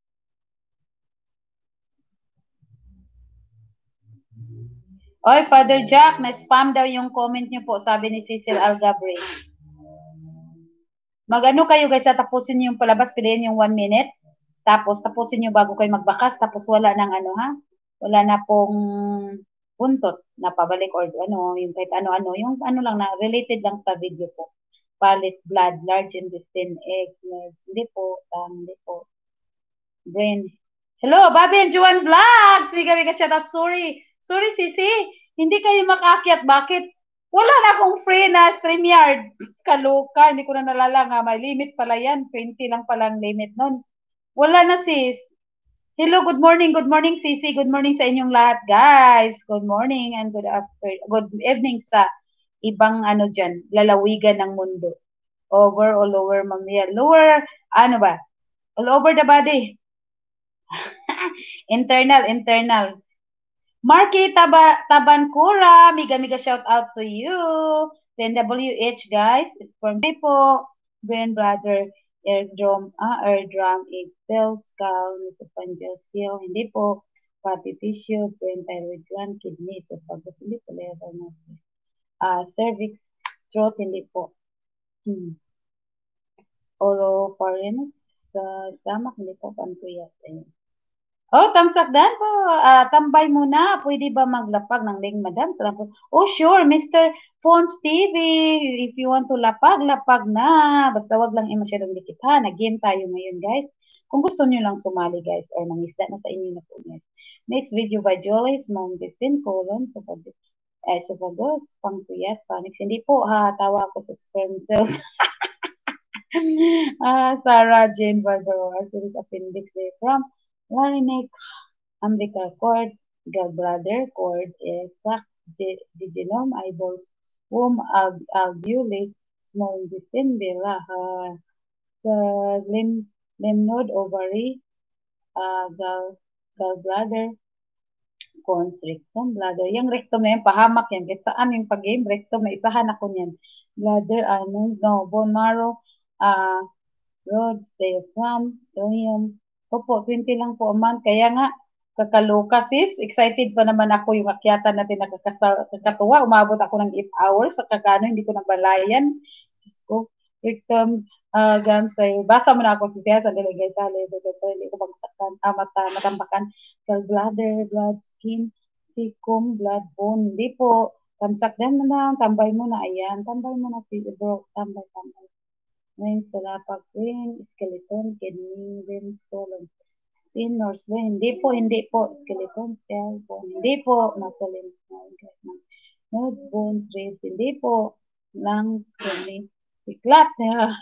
Oy, Father Jack, na-spam daw yung comment niyo po, sabi ni Cecil Algabre. Mag-ano kayo guys, tapusin niyo yung palabas, piliin yung one minute. Tapos, tapusin niyo bago kayo magbakas. Tapos, wala nang ano ha. Wala na pong buntot na pabalik or ano, yung kahit ano-ano. Yung ano lang na, related lang sa video po. Palate, blood, large intestine, egg, nerves. Hindi po, um, hindi po. Brain. Hello, Bobby and Juan Vlog! Biga-biga shout out, sorry. Sorry, Sisi. Hindi kayo makakyat. Bakit? Wala na akong free na StreamYard. Kaloka, hindi ko na nalala nga. May limit pala yan. twenty lang palang limit nun. Wala na, sis. Hello, good morning. Good morning, Sisi. Good morning sa inyong lahat, guys. Good morning and good after, good evening sa ibang ano dyan, lalawigan ng mundo. Over or lower, mamaya. Lower, ano ba? All over the body. internal, internal. Marky Taba, Tabancura, mega mega shout out to you. Then W H guys, it's from po. Brain brother, eardrum, ah, eardrum, egg cells, skull, esophageal seal, hindi po. Fatty tissue, brain, thyroid gland, kidney, esophagus, hindi po. Level notice. Ah, cervix, throat, hindi po. Hmm. Oropharynx, uh, stomach, hindi po. Pancreas, ayun. Oh, tamsakdan po. Uh, tambay muna. Pwede ba maglapag ng link, madam? Salamat. Oh, sure, Mister Pons T V. If you want to lapag, lapag na. Basta wag lang masyadong dikit ha. Nag-game tayo ngayon, guys. Kung gusto nyo lang sumali, guys, or mangisda na sa inyo na po yan. Next video by Jolie, small intestine, colon, esophagus, esophagus, pancreas, panics. Hindi po, ha. Tawa ako sa sperm cell. ah, Sarah Jane Barbaro. Series appendix from larynx, umbilical cord, gallbladder cord, sac, jejunum, eyeballs, womb, al alveoli, small intestine, villi, uh, the lymph, lymph node, ovary, uh, gall, gallbladder, cons, rectum, bladder. Yung rectum na yan, pahamak yan. Kahit saan yung pag-game, rectum na isahan ako niyan. Bladder, ano, no, bone marrow, uh, rods, diaphragm, ileum. Opo, twenty lang po a month. Kaya nga, kakaloka sis. Excited pa naman ako yung akyatan natin nakakatuwa. Umabot ako ng eight hours sa kakano, hindi ko nabalayan. Diyos ko, rectum, uh, gams, ay, basa mo na ako siya sa delegay sa level. Hindi ko magsakan, ah, mata, matambakan. Gallbladder, blood, skin, cecum, blood, bone. Hindi po. Tamsak din mo na, tambay mo na. Ayan, tambay mo na si bro. Tambay, tambay. Ngayon, salapak rin, skeleton, kidney, veins, colon, spin, nurse vein. Hindi po, hindi po. Skeleton, cell, bone. Hindi po. Muscle, nodes, bones, ribs. Hindi po. Lung, kidney, siklat.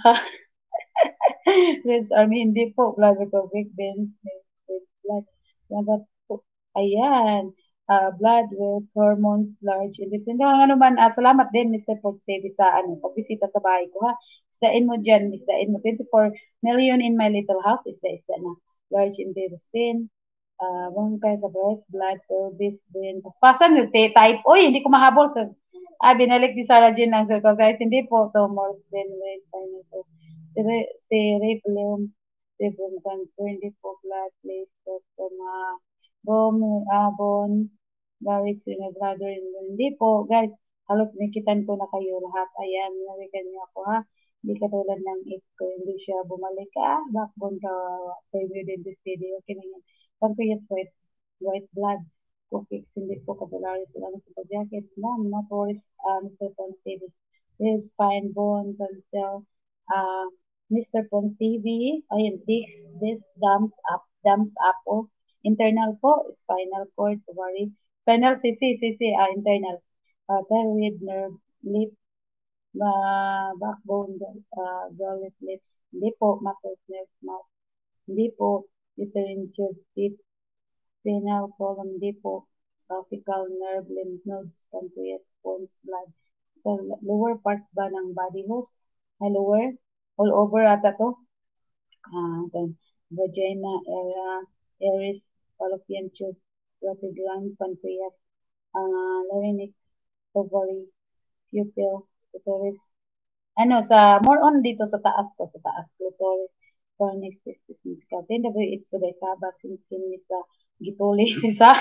Ribs, army. Hindi po. Blood, recovery, veins, blood. Blood po. Ayan. Uh, blood with hormones, large intestine. Ano man, uh, salamat din, Mister Podstevie, sa ano, pagbisita sa bahay ko, ha. Isdain mo dyan, isdain mo. twenty-four million in my little house, isda, isda na. Large intestine, uh, bronchi, breast, blood, pelvis, brain. Pasan yung type, oy, hindi ko mahabol. So, ah, binalik ni Sarah Jean ang circumcised. Hindi po, tumors, then, waist, spinal, cerebellum, cerebrum cancer, hindi po, blood, place, stoma, bone, uh, bone, baric, bladder, hindi po, guys, halos nakikitan ko na kayo lahat. Ayan, narikan niyo ako, ha. Hindi katulad ng if ko, hindi siya bumalik ka, ah, backbone ka, preview din this video, okay na yan. Pancreas, white, white blood, cookies, hindi po kapulari sila ng super jacket, na, mga tourist, uh, Mister Ponsidi, ribs, spine, bone, tonsil, uh, Mister Pons T V, ayun, this, this dumps up, dumps up po. Internal po, spinal cord, ovary. Spinal, sisi, sisi, ah, internal. Uh, thyroid, nerve, lip, uh, backbone, uh, gullet, lips. Hindi po, muscles, nerves, mouth. Hindi po, uterine tube, teeth, spinal column, hindi po, clavicle, nerve, lymph nodes, pancreas, bones, blood. So, lower part ba ng body host? Ay, lower? All over ata to? Ah, then, vagina, area, aries, fallopian tube, rotary gland, pancreas, uh, larynx, ovary, pupil, clitoris. Ano, sa, more on dito sa taas to, sa taas, clitoris, fornix, testis, scalp. Then, W H to guys, sa vaccine, skin, sa gituli, sa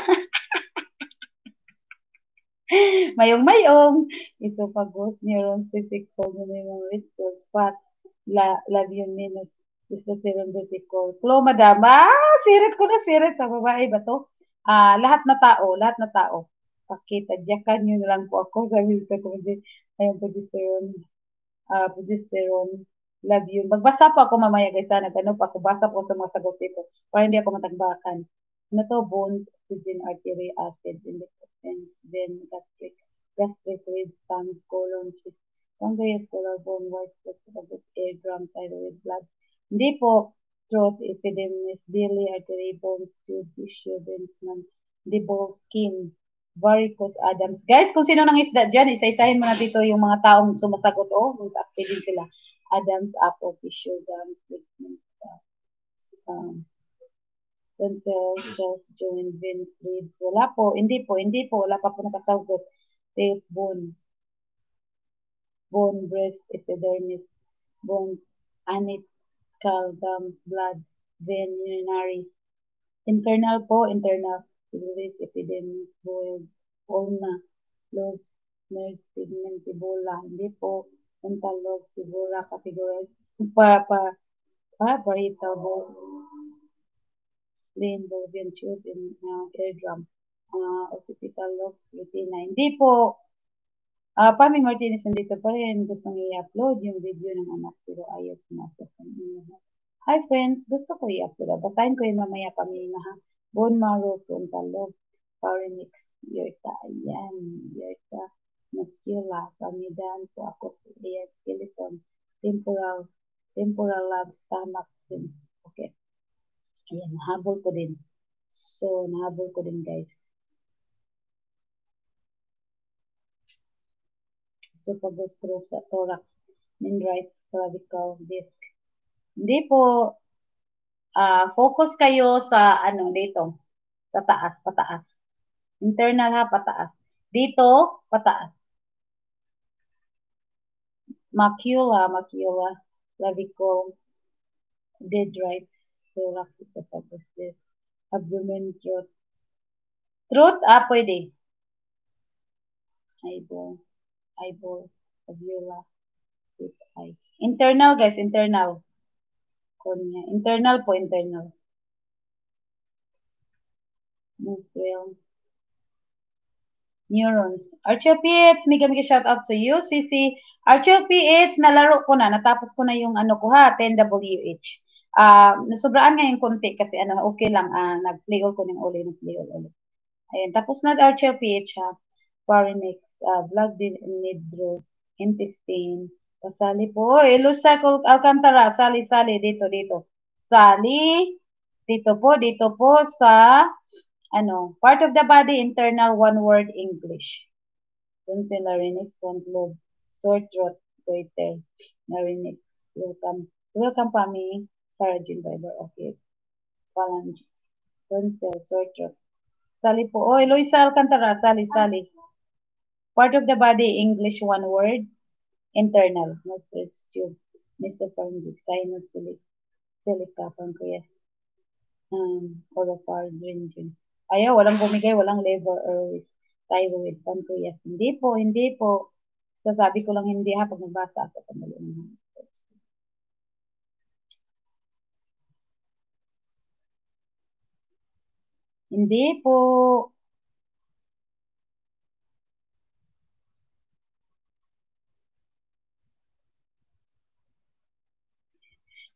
mayong-mayong, ito pagod, neurons, physic, pulmonary, ritual, fat, la, labium minus, testosterone, reticle, flow, madam. Ah, sirit ko na, sirit. Sa babae ba to? Ah, lahat na tao, lahat na tao. Pakita, diyakan nyo na lang po ako. Sabi ko ko, ayun, progesterone, ah, progesterone, labium. Magbasa pa ako mamaya guys, sana ganun pa ako. Basa po sa mga sagot dito para hindi ako matagbakan. Ano to? Bones, oxygen, artery, acid, and then gastric, gastric ribs, tongue, colon, chest, pancreas, collarbone, white spectacles, eardrum, thyroid, blood. Hindi po, throat, epidermis, belly, artery, bones, tube, tissue, veins, hindi po, skin, varicose, Adams. Guys, kung sino nang isda dyan, isa-isahin mo na dito yung mga taong sumasagot. Oh, mag-active din sila. Adams, apple, tissue, gums, ligament, um, cells, cells, joint, veins, ribs. Wala po. Hindi po. Hindi po. Wala pa po nakasagot. Tape, bone. Bone, breast, epidermis, bone, anit, skull, gums, blood, vein, urinary. Internal po. Internal. Ribs, epidermis, boiled, ulna, lobes, nerves, pigment, tibula. Hindi po. Frontal lobes, tibula, categorized. Pa, pa, pa, parietal, spleen, Bolivian tube, and uh, eardrum, uh, occipital lobes, retina. Hindi po, uh, Pami Martinez nandito pa rin. Gusto nang i-upload yung video ng anak pero ayaw pumasok sa inyo. Hi friends, gusto ko i-upload. Basahin ko yung mamaya Pami na ha. Bone marrow, frontal lobe, pharynx, aorta, ayan, aorta, macula, pamidan, coacus, ayan, skeleton, temporal, temporal lobe, stomach, okay. Ayan, nahabol ko din. So, nahabol ko din, guys. So, pag-gustro sa thorax, meningitis, clavicle, disc. Hindi po, uh, focus kayo sa, ano, dito, sa taas, pataas. Internal ha, pataas. Dito, pataas. Macula, macula, clavicle, dendrites, thorax, ito tapos this. Abdomen, throat. Throat, ah, pwede. Eyeball, eyeball, uvula, eye. Internal, guys, internal. Cornea. Internal po, internal. Nostril. Neurons. Archel P H, mega mega shout out to you, Sisi. Archel P H, nalaro ko na, natapos ko na yung ano ko ha, ten W H. Ah, uh, nasobraan nga yung konti kasi ano, okay lang, ah, uh, nag-play all ko ng uli, nag-play all ulit. Ayan, tapos na Archel P H ha. Pharynx, uh, blood nidro, intestine, pasali po. Oh, Elusa Alcantara, sali-sali, dito, dito. Sali, dito po, dito po sa ano, part of the body, internal, one word, English. Tonsil, larynx, front lobe, sore throat, goiter, larynx, welcome, welcome Pami, Sarah Jean Biber, okay, phalange, tonsil, sore throat. Sali po, oh, Eloisa Alcantara, sali, sali. Part of the body, English, one word, internal, nostrils, tube, mesopharyngeal, sinus, silica, pancreas, um, oropharyngeal. Ayaw, walang bumigay, walang liver, or thyroid, pancreas. Hindi po, hindi po. Sasabi ko lang hindi ha, pag nagbasa ako. Hindi po.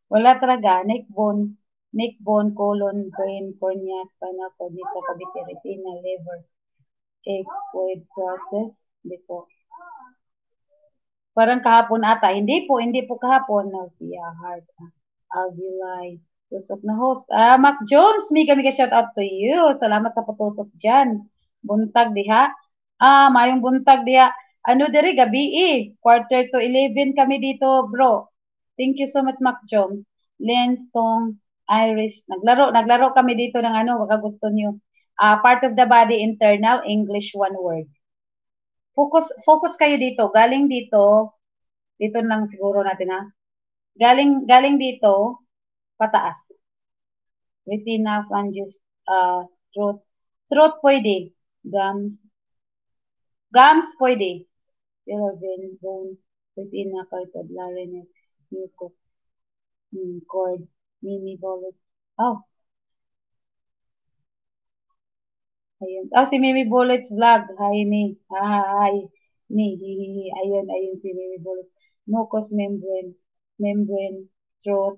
Wala talaga. Neck bone, neck bone, colon, brain, cornea, spinal cord, nita, cavity, retina, liver, egg, process. Hindi po. Parang kahapon ata. Hindi po, hindi po kahapon. Nausea, heart, alveoli, tusok na host. Ah, Mac Jones, mega mega shout out to you. Salamat sa patusok dyan. Buntag diha. Ah, mayong buntag diha. Ano diri gabi eh. Quarter to eleven kami dito, bro. Thank you so much, Mac Jones. Lens, Tong, Iris. Naglaro, naglaro kami dito ng ano, baka gusto niyo. Ah, part of the body, internal, English, one word. Focus, focus kayo dito. Galing dito, dito lang siguro natin ha. Galing, galing dito, pataas. Retina, phalanges, uh, throat. Throat pwede. Gums. Gums pwede. Vein, bone, retina, carotid, larynx, mucus, hmm, cord, mini bolus. Oh. Ayun. Oh, si Mimi Bullets vlog. Hi, ni. Hi. Ni. Hihihi. Ayun, ayun si Mimi Bullets. Mucous membrane. Membrane. Throat.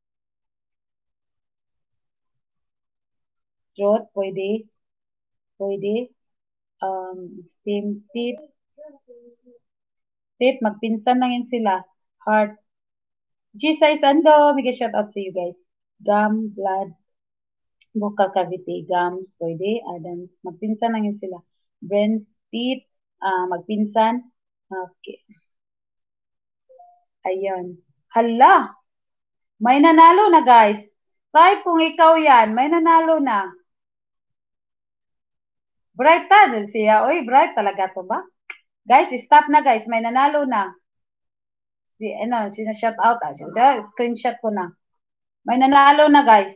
Throat, pwede. Pwede. Um, stem, teeth. Teeth, magpinsan lang yun sila. Heart. G-size, ando. May shout out to you guys. Gum, blood. Vocal cavity, gums, pwede. Adams, magpinsan lang yun sila. Brain, teeth, uh, magpinsan. Okay. Ayun. Hala! May nanalo na, guys. Type kung ikaw yan. May nanalo na. Bright ta. Siya, oy, bright talaga to ba? Guys, stop na, guys. May nanalo na. Si, ano, sina-shout out. Ah. Siya, screenshot ko na. May nanalo na, guys.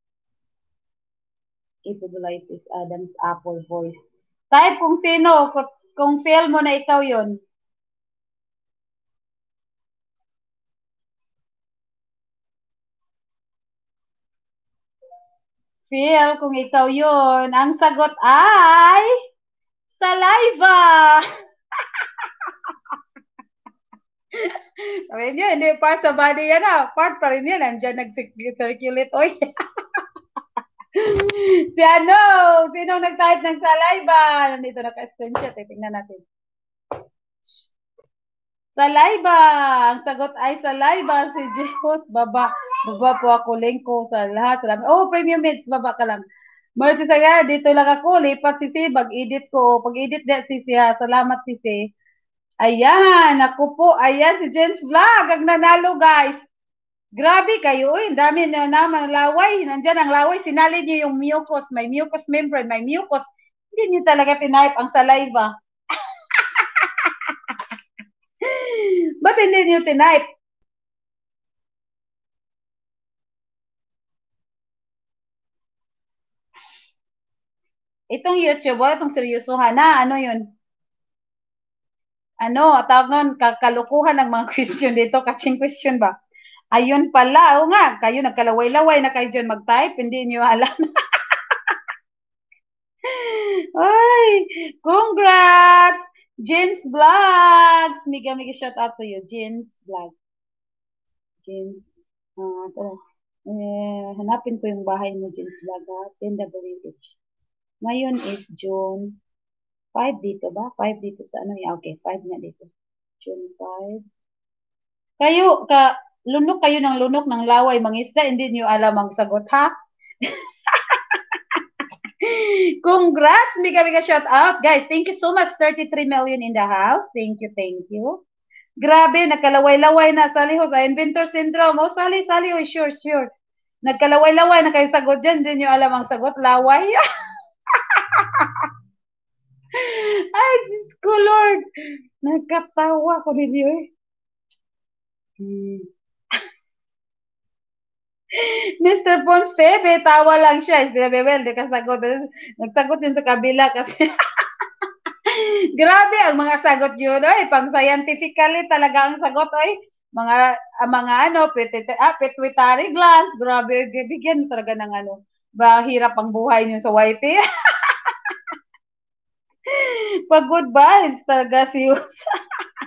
Ipodolitis, Adams, Apple, voice. Type kung sino. Kung, kung feel mo na ikaw yon. Feel kung ikaw yon. Ang sagot ay saliva. Sabi niyo, hindi part sa body yan ah. Part pa rin yan. Nandiyan nag-circulate oil. Si ano? Sino nag-type ng saliva? Nandito naka-screenshot. Eh. Tingnan natin. Saliva. Ang sagot ay saliva. Si Jesus. Baba. Baba po ako. Lingko sa lahat. Oh, premium meds. Baba ka lang. Marty Saga, dito lang ako. Lipat si si. Pag-edit ko. Pag-edit na si si ha. Salamat si si. Ayan. Ako po. Ayan si Jens Vlog. Ang nanalo guys. Grabe kayo. Uy, dami na naman laway. Nandiyan ang laway. Sinali niyo yung mucus. May mucus membrane. May mucus. Hindi niyo talaga tinipe ang saliva. Ba't hindi niyo tinipe? Itong YouTube, wala itong seryosohan na. Ano yun? Ano, tawag nun, kakalukuhan ng mga question dito. Catching question ba? Ayun pala. O nga, kayo nagkalaway-laway na kayo dyan mag-type. Hindi niyo alam. Ay, congrats! Jen's Vlogs! Mega, mega shout out to you. Jen's Vlog. Jen's, uh, eh, hanapin ko yung bahay mo, Jen's Vlog, ha? ten W H. Ngayon is June five dito ba? five dito sa ano? Okay, five na dito. June five. Kayo, ka, lunok kayo ng lunok ng laway, mangisda, hindi niyo alam ang sagot, ha? Congrats! Mega mega shout out. Guys, thank you so much. thirty-three million in the house. Thank you, thank you. Grabe, nagkalaway-laway na. Sali ho, inventor syndrome. Oh, sali, sali. Oh, sure, sure. Nagkalaway-laway na kayo sagot dyan. Hindi nyo alam ang sagot. Laway. Ay, Diyos ko, Lord. Nagkatawa ko ninyo eh. Hmm. Mister Ponstebe, tawa lang siya. Sinabi, well, di ka sagot. Nagsagot yun sa kabila kasi. Grabe ang mga sagot yun. Oy, pang scientifically talaga ang sagot. Oy, mga, uh, mga ano, pituitary, ah, pituitary glands. Grabe, bigyan talaga ng ano. Ba, hirap ang buhay niyo sa whitey. Pag goodbye, talaga si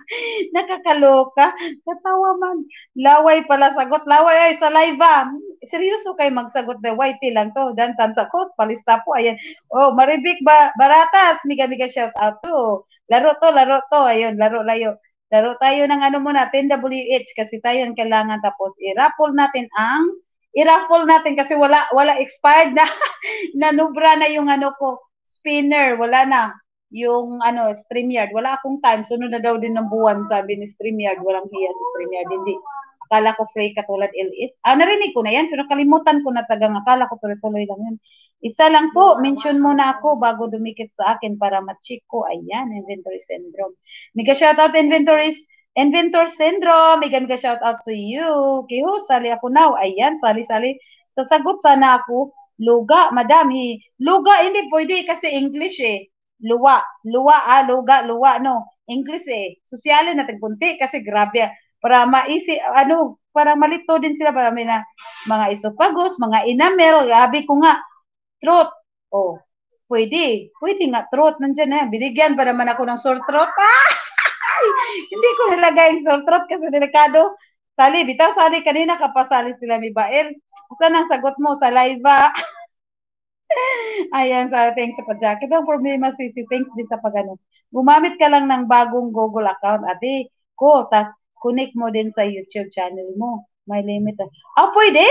Nakakaloka. Katawa man. Laway pala sagot. Laway ay sa live ba? Seryoso kayo magsagot na Y T lang to. Dan tansa ko. Palista po. Ayan. Oh, Maribik ba? Baratas. Miga-miga shout out to. Laro to, laro to. Ayun, laro layo. Laro tayo ng ano muna, ten W H kasi tayo ang kailangan. Tapos i-raffle natin ang i-raffle natin kasi wala wala expired na. Nanubra na yung ano ko. Spinner. Wala na yung ano, StreamYard. Wala akong time. Sunod na daw din ng buwan, sabi ni StreamYard. Walang hiya si StreamYard. Hindi. Akala ko free katulad L S. Ah, narinig ko na yan, pero kalimutan ko na tagang. Akala ko tuloy-tuloy lang yun. Isa lang po, mention muna ako bago dumikit sa akin para ma-check ko. Ayan, inventory syndrome. Mega shoutout inventories. Inventor syndrome. Mega mega shoutout to you. Kiho, sali ako now. Ayan, sali-sali. Sasagot sana ako. Luga, madam. Luga, hindi pwede kasi English eh. Luwa, luwa, ah, luga, luwa, no. English eh. Sosyalin na tagpunti kasi grabe. Para maisi, ano, para malito din sila para may na mga esophagus, mga enamel, gabi ko nga, throat. Oh, pwede. Pwede nga, throat. Nandiyan na. Binigyan pa naman ako ng sore throat. Ah! Hindi ko nilagay yung sore throat kasi delikado. Sali, bitaw, sali kanina kapasali sila ni Bael. Saan ang sagot mo sa live ba? Ayan, sa thanks sa pag-jacket. Ang problema, Sisi, thanks din sa pag-ano. Gumamit ka lang ng bagong Google account, ate. Ko, tas connect mo din sa YouTube channel mo. May limit. Ah, oh, pwede?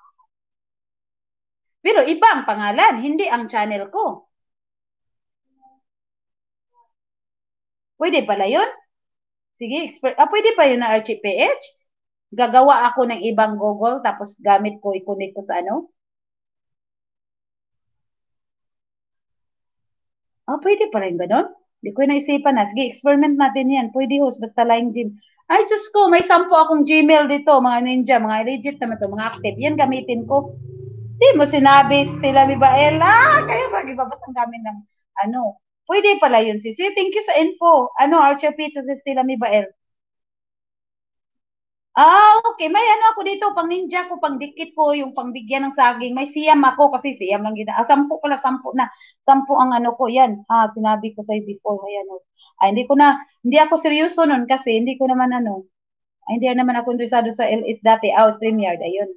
Pero iba ang pangalan, hindi ang channel ko. Pwede pala yun? Sige, expert. Ah, pwede pa yun na R C P H? Gagawa ako ng ibang Google, tapos gamit ko, i-connect ko sa ano? Ah, pwede pa rin ganun? Hindi ko naisipan na. Sige, experiment natin yan. Pwede host, basta lying gym. Ay, Diyos ko, may sampo akong Gmail dito, mga ninja, mga legit naman to, mga active. Yan gamitin ko. Di mo sinabi, Stella Mibael, ah, kayo ba, iba ba't ang gamit ng, ano, pwede pala yun, Sisi. Thank you sa info. Ano, Archer Pizza si Stella Mibael. Ah, okay. May ano ako dito, pang ninja ko, pang dikit ko, yung pangbigyan ng saging. May siyam ako kasi siyam lang gina. Ah, sampu pala, sampu na. Sampu ang ano ko, yan. Ah, sinabi ko sa'yo before. Ayan, oh. Ah, hindi ko na, hindi ako seryoso nun kasi hindi ko naman ano, ay, hindi naman ako interesado sa L S dati. Ah, StreamYard, ayun.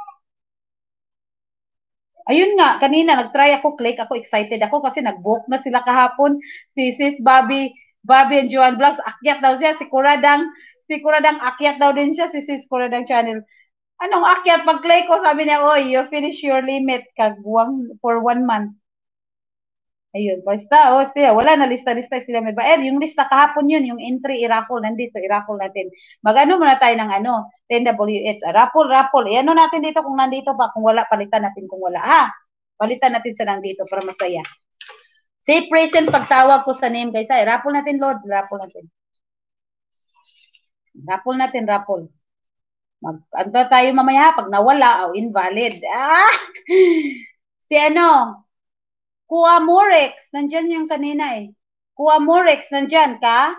Ayun nga, kanina nag-try ako, click ako, excited ako kasi nag-book na sila kahapon. Si Sis Bobby, Bobby and Joan Vlogs, akyat daw siya, si Kuradang, si Kuradang akyat daw din siya, si Sis Kuradang channel. Anong akyat? Pag-play ko, sabi niya, oy, you finish your limit, kagwang for one month. Ayun, basta, oh, sila, wala na lista-lista sila may baer. Yung lista kahapon yun, yung entry, i-raffle, nandito, i-raffle natin. Mag-ano muna tayo ng ano, ten W H, ah, raffle, raffle. I-ano natin dito kung nandito pa, kung wala, palitan natin kung wala, ha? Palitan natin sa nandito para masaya. Say present pagtawag ko sa name, guys, ha? I-raffle natin, Lord, raffle natin. Raffle natin, raffle. Mag-ano tayo mamaya, pag nawala, oh, invalid. Ah! Si ano, Kuamorex, nandyan yung kanina eh. Kuamorex, nandyan ka?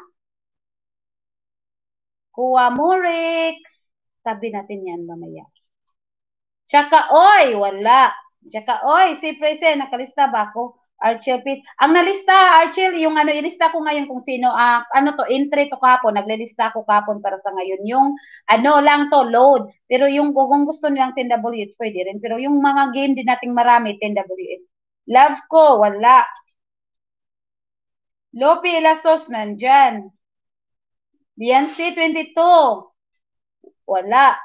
Kuamorex. Sabi natin yan mamaya. Tsaka, oy, wala. Tsaka, oy, si Presen, nakalista ba ako? Archel Pit. Ang nalista, Archel, yung ano, ilista ko ngayon kung sino, uh, ano to, entry to kapon, naglilista ko kapon para sa ngayon. Yung, ano lang to, load. Pero yung, kung gusto nilang ten W H, pwede rin. Pero yung mga game din nating marami, ten W H. Love ko, wala. Lopi Ilasos, nandyan. Biancy, twenty-two. Wala.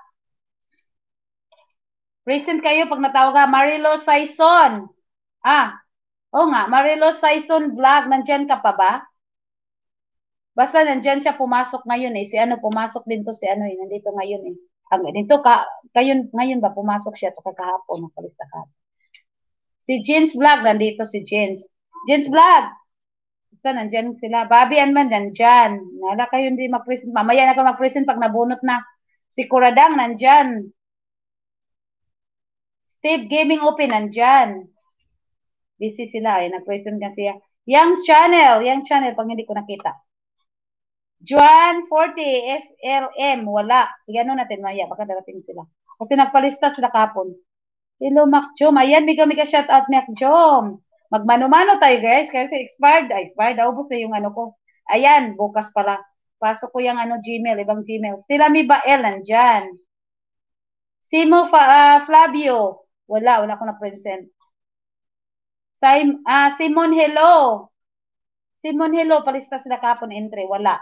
Present kayo pag natawag ka. Marilo Saison. Ah, oo nga, Marilo Saison vlog, nandyan ka pa ba? Basta nandyan siya pumasok ngayon eh. Si ano, pumasok din to si ano eh. Nandito ngayon eh. Ang, dito ka, kayo, ngayon ba pumasok siya to kahapon. Nakalista ka. Si Jens Vlog, nandito si Jens. Jens Vlog. Basta nandyan sila. Bobby and man, nandyan. Nala kayo hindi mag-present. Mamaya na ka mag-present pag nabunot na. Si Kuradang, nandyan. Steve Gaming Open, nandyan. Busy sila eh. Nag-present ka siya. Yang channel, yang channel, pag hindi ko nakita. Juan forty, F L M, wala. Igano natin, maya, baka darating sila. Kasi nagpalista sila kapon. Hello, Mac Jom. Ayan, mega-mega shoutout, Mac Jom. Magmano-mano tayo, guys. Kasi expired. Ay, expired. Ubus na yung ano ko. Ayan, bukas pala. Pasok ko yung ano, Gmail, ibang Gmail. Sila Mibael, nandyan. Simo Fa, uh, Flavio. Wala, wala ko na present. Sim, uh, Simon, hello. Simon, hello. Palista sila kapon entry. Wala.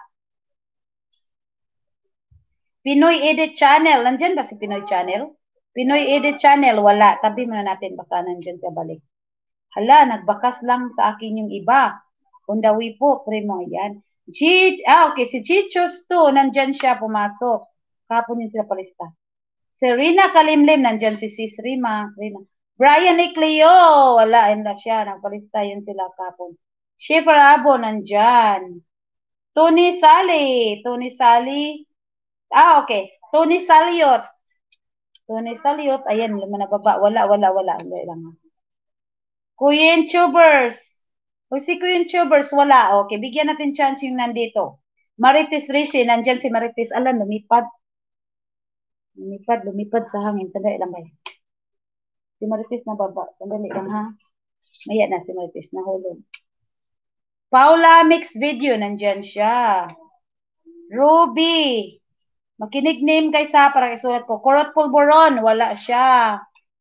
Pinoy Edit Channel. Nandyan ba si Pinoy Channel? Pinoy Edit Channel. Wala. Tabi muna natin. Baka nandyan sa balik. Hala, nagbakas lang sa akin yung iba. Undawi po. Primo. Yan. G, ah, okay. Si Chichos to. Nandyan siya. Pumasok. Kapon yun sila palista. Si Rina Kalimlim. Nandyan si Sis Rima. Rina. Brian Ecleo. Wala. Ayun na siya. Nagpalista yun sila kapon. Sheffer Abo. Nandyan. Tony Sally. Tony Sally. Ah, okay. Tony Saliot. Tony Saliot. Ayan. Laman na baba. Wala, wala, wala. Wala lang. Kuyen Tubers. O si Kuyen Tubers. Wala. Okay. Bigyan natin chance yung nandito. Marites Rishi. Nandyan si Marites. Alam, lumipad. Lumipad, lumipad sa hangin. Sandali lang guys. Si Marites na baba. Sandali lang ha. Maya na si Marites. Nahulog. Paula Mix Video. Nandyan siya. Ruby. Makinig name guys ha. Para isulat ko. Corot Pulboron. Wala siya.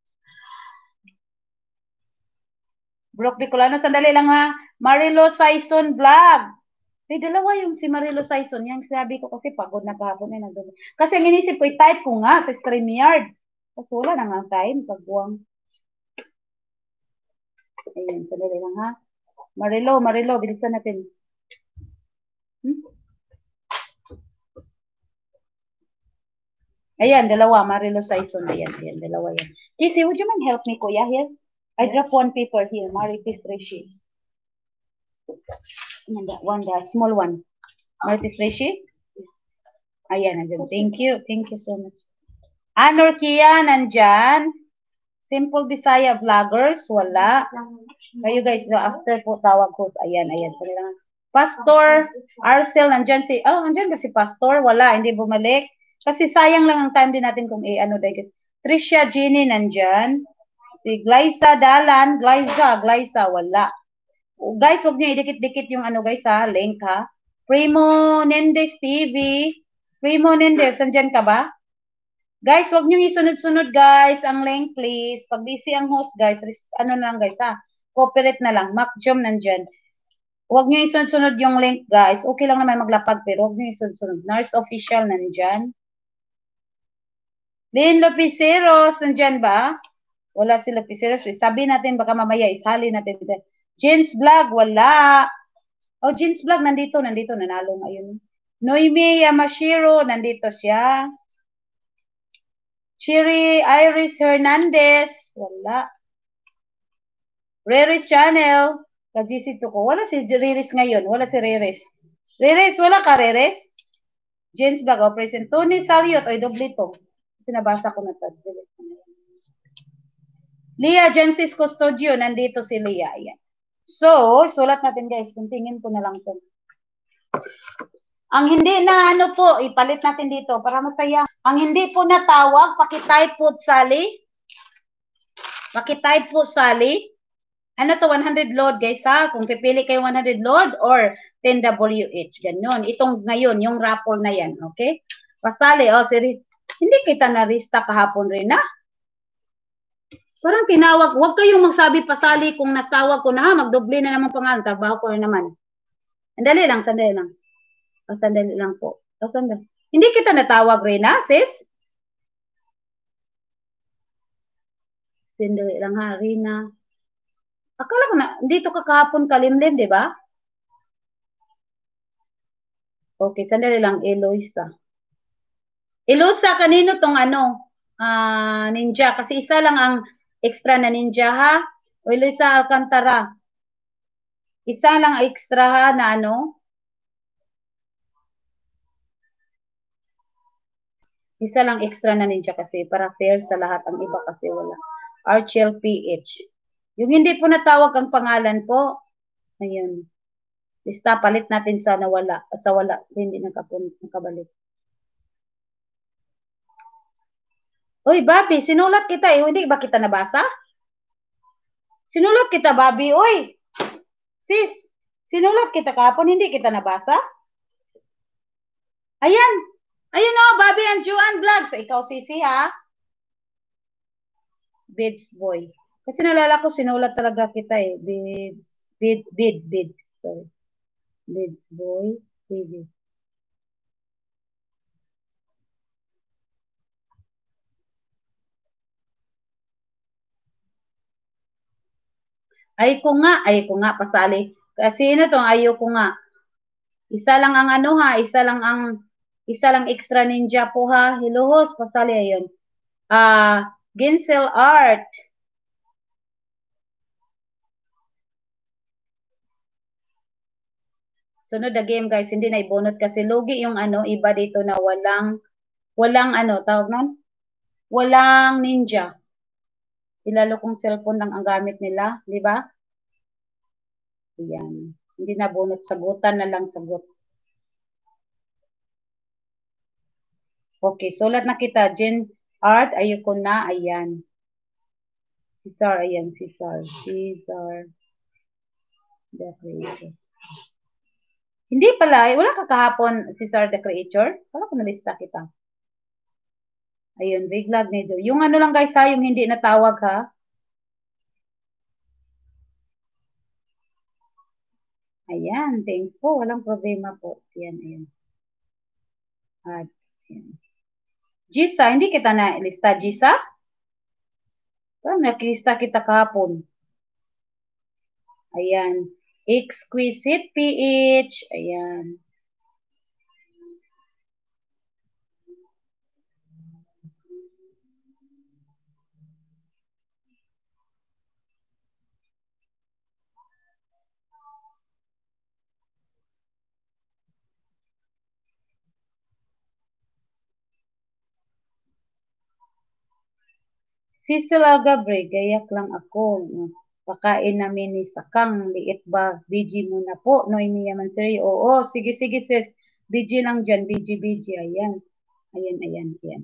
Brooke Bicolano. Sandali lang ha. Marilo Saison Vlog. May dalawa yung si Marilo Saison. Yung sabi ko kasi pagod na kahapon. Eh, kasi ang inisip ko, i-type ko nga sa StreamYard. Kasi wala na nga time. Pagbuwang. Ayan, sandali lang ha. Marilo, Marilo, bilisan natin. Hmm? Ayan, dalawa. Marilo Saison. Ayan, ayan, dalawa yan. Casey, would you mind help me, kuya, here? I drop one paper here. Marites Rishi. And that one, the small one. Marites Rishi. Ayan, nandyan. Thank you. Thank you so much. Anor Kia, nandyan. Simple Bisaya Vloggers, wala. Kayo guys, after po tawag ko. Ayan, ayan. Pastor Arcel, nandyan si, oh, nandyan ba si Pastor? Wala, hindi bumalik. Kasi sayang lang ang time din natin kung i-ano dahil guys. Tricia Jeannie, nandyan. Si Glyza Dalan, Glyza, Glyza, wala. Guys, huwag niyo idikit-dikit yung ano guys ha, link ha. Primo Nendes T V. Primo Nendes, nandyan ka ba? Guys, huwag niyo isunod-sunod guys ang link please. Pag busy ang host guys, ano na lang guys ha. Cooperate na lang. Macjom nandyan. Huwag niyo isunod-sunod yung link guys. Okay lang naman maglapag pero huwag niyo isunod-sunod. Nurse Official nandyan. Lynn Lopiceros, nandyan ba? Wala si Lopiceros. Sabi natin baka mamaya ishali natin. Jeans Vlog, wala. Oh, Jeans Vlog, nandito, nandito, nanalo ngayon. Noemi Yamashiro, nandito siya. Chiri Iris Hernandez, wala. Riris Channel, ka-G C to ko. Wala si Riris ngayon, wala si Riris. Riris, wala ka Riris? James Vlog, o present. Tony Saliot, oy, doble to. Sinabasa ko na to. Leah Gensis Custodio, nandito si Leah. Ayan. So, sulat natin guys. Kuntingin ko na lang to. Ang hindi na ano po, ipalit natin dito para masaya. Ang hindi po natawag, pakitype po Sally. Pakitype po Sally. Ano to, one hundred load guys ha? Kung pipili kayo one hundred load or ten W H. Ganun. Itong ngayon, yung raffle na yan. Okay? Pasali, oh, si hindi kita na-resta kahapon rin ha? Parang tinawag, huwag kayong magsabi pasali kung nasawag ko na ha, magdoble na naman pangalan, trabaho ko rin naman. Sandali lang, sandali lang. O, sandali lang po. O, sandali. Hindi kita natawag rin ha, sis? Sandali lang ha, Rina. Akala ko na, dito ka kahapon kalimlim, di ba? Okay, sandali lang, Eloisa. Eloisa, kanino tong ano, uh, ninja? Kasi isa lang ang extra na ninja ha. O Eloisa Alcantara. Isa lang extra ha na ano. Isa lang extra na ninja kasi para fair sa lahat. Ang iba kasi wala. Archel P H. Yung hindi po natawag ang pangalan po. Ayun. Lista, palit natin sa nawala. Sa wala. Hindi nakabalik. Uy, Bobby, sinulat kita eh. Hindi ba kita nabasa? Sinulat kita, Bobby. Uy, sis, sinulat kita kahapon. Hindi kita nabasa? Ayan. Ayun o, Bobby and Juan Vlogs. Ikaw, Sisi, ha? Bids boy. Kasi nalala ko, sinulat talaga kita eh. Bids, bid, bid, bid. Sorry. Bids boy. Bid. Ay ko nga, ay ko nga, pasali. Kasi ano to, ayo ko nga. Isa lang ang ano ha, isa lang ang, isa lang extra ninja po ha. Hiluhos, pasali ayun. Ah, uh, Ginsel Art. Sunod na game guys, hindi na ibunot kasi lugi yung ano, iba dito na walang, walang ano, tawag nun? Walang ninja. Ilalo kong cellphone lang ang gamit nila, di ba? Ayan. Hindi na bunot, sagutan na lang sagot. Okay, sulat na kita. Jen Art, ayoko na, ayan. Cesar, ayan, Cesar. Cesar. The Creator. Hindi pala, wala ka kahapon, Cesar the Creator. Wala ko nalista kita. Ayun, big love nido. Yung ano lang guys ha, yung hindi natawag ha. Ayan, thanks po. Walang problema po. Ayan, ayan. At, ayan. Gisa, hindi kita na lista, Gisa? Parang nakilista kita kahapon. Ayan. Exquisite P H. Ayan. Cecil Agabre, gayak lang ako. Pakain namin ni Sakang, liit ba? B G muna po. Noemi Yamanseri. Oo, sige, sige sis. B G lang dyan. B G, B G. Ayan. Ayan, ayan, ayan.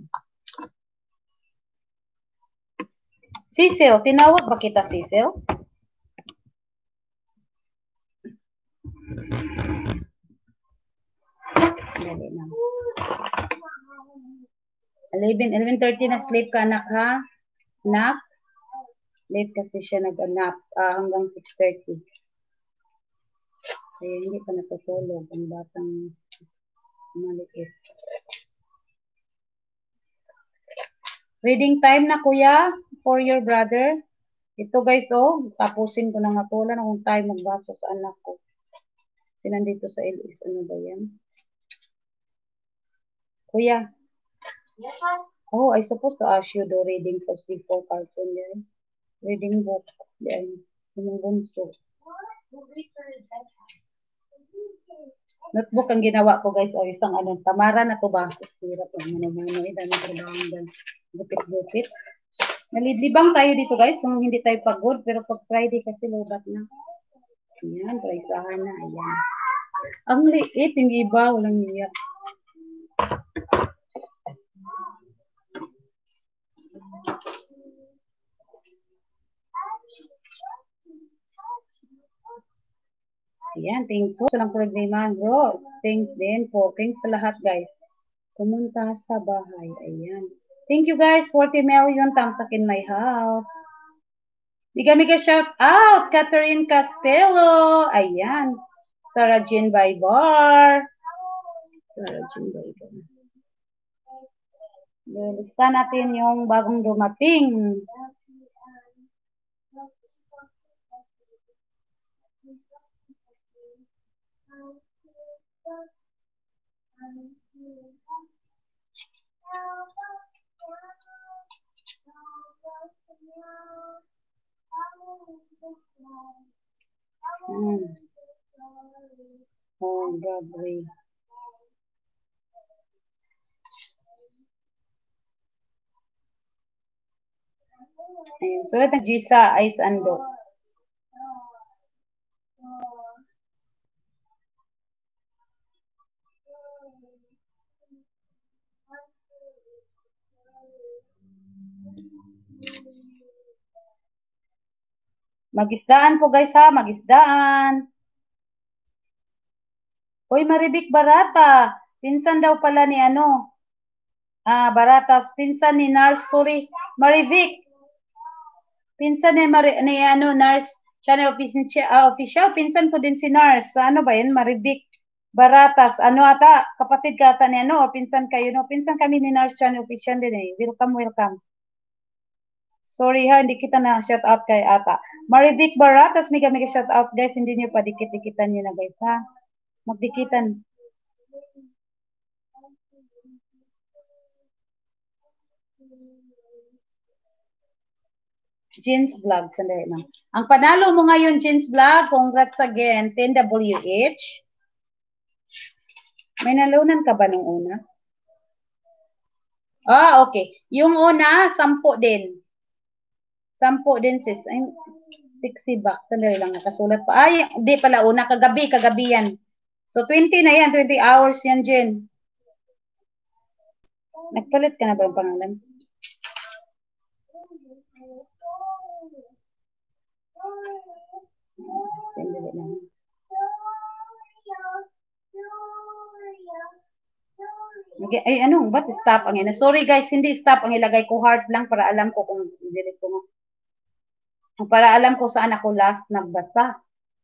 Cecil, tinawag ba kita Cecil? Dali na. eleven, eleven thirty na sleep ka anak ha? Nap? Late kasi siya nag-nap uh, hanggang six thirty. Kaya hindi pa natutulog ang batang maliit. Reading time na kuya for your brother. Ito guys oh, tapusin ko na nga po. Wala na akong time magbasa sa anak ko. Kasi nandito sa L S, ano ba yan? Kuya. Yes, ma'am. Oh, I supposed to ask you the reading first before cartoon yan. Reading book. Yan. Yung bunso. Notebook ang ginawa ko guys. O isang anong tamara na to ba? Sa sirap. Mano-mano. Eh, dami trabaho dyan. Gupit-gupit. Nalilibang tayo dito guys. So, hindi tayo pagod. Pero pag Friday kasi lobat na. Ayan. Praisahan na. Ayan. Ang liit. Yung iba. Walang niya. Ayan, thanks po. Walang problema, bro. Thanks din po. Thanks sa lahat, guys. Pumunta sa bahay. Ayan. Thank you, guys. forty million tamsak in my house. Miga-miga shout out. Catherine Castello. Ayan. Sarah Jean Baybar. Sarah Jean Baybar. Lista natin yung bagong dumating. Hmm. Oh, Gabri. Ayun. So, ito Gisa Ice Ando. Magisdaan po guys ha, magisdaan. Hoy Maribik Barata, Pinsan daw pala ni ano, ah, Baratas, pinsan ni Nars, sorry, Marivic. Pinsan ni, Mari, ni ano, Nars, channel official, uh, official, pinsan ko din si Nars. Ano ba yun, Marivic Baratas. Ano ata, kapatid ka ata ni ano, o pinsan kayo, no? Pinsan kami ni Nars channel official din eh. Welcome, welcome. Sorry ha, hindi kita na shout out kay ata. Marivic Baratas, mega mega shout out guys, hindi niyo pa dikit-dikitan niyo na guys ha. Magdikitan. Jeans Vlog, sandali lang. Ang panalo mo ngayon, Jeans Vlog, congrats again, ten W H. May nalunan ka ba nung una? Ah, okay. Yung una, sampo din. Sampo din, sis. Ay, sixty bucks. Sandali lang, nakasulat pa. Ay, hindi pala una, kagabi, kagabi yan. So, twenty na yan, twenty hours yan, Jen. Nagpalit ka na ba yung pangalan? Sandali lang. Okay, ay ano, ba't stop ang ina? Sorry guys, hindi stop ang ilagay ko, heart lang para alam ko kung delete ko nga. Para alam ko saan ako last nagbasa.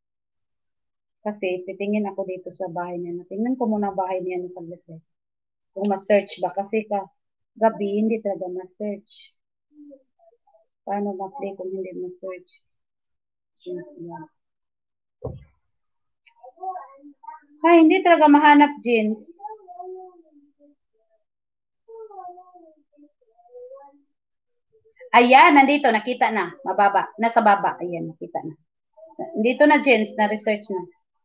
Kasi titingin ako dito sa bahay niya. Tingnan ko muna bahay niya na saglit. Kung ma-search ba kasi ka gabi hindi talaga ma-search. Paano ma-play kung hindi ma-search? Jeans lang. Ay, hindi talaga mahanap jeans. Ayan, nandito, nakita na. Mababa. Nasa baba. Ayan, nakita na. Dito na jeans, na-research na.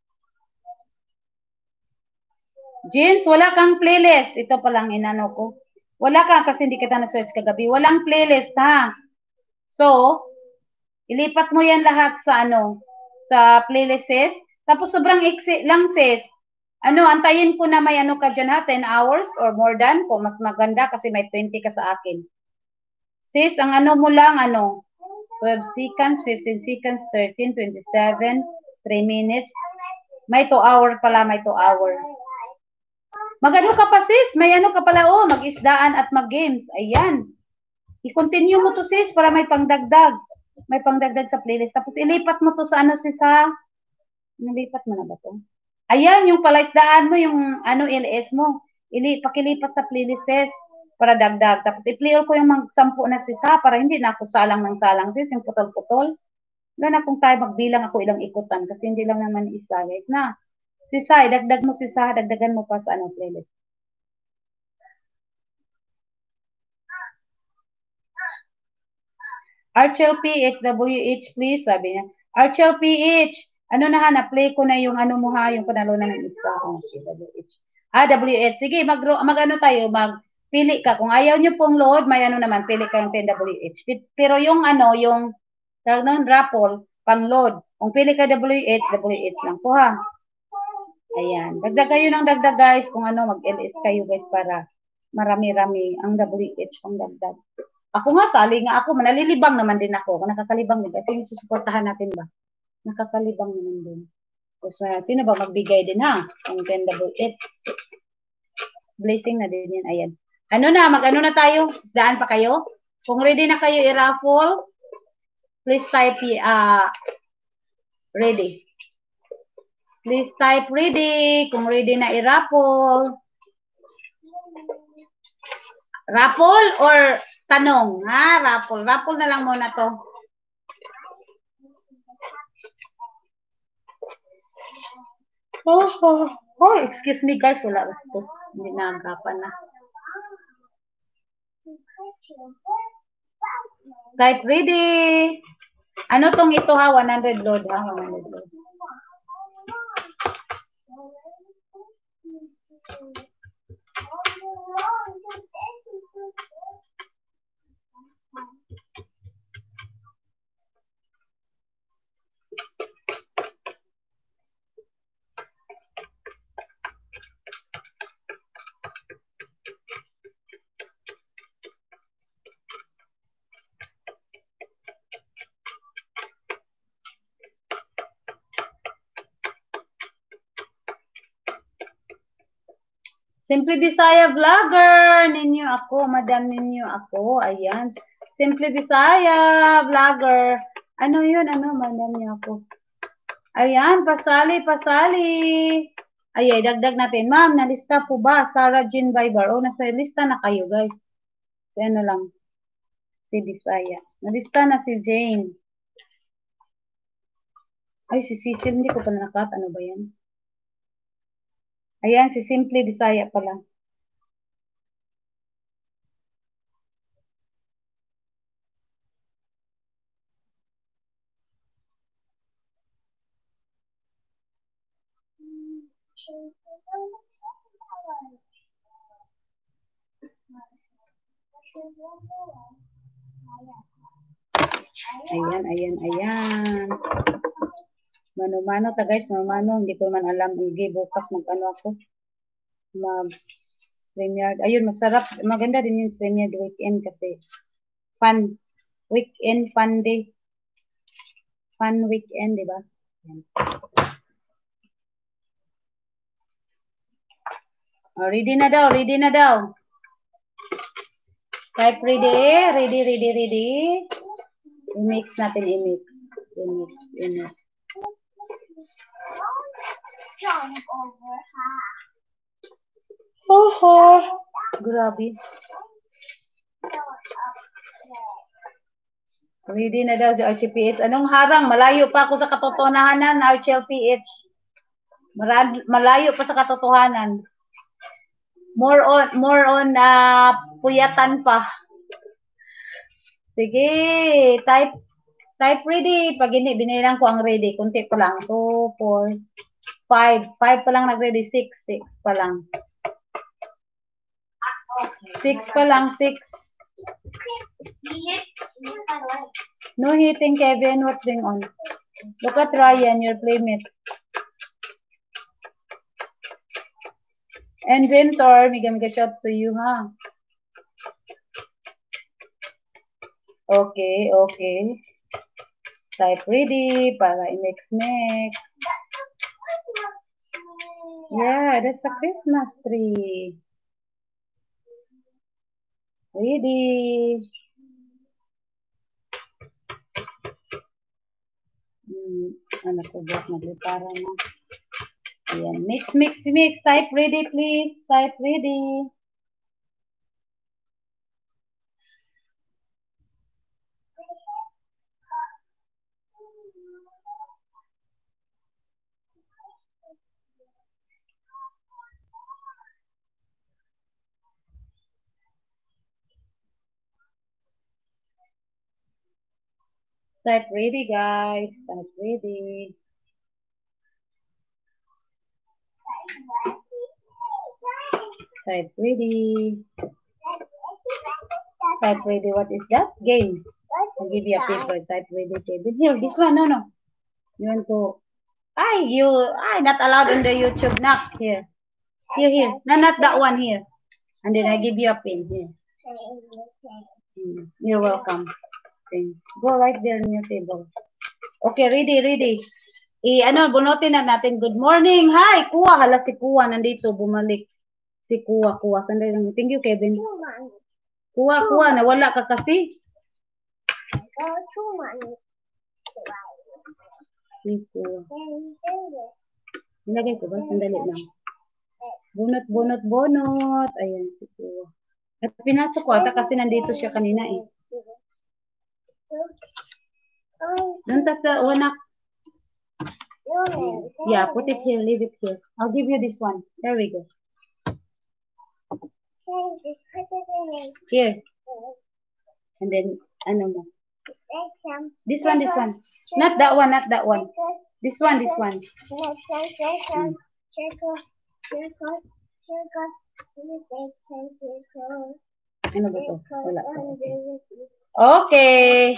Jeans, wala kang playlist. Ito pa lang inano ko. Wala ka kasi hindi kita na-search kagabi. Walang playlist, ha? So, ilipat mo yan lahat sa ano, sa playlists. Tapos sobrang iksi lang, sis. Ano, antayin ko na may ano ka dyan, ha? ten hours or more than. Kung mas maganda kasi may twenty ka sa akin. Sis, ang ano mo lang, ano, twelve seconds, fifteen seconds, thirteen, twenty-seven, three minutes. May two hour pala, may two hour. Mag-ano ka pa, sis? May ano ka pala, oh, mag-isdaan at mag-games. Ayan. I-continue mo to, sis, para may pangdagdag. May pangdagdag sa playlist. Tapos ilipat mo to sa ano, sis, ha? Nalipat mo na ba to? Ayan, yung pala isdaan mo, yung ano, L S mo. Ili, pakilipat sa playlist, sis, para dagdag. Tapos i-clear ko yung mag-sampu na, sis, ha? Para hindi na ako salang ng salang, sis, yung putol-putol. Wala na kung tayo magbilang ako ilang ikutan kasi hindi lang naman isa, guys, na. Sisa, idagdag mo sisa, dagdagan mo pa sa ano, playlist. Archel P H W H, please, sabi niya. Archel P H, ano na ha, na-play ko na yung ano mo ha, yung panalunan ng isa. Oh, W H. Ah, W H. Sige, mag, mag ano tayo, magpili ka. Kung ayaw nyo pong load, may ano naman, pili ka yung ten W H. Pero yung ano, yung, tawag nun, raffle, pang load. Kung pili ka W H, W H lang po ha. Ayan. Dagdag kayo ng dagdag guys. Kung ano, mag-L S kayo guys para marami-rami ang W H pang dagdag. Ako nga, sali nga ako. Manalilibang naman din ako. Nakakalibang din. Kasi susuportahan natin ba? Nakakalibang naman din. Kasi sino ba magbigay din ha? Ang ten W H. Blessing na din yan. Ayan. Ano na? Mag-ano na tayo? Isdaan pa kayo? Kung ready na kayo i-raffle, please type uh, ready. Please type ready. Kung ready na i-raffle. Raffle or tanong? Ha? Raffle. Raffle na lang muna to. Oh, oh, oh, excuse me guys. Wala. Hindi na agapan na. Type ready. Ano tong ito ha? one hundred load ha? one hundred load. Simple Bisaya Vlogger. Ninyo ako, madam ninyo ako. Ayan. Simple Bisaya Vlogger. Ano yun? Ano, madam niyo ako. Ayan, pasali, pasali. Ay, dagdag natin. Ma'am, nalista po ba? Sarah Jean Viber. O, nasa lista na kayo, guys. Si ano lang. Si Bisaya. Nalista na si Jane. Ay, si Cecil. Hindi ko pa nakat. Ano ba yan? Ayan, si Simple Bisaya pala. Ayan, ayan, ayan. Mano-mano ta guys, mano-mano. Hindi ko man alam. Hindi, bukas mag-ano ako. Mag-StreamYard. Ayun, masarap. Maganda din yung StreamYard weekend kasi fun. Weekend, fun day. Fun weekend, di ba? Oh, ready na daw, ready na daw. Type ready, ready, ready, ready. I-mix natin, i-mix. I-mix, i-mix. Oho. Grabe. Ready na daw si Archie P H. Anong harang? Malayo pa ako sa katotohanan, Archie P H. Malayo pa sa katotohanan. More on, more on, uh, puyatan pa. Sige, type, type ready. Pag hindi, binilang ko ang ready. Kunti pa lang. two, four, five. five pa lang nag-ready. six, six pa lang. six pa lang, six. No hitting, Kevin. What's going on? Look at Ryan, your playmate. And Ventor, miga-miga shot to you, ha? Okay, okay. Type ready para i-mix-mix. Yeah, that's a Christmas tree. Ready. Hmm, ano ko ba? Maglipara na. Ayan. Mix, mix, mix. Type ready, please. Type ready. Type ready, guys. Type ready. Type ready. Type ready. What is that? Game. I'll give you a paper. Type ready, Kevin. Here, this one. No, no. You want to... Ay, you... Ay, not allowed on the YouTube. Not here. Here, here. No, not that one here. And then I give you a pin here. You're welcome. Okay. Go right there on your table. Okay, ready, ready. Eh, ano, bunutin na natin. Good morning. Hi, Kuwa. Hala si Kuwa. Nandito, bumalik. Si Kuwa, Kuwa. Sandali lang. Thank you, Kevin. Kuwa, Kuwa. Nawala ka kasi. Si Kuwa. Nilagay ko ba? Sandali lang. Bunot, bunot, bunot. Ayan, si Kuwa. At pinasok ko ata kasi nandito siya kanina eh. Don't touch the one up. Yeah, put it here, leave it here. I'll give you this one. There we go. Here. And then, ano mo? This one, this one. Not that one, not that one. This one, this one. Hmm. Ano ba to? Wala pa. Okay.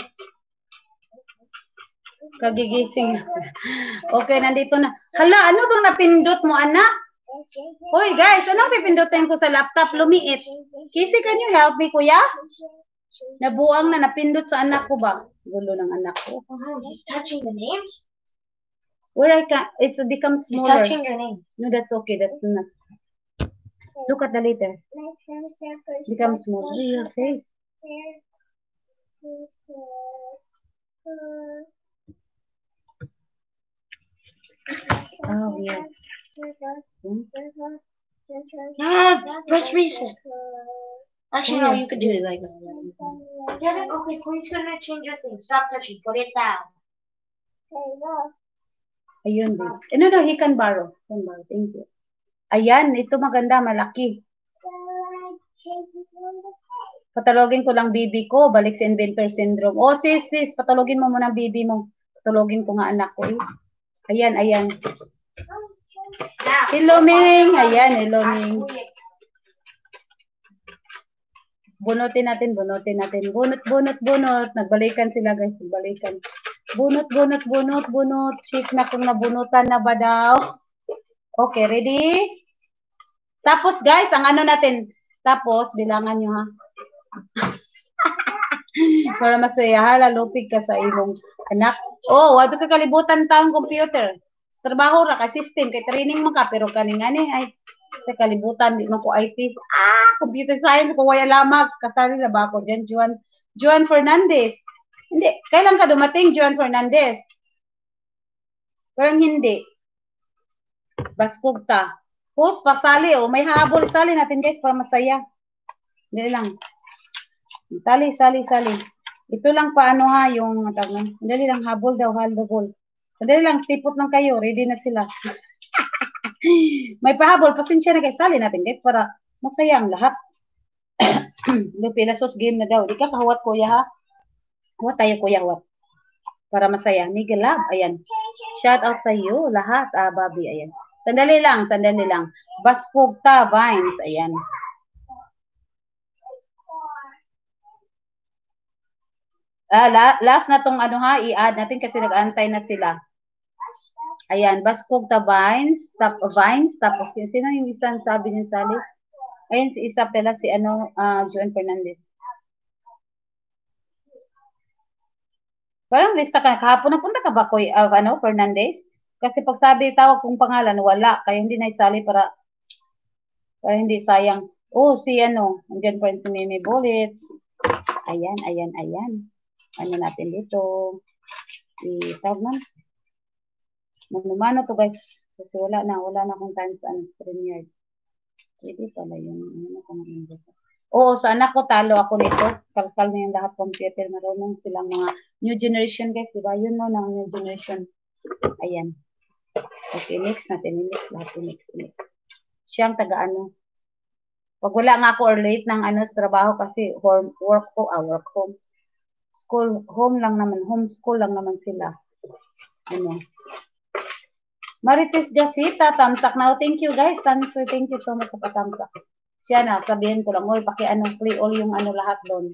Kagigising. Okay, nandito na. Hala, ano bang napindot mo, anak? Hoy, guys, anong pipindutin ko sa laptop? Lumiit. Kisi, can you help me, kuya? Nabuang na, napindot sa anak ko ba? Gulo ng anak ko. Oh, he's touching the names? Where I can, it's become He's smaller. touching your name. No, that's okay. That's not. Look at the letters. Become small. Your face. Oh, yeah. Ah, press reset. Actually, no, Yeah. you could do it like that. Kevin, okay, who's gonna change your thing? Stop touching. Put it down. Ayun din. Eh, no, no, he can borrow. Can borrow. Thank you. Ayan, ito maganda, malaki. Patulogin ko lang bibi ko, balik sa inventor syndrome. Oh, sis, sis, patulogin mo muna bibi mo. Patulogin ko nga anak ko eh. Ayan, ayan. Hello, Ming. Ayan, hello, Ming. Bunutin natin, bunutin natin. Bunot, bunot, bunot. Nagbalikan sila, guys. Nagbalikan. Bunot, bunot, bunot, bunot. Check na kung nabunutan na ba daw. Okay, ready? Tapos, guys, ang ano natin. Tapos, bilangan nyo, ha? Para masaya, hala, lupig ka sa imong anak. Oh, wato ka kalibutan taong computer. Trabaho ra ka system, kay training man ka, pero kaning ani, ay, sa kalibutan, di man ko I T. Ah, computer science, ko waya lamang. Kasali na ba ako dyan, Juan, Juan Fernandez. Hindi, kailan ka dumating, Juan Fernandez? Parang hindi. Baskog ka. Host, pasali, oh. May habol, sali natin, guys, para masaya. Hindi lang. Sali, sali, sali. Ito lang paano ha, yung, dali lang, habol daw, habol. Dali lang, tipot lang kayo, ready na sila. May pahabol, pasensya na guys, sali natin, guys, para masaya ang lahat. Lupilasos game na daw. Di ka kahawat, kuya, ha? Huwat tayo, kuya, huwat. Para masaya. Miguel Love, ayan. Shout out sa iyo, lahat, ah, Bobby, ayan. Sandali lang, sandali lang. Baskog ta, Vines, ayan. Ah, la, last na tong ano ha, i-add natin kasi nag-antay na sila. Ayan, Baskog ta Vines, tap Vines, tapos sino yung isang sabi niya Sally? Ayan, si isa pala si ano, uh, Juan Fernandez. Parang lista ka, kahapon napunta ka ba ko, uh, ano, Fernandez? Kasi pag sabi, tawag kong pangalan, wala. Kaya hindi na isali para, para hindi sayang. Oh, si ano, andyan pa rin si Mimi Bullets. Ayan, ayan, ayan. Ano natin dito? I-tag man. Mano-mano to guys. Kasi wala na, wala na akong time sa ano, StreamYard. Pwede pala yun. Ano ko na bukas. Oo, sa anak ko, talo ako nito. Kalkal na yung lahat computer. Marunong silang mga new generation guys. Diba? Yun no, ng new generation. Ayan. Okay, mix natin. Mix lahat. Mix, mix. Siyang taga-ano. Pag wala nga ako or late ng ano sa trabaho kasi home, work ko, ah, work home. School, home lang naman. Homeschool lang naman sila. Ano. Marites Jasita, tamsak now. Thank you guys. Thank you, thank you so much sa patamsak. Siya na, sabihin ko lang, oy, paki ano, play all yung ano lahat doon.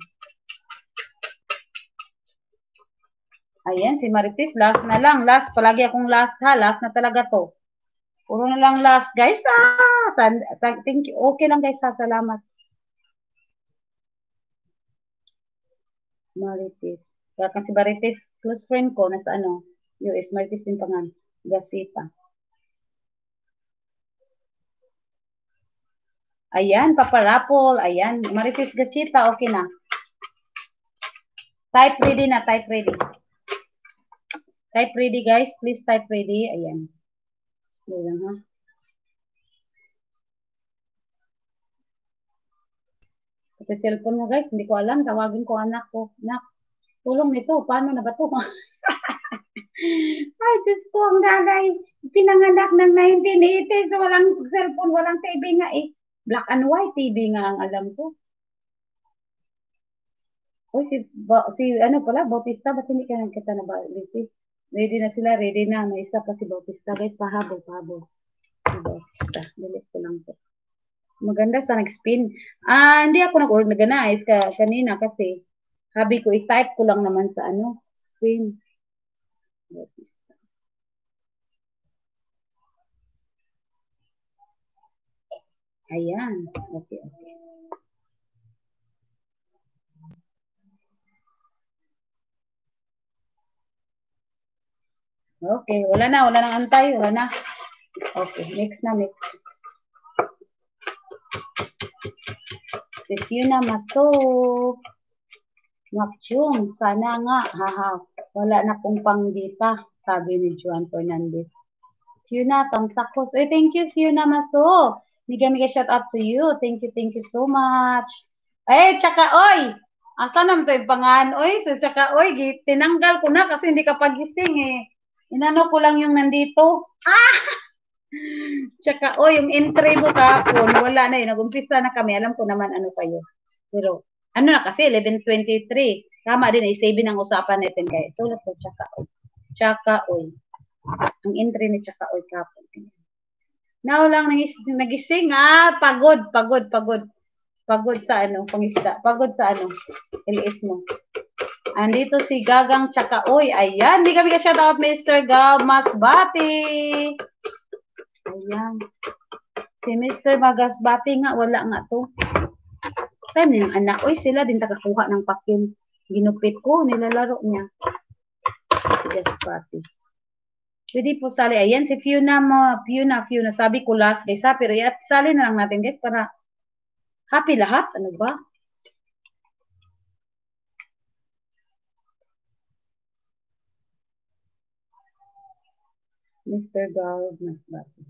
Ayan, si Marites, last na lang. Last, palagi akong last ha. Last na talaga to. Puro na lang last, guys. Ah, thank you. Okay lang guys ha. Salamat. Marites. Kaya si Marites, close friend ko, nasa ano, U S, Marites din pangan. Jasita. Ayan, paparapol. Ayan, Marites Gasita, okay na. Type ready na, type ready. Type ready guys, please type ready. Ayan. Ayan ha. Kasi cellphone mo guys, hindi ko alam. Tawagin ko anak ko. Anak, tulong nito. Paano na ba ito? Ay, Diyos ko, ang dagay. Pinanganak ng nineteen eighties. Walang cellphone, walang T V nga eh. Black and white T V nga ang alam ko. Uy, si, ba, si ano pala, Bautista, ba't hindi ka nagkita na ba? Ready na sila, ready na. May isa pa si Bautista. Guys, pahabol, pahabol. Si Bautista. Delete ko lang po. Maganda sa nag-spin. Ah, hindi ako nag-organize ka kanina kasi habi ko, i-type ko lang naman sa ano, screen. Bautista. Ayan. Okay, okay. Okay, wala na, wala nang antay, wala na. Okay, next na, next. Si Fiona Masok. Makchum, sana nga, haha, wala na pong pangdita, sabi ni Juan Fernandez. Fiona, tamsakos. Eh, thank you, Fiona Masok. Miga, miga, shout out to you. Thank you, thank you so much. Eh, tsaka, oy, asa naman ito yung pangaan, oy, so, tsaka, oy, tinanggal ko na kasi hindi ka pagising, eh. Inano ko lang yung nandito. Ah! Tsaka, oy, yung entry mo kapon, wala na, eh. Nag-umpisa na kami, alam ko naman ano kayo. Pero, ano na kasi, eleven twenty-three. Tama din, ay seven ang usapan natin guys. So, lato, tsaka, oy. Tsaka, oy. Ang entry ni tsaka, oy, kapon. Now lang nagising, ah, pagod, pagod, pagod. Pagod sa ano, pangisda. Pagod sa ano, ilis mo. Andito si Gagang tsaka, oy, ayan. Di kami ka-shout out, Mister Gab Masbati. Ayan. Si Mister Magasbati nga, wala nga to. Time yung anak, oy, sila din takakuha ng pakin. Ginupit ko, nilalaro niya. Si Gaspati. Pwede po sali. Ayan, si Fiona mo, Fiona, Fiona. Sabi ko last guys ha, pero yeah, sali na lang natin guys para happy lahat. Ano ba? Mister Gold Masbati.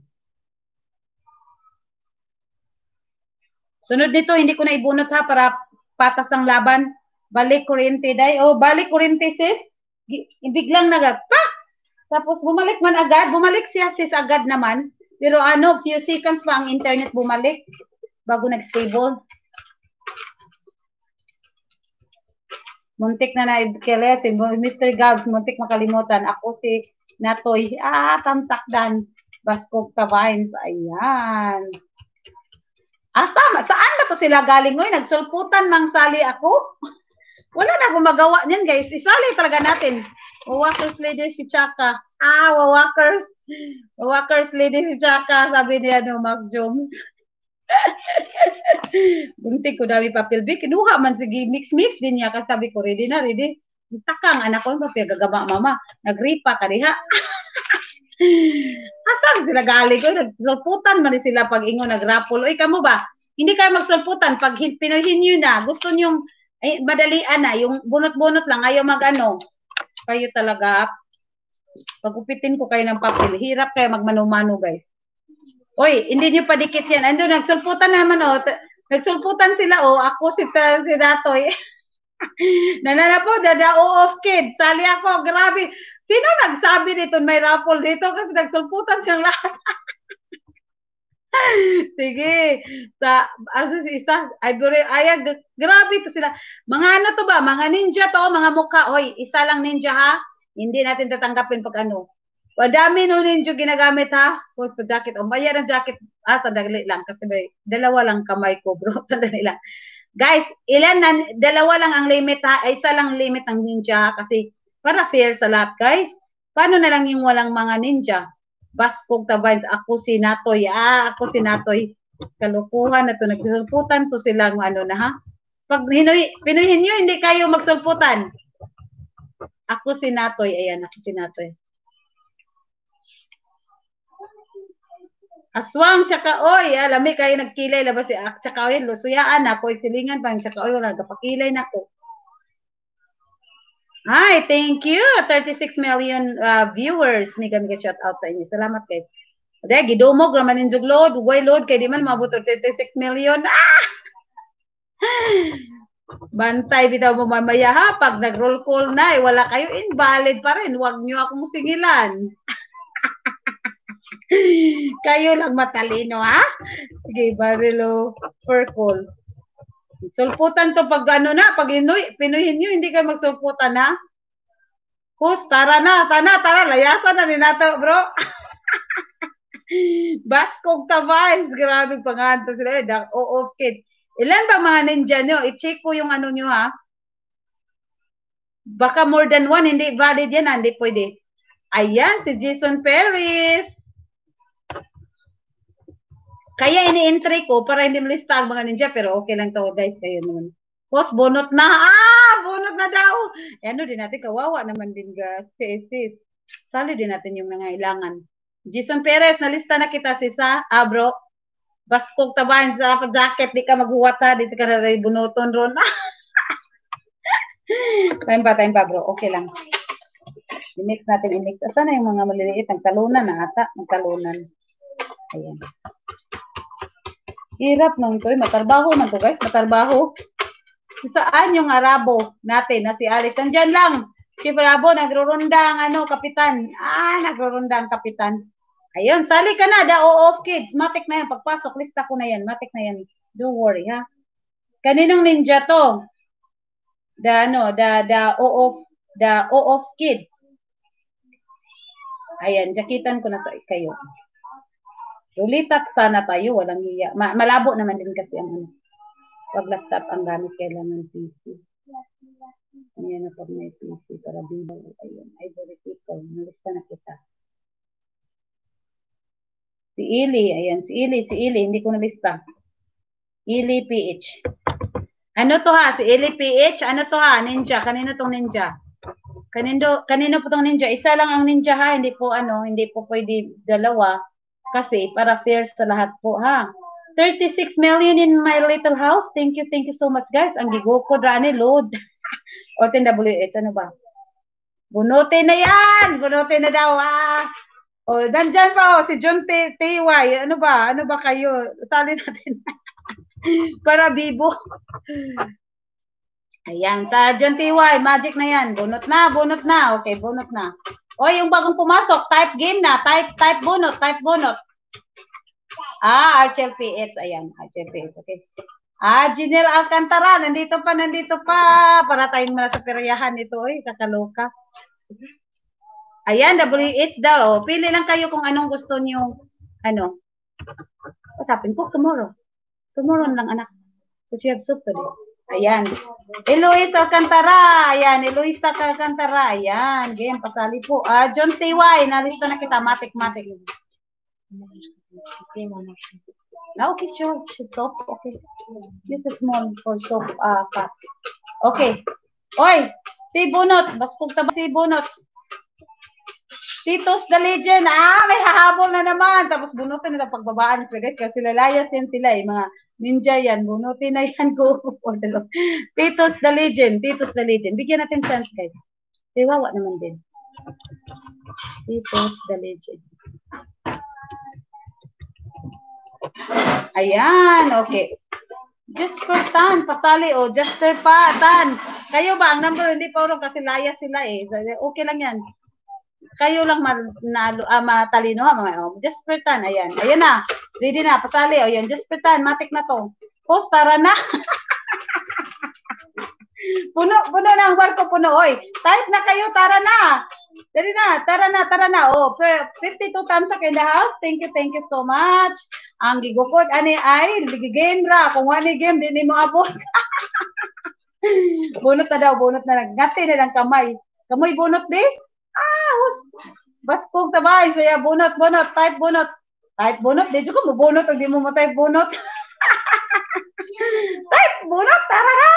Sunod nito, hindi ko na ibunot ha para patas ang laban. Balik kuryente day. Oh, balik kuryente sis. Biglang nagag. Pa! Tapos bumalik man agad. Bumalik siya sis agad naman. Pero ano, few seconds pa ang internet bumalik bago nag-stable. Muntik na na-kele si Mister Gabs. Muntik makalimutan. Ako si Natoy. Ah, tamsakdan. Baskog Tabines. Ayan. Asa, saan na to sila galing ngoy? Nagsulputan mang sali ako. Wala na gumagawa niyan, guys. Isali talaga natin. Wawakers lady si Chaka. Ah, wawakers. Wawakers lady si Chaka, sabi niya no, Mac Jones. Buntik ko dami papel. Kinuha man sige, mix-mix din niya. Kasabi ko, ready na, ready. Takang anak ko, papel gagaba mama. Nagripa ka diha. Asam sila galing ko, nagsulputan man sila pag ingo nagrapol. Oy, kamo ba? Hindi kayo magsulputan pag pinuhin nyo na. Gusto nyo, ay, madalian na. Yung bunot-bunot lang, ayaw magano. Kayo talaga, pagupitin ko kayo ng papel. Hirap kayo magmano-mano, guys. Oy, hindi nyo padikit yan. Ando, nagsulputan naman, oh. Nagsulputan sila, oh. Ako si, si Datoy. Nanana po, dada off kid. Sali ako, grabe. Sino nagsabi dito may raffle dito kasi nagsulputan siyang lahat. Sige. Sa ano si isa, ay ay grabe to sila. Mga ano to ba? Mga ninja to, mga mukha. Hoy, isa lang ninja ha. Hindi natin tatanggapin pag ano. Wadami no ninja ginagamit ha. Put pa jacket. O maya ng jacket. Ah, sandali lang kasi may dalawa lang kamay ko, bro. Sandali lang. Guys, ilan na dalawa lang ang limit ha. Ay, isa lang limit ng ninja ha? Kasi para fair sa lahat, guys. Paano na lang yung walang mga ninja? Baskog Tabines, ako si Natoy. Ah, ako si Natoy. Kalukuhan na to. Nagsulputan to silang ano na ha. Pag hinoy, pinuhin nyo, hindi kayo magsulputan. Ako si Natoy. Ayan, ako si Natoy. Aswang, tsaka oy. Alami kayo nagkilay. Labas si tsaka oy. Lusuyaan ako. Silingan pa. Tsaka oy. Wala. Kapakilay na ako. Hi, thank you. thirty-six million uh, viewers. May kami shout out sa inyo. Salamat guys. Dahil gidumog naman yung load. Uway load. Kaya di man mabuto thirty-six million. Ah! Bantay bitaw mo mamaya ha. Pag nag-roll call na, eh, wala kayo. Invalid pa rin. Huwag nyo akong singilan. Kayo lang matalino ha. Sige, barilo per call. Sulputan to pag ano na, pag inuy, pinuhin nyo, hindi kayo magsulputan ha. Hus, tara na, tara, tara, layasan na ni nato, bro. Baskog Tabines, grabe panganto sila. Eh, oo, kid. Ilan ba mga ninja nyo? I-check ko yung ano nyo ha. Baka more than one, hindi valid yan ha, hindi pwede. Ayan, si Jason Perez. Kaya ini-entry ko para hindi malista ang mga ninja, pero okay lang to guys, kayo naman. Boss, bonot na. Ah, bonot na daw. Eh, ano din natin, kawawa naman din guys. Sis, sis. Sali din natin yung nangailangan. Jason Perez, nalista na kita sis ha. Ah, bro. Baskog tabahan sa jacket, di ka maghuwata, di ka na bunuton ron. Time pa, time pa bro, okay lang. I-mix natin, i-mix. Asa na yung mga maliliit? Nagtalunan na ata, nagtalunan. Ayan. Hirap nung to, matarbaho man to guys, matarbaho. Saan yung arabo natin na si Alex? Nandyan lang. Si Arabo, nagrurunda ang ano, kapitan. Ah, nagrurunda ang kapitan. Ayun, sali ka na, the O-Off kids. Matik na yan, pagpasok, lista ko na yan. Matik na yan. Don't worry, ha? Kaninong ninja to? The, ano, the, the O-Off, the O-Off kid. Ayan, jakitan ko na sa kayo. Ulitat sana tayo, walang hiya. Ma malabo naman din kasi ang ano. Pag laptop ang gamit, kailangan P C. Ayan na pag may P C para bibo. Ayun, ivory people. Nalista na kita. Si Ili, ayan, si Ili, si Ili, hindi ko nalista. Ili P H. Ano to ha? Si Ili P H, ano to ha? Ninja, kanino tong ninja? Kanino, kanino po tong ninja? Isa lang ang ninja ha, hindi po ano, hindi po pwede dalawa. Kasi para fair sa lahat po ha. thirty-six million in my little house. Thank you, thank you so much guys. Ang gigoko drani load. Or ten W H, ano ba? Bunutin na yan! Bunutin na daw ah! O, nandyan pa oh, si John T Y. Ano ba? Ano ba kayo? Sali natin. Para bibo. Ayan, sa John T Y, magic na yan. Bunot na, bunot na. Okay, bunot na. O, yung bagong pumasok, type game na. Type, type bunot, type bunot. Ah, Archel P S. Ayan, Archel P S. Okay. Ah, Janelle Alcantara. Nandito pa, nandito pa. Para tayong mula sa peryahan ito. Oy, kakaloka. Ayan, W H daw. Pili lang kayo kung anong gusto niyo. Ano? What happened? Cook tomorrow. Tomorrow lang, anak. Because you have soup today. Ayan. Eloisa Alcantara. Ayan, Eloisa Alcantara. Ayan. Game, pasali po. Ah, John T Y. Nalista na kita. Matik-matik. Okay, sure. Should soap. Okay. This is small for soap. Uh, cut. Okay. Oy, si Bunot. Baskog ta ba si Bunot? Titos the Legend. Ah, may hahabol na naman. Tapos bunutin nila pagbabaan. Guys, kasi lalayas yan sila eh. Mga ninja yan. Bunutin na yan ko. Titos the Legend. Titos the Legend. Bigyan natin chance guys. Tiwawa naman din. Titos the Legend. Ayan, okay. Jasper Tan, pasali o. Oh, Jasper pa, Tan. Kayo ba? Ang number hindi pa rin kasi laya sila eh. Okay lang yan. Kayo lang manalo, ah, matalino ha. Oh, Jasper Tan, ayan. Ayan na. Ready na, pasali. O, oh, yan. Jasper Tan, matik na to. Post, tara na. puno, puno na ang barko, puno. Oy, type na kayo, tara na. Tara na, tara na, tara na. Oh, fifty-two thumbs up in the house. Thank you, thank you so much. Ang gigukod, ani ay, game ra. Kung wani game, di mo abot. Bunot na daw, bunot na lang. Ngati na lang kamay. Kamay bunot di? Ah, hus. Baskog tabay. Saya bunot, bunot, type bunot. Type bunot, di ko mo bunot, hindi mo mo type bunot. Type bunot, tara na.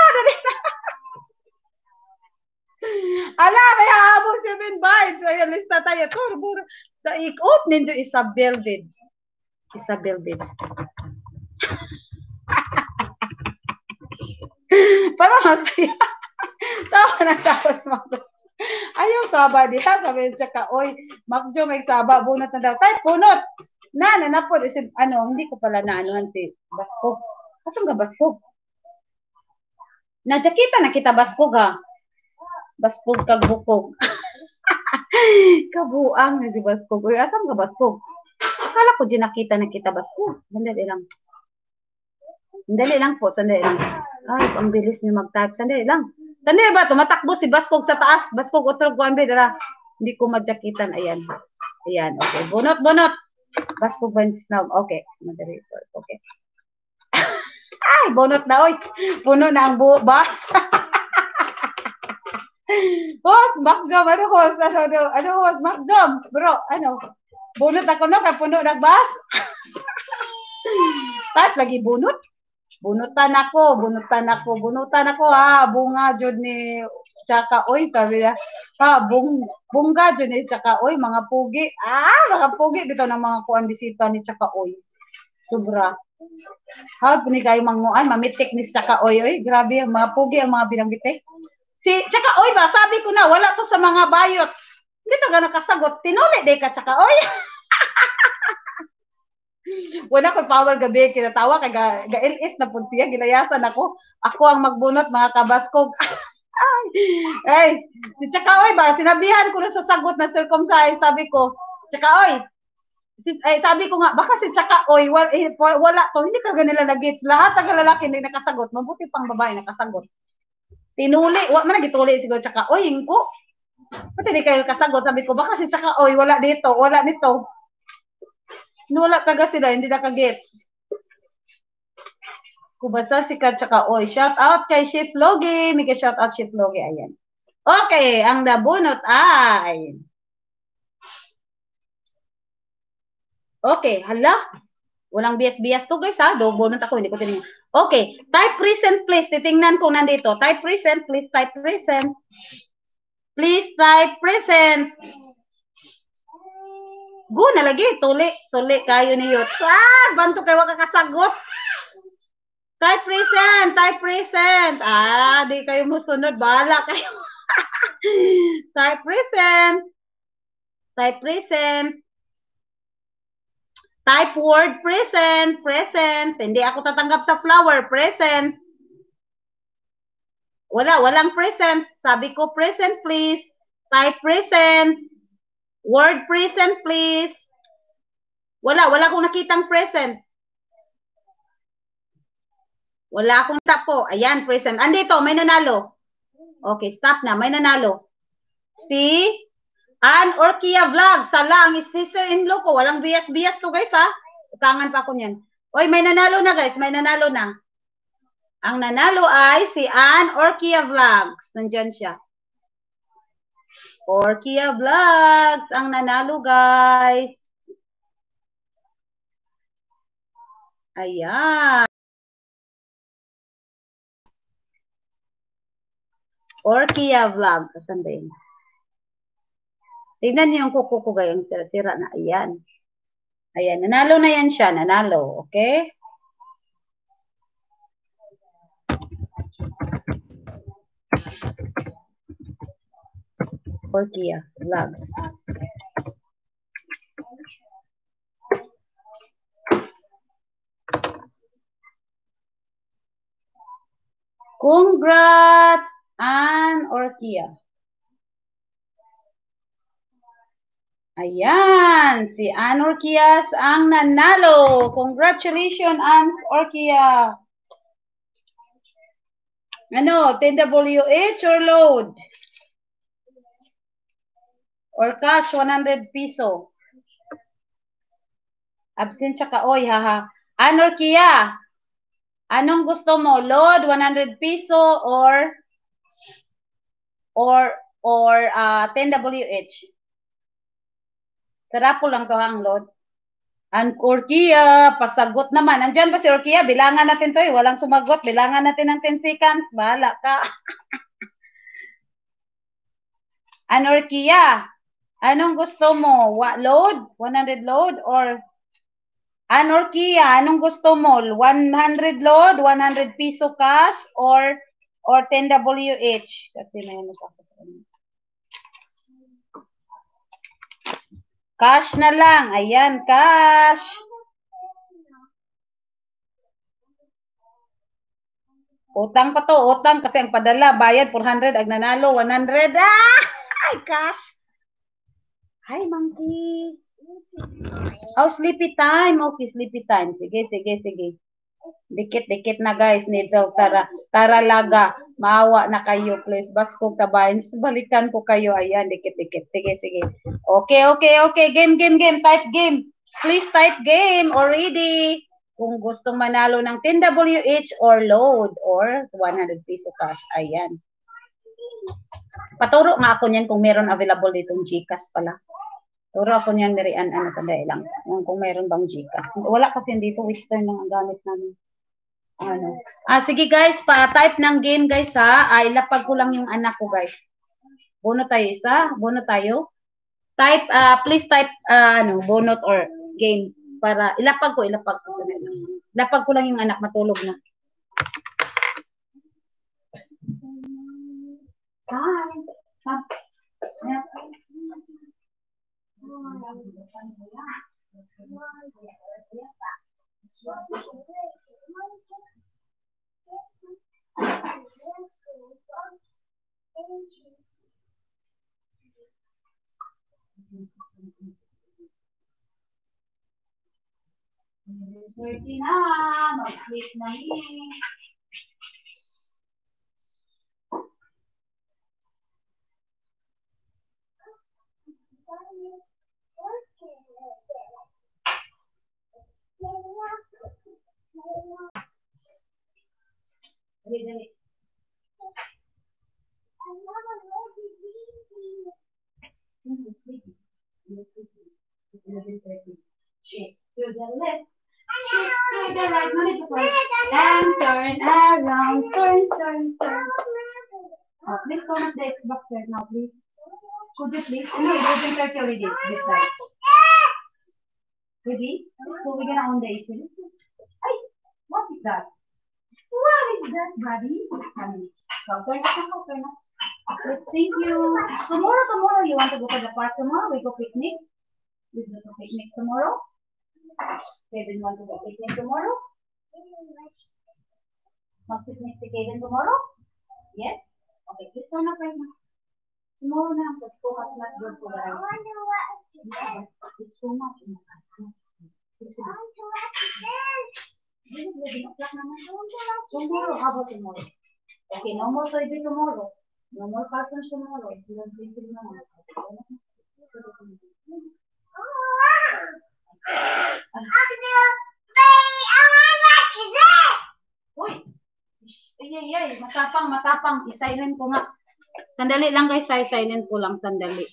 Ala, may hahabol si Minbay. So, ayan, lista tayo. Turburo. Sa ikot, ninyo Isabel Vids. Isabel Vids. Parang masaya. Tawa na tawa si Magdo. Ayaw saba diha. Sabi siya ka, oy, Magdo, may saba. Bunot na daw. Tay, bunot. Na, nanapod. Isip, ano, hindi ko pala naanuhan si Baskog. Kasang ka Baskog? Nadjakita na kita Baskog, ha? Baskog kag bukog. Kabuang na si Baskog. Uy, asam ka Baskog? Akala ko di nakita na kita Baskog. Sandali lang. Sandali lang po, sandali lang. Ay, ang bilis niyo mag-type. Sandali lang. Sandali ba? Tumatakbo si Baskog sa taas. Baskog, utrog, one bit. Hindi ko madyakitan. Ayan. Ayan, okay. Bunot, bunot. Baskog, one snob. Okay. Madali. Okay. Ay, bunot na, oy. Puno na ang bus. Host, Macdom, ano host? Ano, ano, ano host? Macdom, bro, ano? Bunot ako no, kaya puno nagbas. Tapos lagi bunot. Bunutan ako, bunutan ako, bunutan ako ha. Bunga jud ni Tsaka oy, sabi niya. Ha, bung, bunga jud ni Tsaka oy, mga pugi. Ah, mga pugi bitaw ng mga kuan bisita ni Tsaka oy. Sobra. How ni kayo manguan, mamitik ni Tsaka Oy, oy, grabe ang mga pugi ang mga binangbitik. Si Tsaka Oy ba, sabi ko na, wala to sa mga bayot. Hindi ka nakasagot, tinuli day ka Tsaka Oy. Wala ko power gabi, kinatawa kay ga, ga L S na pud siya, gilayasan ako. Ako ang magbunot mga kabaskog. Ay, ay, si Tsaka Oy ba, sinabihan ko na sa sagot na circumcise, sabi ko, Tsaka Oy, si, eh, sabi ko nga, baka si Tsaka Oy, wala, eh, wala to, hindi ka ganila nag-gets. Lahat ng lalaki hindi nakasagot, mabuti pang babae nakasagot. Tinuli, wala man nagituli siguro Tsaka Oy, ingko. Pati di kayo kasagot, sabi ko, baka si Tsaka Oy, wala dito, wala nito. Wala taga sila, hindi naka-gets. Kubasa si Tsaka Oy, shout out kay Chef Logi, may shout out Chef Logi, ayan. Okay, ang nabunot ay... Okay, hala. Walang bias-bias to guys ha. Dobonot ako, hindi ko tinignan. Okay, type present please. Titingnan ko nandito. Type present, please type present. Please type present. Go na lagi. Tuli. Tuli kayo ni Yot. Ah, banto kayo kakasagot. Type present. Type present. Ah, di kayo musunod. Bahala kayo. Type present. Type present. Type word present, present. Hindi ako tatanggap sa flower, present. Wala, walang present. Sabi ko present please. Type present. Word present please. Wala, wala akong nakitang present. Wala akong tapo. Ayan, present. Andito, may nanalo. Okay, stop na. May nanalo. Si Ann Orkia Vlog, sala ang sister-in-law ko. Walang bias-bias to guys ha. Utangan pa ko niyan. Oy, may nanalo na guys. May nanalo na. Ang nanalo ay si Ann Orkia Vlogs. Nandyan siya. Orkia Vlogs. Ang nanalo guys. Ayan. Orkia Vlog. Kasan ba yun? Tignan niyo yung kuko ko gayang sira-sira na. Ayan. Ayan. Nanalo na yan siya. Nanalo. Okay? Orkia Vlogs. Congrats, Ann Orkia. Ayan, si Ann Orkias ang nanalo. Congratulations, Ann Orkia. Ano, ten W H or load? Or cash, one hundred piso. Absent siya ka, oy, haha. Ann Orkia, anong gusto mo? Load, one hundred piso or or or uh, ten W H? Sarap po lang to ang load. Ang Orkia, pasagot naman. Andyan ba si Orkia? Bilangan natin to eh. Walang sumagot. Bilangan natin ng ten seconds. Bahala ka. An Orkia, anong gusto mo? What, load? one hundred load? Or An Orkia, anong gusto mo? one hundred load? one hundred piso cash? Or or ten W H? Kasi may ano pa. Cash na lang. Ayan, cash. Utang pa to. Utang kasi ang padala. Bayad four hundred. Ag nanalo one hundred. Ah! Ay, cash. Hi, monkey. Oh, sleepy time. Okay, sleepy time. Sige, sige, sige. Dikit-dikit na guys. Nito, tara, tara laga. Maawa na kayo, please. Basko kabayan. Balikan ko kayo. Ayan, dikit-dikit. Sige, sige. Okay, okay, okay. Game, game, game. Type game. Please type game already. Kung gustong manalo ng ten W H or load or one hundred piso cash. Ayan. Paturo nga ako niyan kung meron available ditong Gcash pala. Turo ako niyan, Mirian, ano, sandali lang. Kung meron bang Gcash. Wala kasi dito, Western lang ang gamit namin. Ano. Ah, sige guys, pa-type ng game guys ha. Ah, ilapag ko lang yung anak ko guys. Bono tayo isa. Bono tayo. Type, uh, please type, uh, ano, bonot or game. Para ilapag ko, ilapag ko. Lapag ko lang yung anak, matulog na. Hi. thirty na, mag-sleep na yun. Dali, dali. Shift to the left. Shift to the right. No need to pray. And turn around. Turn, turn, turn. Oh, please turn off the Xbox right now, please. Could you please? No, it wasn't thirty already. It's this right. Ready? So we're gonna on the A C. Ay, what is that? What is that, buddy? Coming. So turn off now, turn off. Okay, thank you. Tomorrow, tomorrow, you want to go to the park tomorrow? We go picnic? We go to picnic tomorrow? Kevin want to go picnic tomorrow? Mag-picnic si Kevin tomorrow? Yes? Okay, please turn off right now. Tomorrow na, because too much not good for the eye. It's too much. It's too much. Tomorrow, how about tomorrow? Okay, no more toy tomorrow. No more cartoons tomorrow. You don't think it's normal. Uy! Ay, ay, ay. Matapang, matapang. I-silent ko nga. Sandali lang guys. I-silent ko lang. Sandali.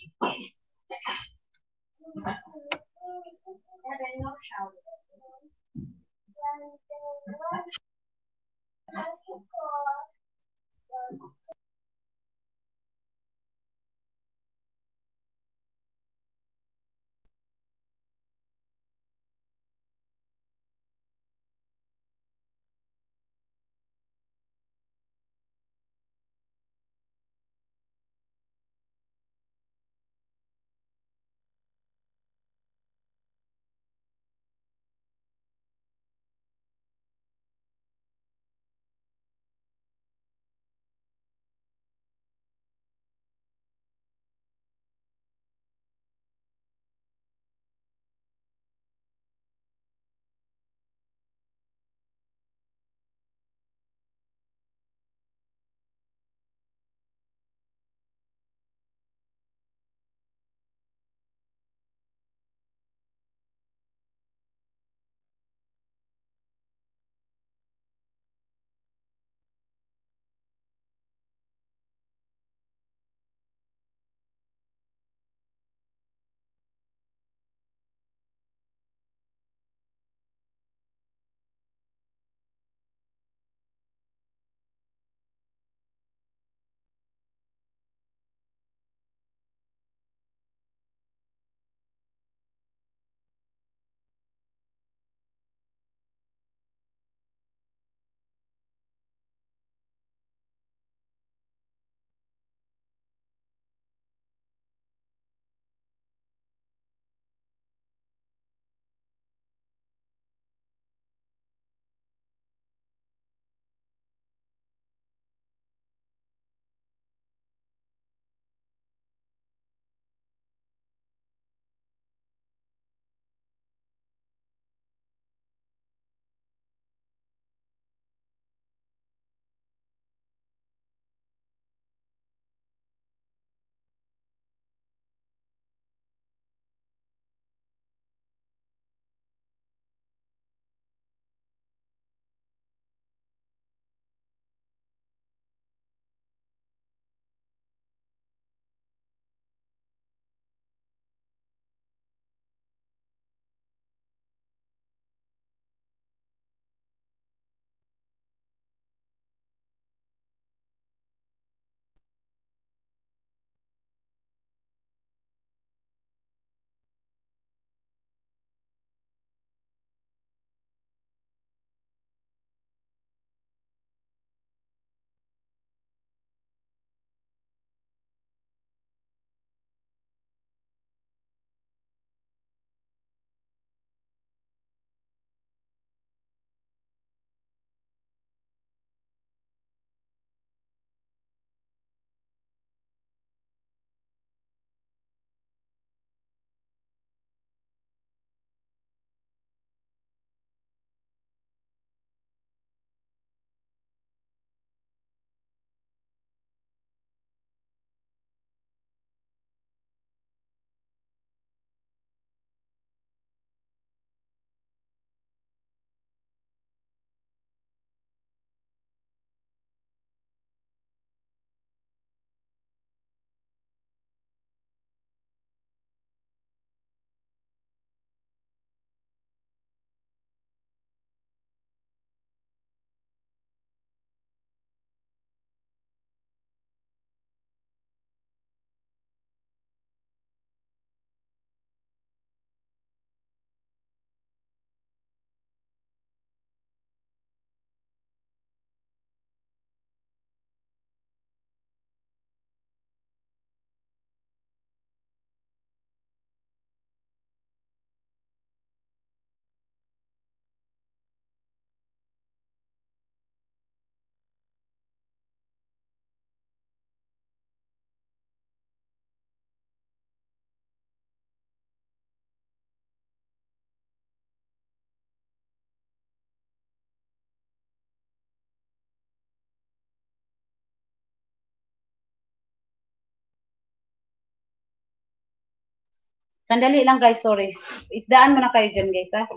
Sandali lang guys, sorry. Isdaan mo na kayo dyan guys ha.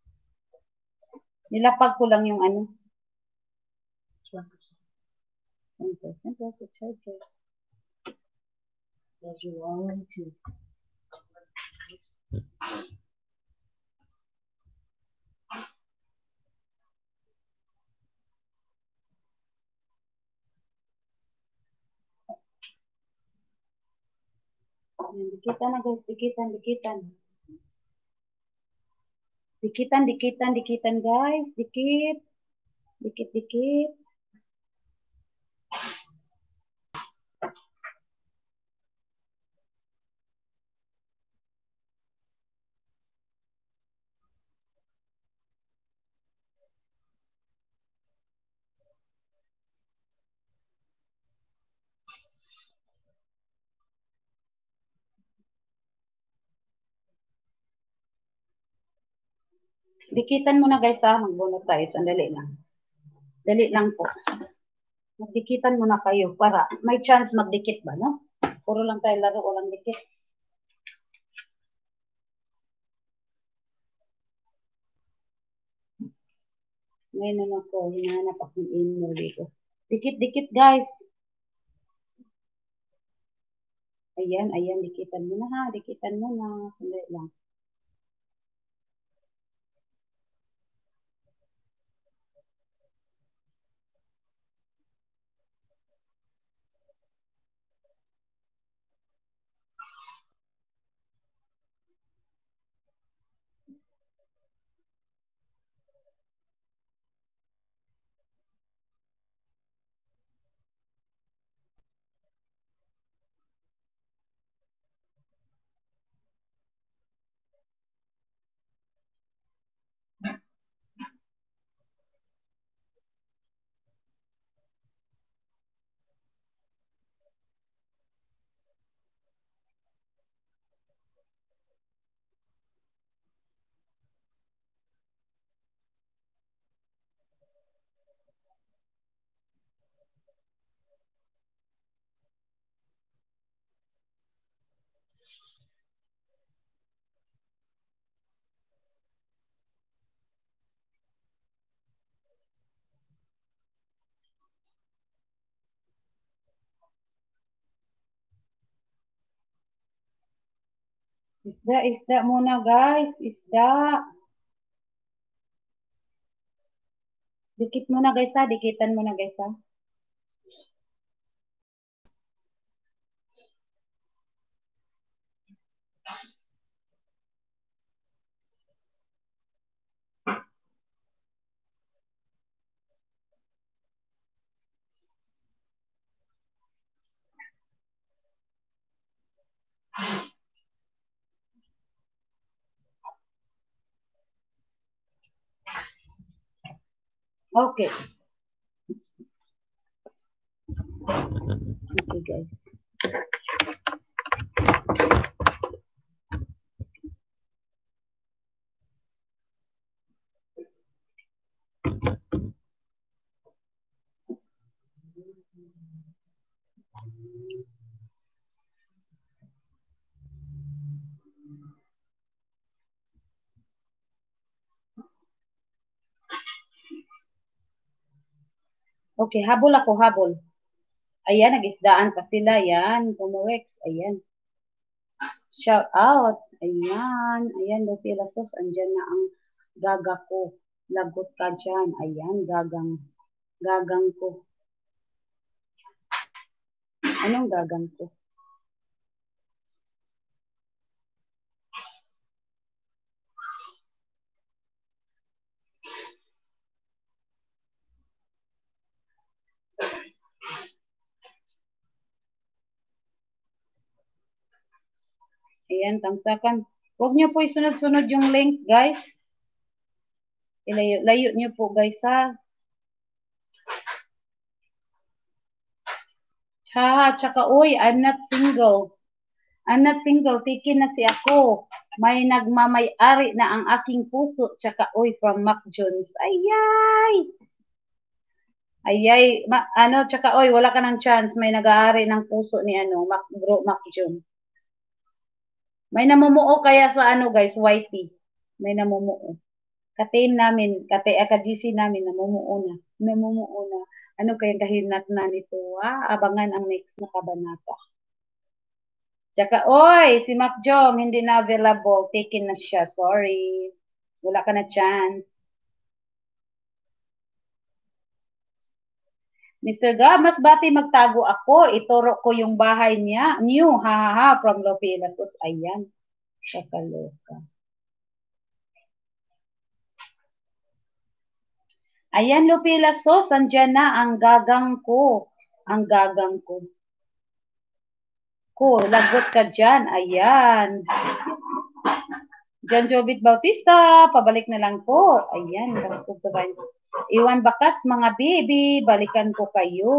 Nilapag ko lang yung ano. one percent also charger. As you want to. Dikitan na guys, dikitan, dikitan. Dikitan, dikitan, dikitan guys, dikit. Dikit, dikit. Dikitan mo na guys ha, magbunot tayo, sandali lang. Dali lang po. Magdikitan muna kayo para may chance magdikit ba, no? Puro lang tayo laro, walang dikit. Ngayon na ako, hinahanap akong email dito. Dikit-dikit guys. Ayan, ayan, dikitan mo na ha, dikitan mo na. Sandali lang. Isda, isda muna guys, isda. Dikit muna guys ha, dikitan muna guys ha. Okay. Okay guys. Okay, habol ako, habol. Ayan, nag-isdaan pa sila. Yan, Pumorex. Ayan. Shout out. Ayan. Ayan, Lupi Lasos. Andyan na ang gaga ko. Lagot ka dyan. Ayan, gagang. Gagang ko. Anong gagang ko? Ayan, tangsakan. Huwag niyo po isunod-sunod yung link, guys. Ilayo-layo niyo po, guys, ha. Ha, tsaka, uy, I'm not single. I'm not single. Tikin na si ako. May nagmamay-ari na ang aking puso. Tsaka, uy, from Mac Jones. Ayay! Ayay, ma, ano, tsaka, uy, wala ka ng chance. May nag-aari ng puso ni, ano, Mac, bro, Mac Jones. May namumuo kaya sa ano guys, whitey. May namumuo. Ka-team namin, ka-G C namin, namumuo na. Namumuo na. Ano kaya kahinat na nito? Ah, abangan ang next na kabanata. Tsaka, oy, si Mac Jom, hindi na available. Taken na siya. Sorry. Wala ka na chance. Mister Gab, mas bati magtago ako. Ituro ko yung bahay niya. New, ha ha ha, from Lopi Ilasos. Ayan. Kakaloka. Ayan, Lopi Ilasos. Andyan na ang gagang ko. Ang gagang ko. Ko, lagot ka dyan. Ayan. John Jovit Bautista, pabalik na lang po. Ayan, Iwan Bakas, mga baby, balikan ko kayo.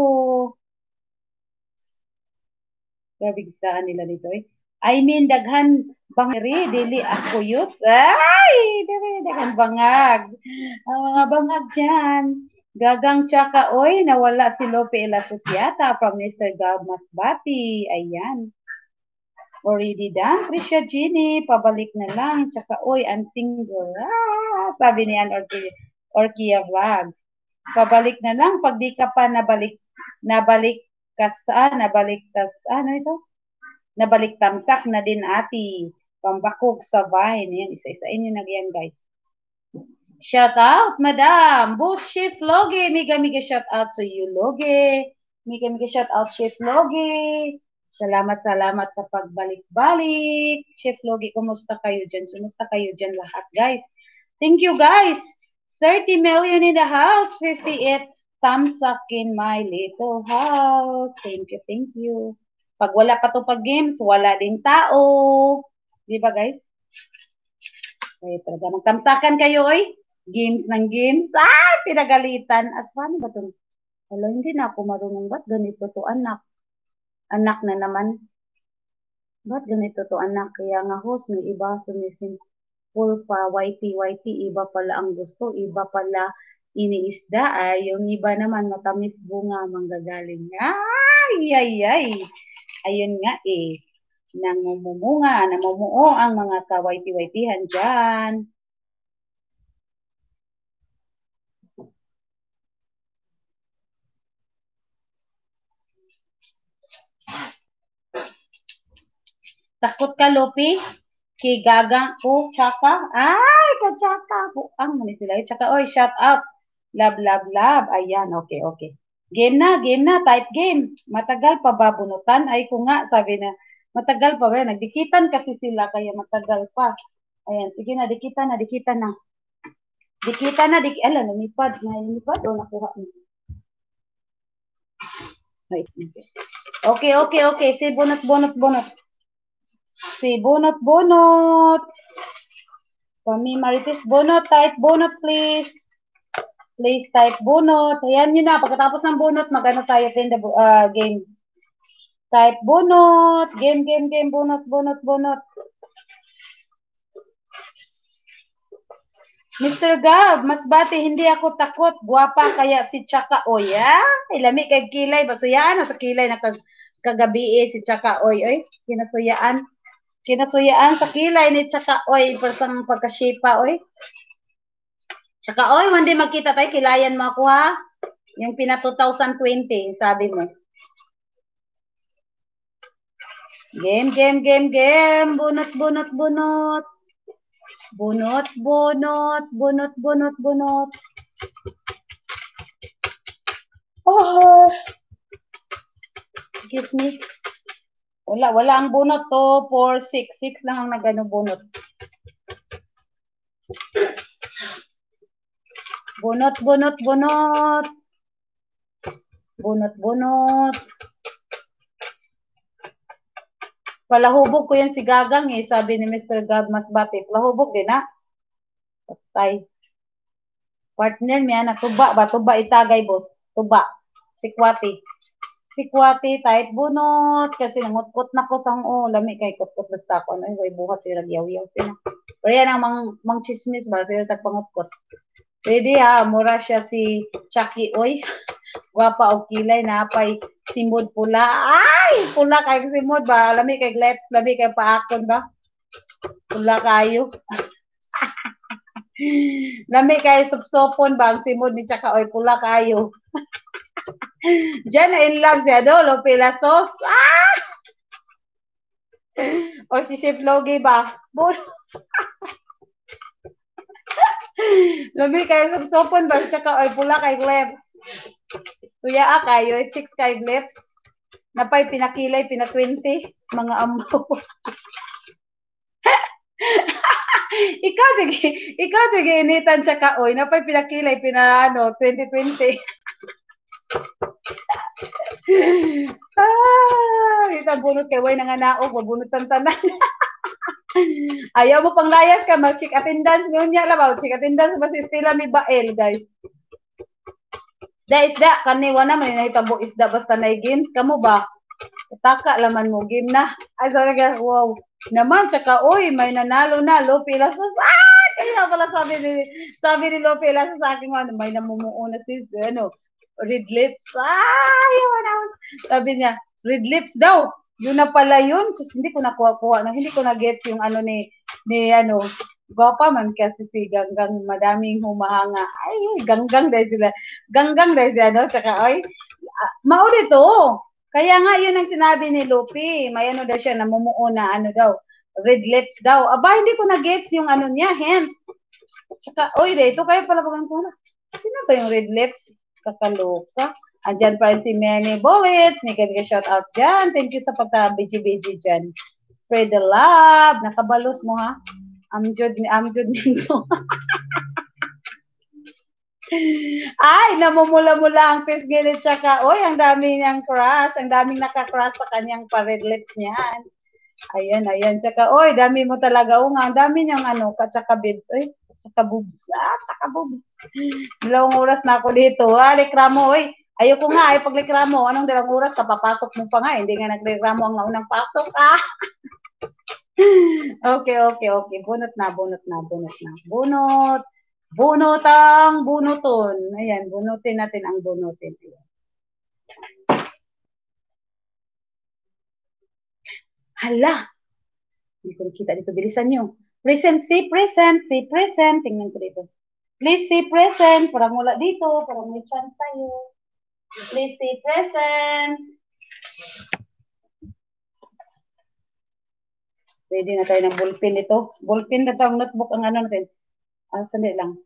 Grabe gistaan nila dito eh. I mean, daghan bangri, dili ako yun. Ay, dili, daghan bangag. Ang mga bangag dyan. Gagang tsaka, oy, nawala si Lope Ilasos yata from Mister Gab Masbati. Ayan. Already done. Trisha Ginny, pabalik na lang. Tsaka, oy, I'm single. Ah, sabi ni Ann Orkia, Orkia Vlog. Pabalik na lang. Pag di ka pa nabalik, nabalik ka sa, nabalik ka sa, ano ito? Nabalik tamsak na din ati. Pambakog sa Vine. Yan, isa-isain nyo na yan, guys. Shout out, madam. Boss Chef Logie. Miga, miga, shout out to you, Logie. Miga, miga, shout out, Chef Logie. Salamat, salamat sa pagbalik-balik. Chef Logie, kumusta kayo dyan? Kumusta kayo dyan lahat, guys? Thank you, guys. thirty million in the house. fifty-eight thumbs up in my little house. Thank you, thank you. Pag wala pa to pag games, wala din tao. Di ba, guys? Ay, talaga. Magtamsakan kayo, oy. Games ng games. Ah, pinagalitan. At paano ba ito? Wala, hindi na ako marunong. Ba't ganito to, anak? Anak na naman. Ba't ganito to, anak? Kaya nga, host, may iba sumisin. Full pa, whitey, whitey. Iba pala ang gusto. Iba pala iniisda. Ay, yung iba naman, matamis bunga, manggagaling. Ay, ay, ay. Ayun nga eh. Namumumunga, namumuo ang mga ka-whitey-whiteyhan dyan. Takot ka, Lopi? Kay gagang ko, tsaka? Ay, ka-tsaka. Buang mo sila. Tsaka, oy, shout out. Love, love, love. Ayan, okay, okay. Game na, game na, type game. Matagal pa ba bunutan? Ay, kung nga, sabi na, matagal pa ba? Nagdikitan kasi sila, kaya matagal pa. Ayan, sige na, dikitan na, dikitan na. Dikitan na, dik ala, lumipad. Na, lumipad o nakuha mo? Okay, okay, okay. Si bunot, bunot, bunot. Si bunot, bunot. Kami Marites, bunot, type bunot, please. Please type bunot. Ayan yun na. Pagkatapos ng bunot, mag-ano tayo din the uh, game. Type bunot. Game, game, game. Bunot, bunot, bunot. Mister Gab, mas bati, hindi ako takot. Guwapa kaya si Chaka Oy. Ah, ilami kay kilay. Basuyaan sa kilay na kag kagabi eh, si Chaka Oy. Oy, kinasuyaan. Kinasuyaan sa kilay ni Chaka Oy. Persang pagkashipa, oy. Chaka Oy, hindi magkita tayo. Kilayan mo ako ha. Yung pina two thousand twenty, sabi mo. Game, game, game, game. Bunot, bunot, bunot. Bunot, bunot, bunot, bunot, bunot. Oh. Excuse me. Wala, wala ang bunot to. four, six, six lang ang nagano bunot. Bunot, bunot, bunot. Bunot, bunot. Palahubog ko yan si Gagang eh, sabi ni Mister Gab Masbati. Palahubog din ha. Patay. Partner niya na tuba ba? Tuba itagay boss. Tuba. Si Kwati. Si Kwati type bunot. Kasi nangutkot na ko sang o. Oh, lami kay kutkot basta ako. Ano yung buhat sila yaw-yaw sila. Pero yan ang mang, mang chismis ba? Sila tagpangutkot. Pwede ha. Mura siya si Chucky Oy. Guwapa o kilay na pay simod pula. Ay! Pula kay simod ba? Lami kay lips, lami kay paakon ba? Pula kayo. Lami kayo supsopon bang simod ni tsaka oy pula kayo. Diyan na in love siya do, Lope Lasos. Ah! O si Chef Logie ba? Lami kayo supsopon bang tsaka oy pula kay lips. Tuya kayo, chicks kay lips. Napay pinakilay, pina twenty. Mga ambo. ikaw sige, ikaw sige initan sa kaoy, napay pinakilay, pina ano, twenty twenty. ah, itang bunot kay way nanganaog, mabunutan tanan. Ayaw mo pang layas ka, mag-check attendance mo niya labaw, check attendance ba si Stella Mibael, guys. Isda, isda, kaniwa na, may nahitabo isda basta naigin. Kamu ba? Taka laman mo, game na. Ay, talaga, wow. Naman, tsaka, uy, may nanalo na, Lope Lasos. Ah! Kaya pala sabi ni, sabi ni Lope Lasos sa akin, ano, may namumuo na si, ano, red lips. Ah! Yawan, sabi niya, red lips daw. Yun na pala yun. So, hindi ko nakuha-kuha. Na, hindi ko na-get yung ano ni, ni, ano, gwapa man kasi si Ganggang, madaming humahanga. Ay, Ganggang dahil sila. Ganggang dahil sila, no? Tsaka, ay, mauli to. Kaya nga, yun ang sinabi ni Lupi. May ano daw siya, namumuo na ano daw, red lips daw. Aba, hindi ko na-get yung ano niya, hint. Tsaka, oy, ito kayo pala bagang ko na. Sino ba yung red lips? Kakaloka. Andyan pa rin si Meme Bullets. May ka shout out dyan. Thank you sa pagka-B G B G dyan. Spread the love. Nakabalos mo, ha? Amjod ni Amjod nito. Ay, namumula-mula ang face gilid tsaka, oy, ang dami niyang crush. Ang daming naka-crush sa kanyang pa-red lips niyan. Ayan, ayan. Tsaka, oy, dami mo talaga. O nga, ang dami niyang ano, tsaka bibs. Oy, tsaka boobs. Ah, tsaka boobs. Dalawang oras na ako dito. Ah, reklamo, oy. Ayoko nga, ay pagreklamo. Anong dalawang oras? Kapapasok mo pa nga. Hindi nga nagreklamo ang naunang pasok. Ah. okay, okay, okay. Bunot na, bunot na, bunot na. Bunot. Bunotang bunuton. Ayan, bunutin natin ang bunutin. Hala! Hindi ko nakita dito. Bilisan nyo. Present, see present, see present. Tingnan ko dito. Please see present. Parang wala dito. Parang may chance tayo. Please see present. Ready na tayo ng ballpen ito. Ballpen na tayo, notebook ang ano natin. Ah, sandali lang.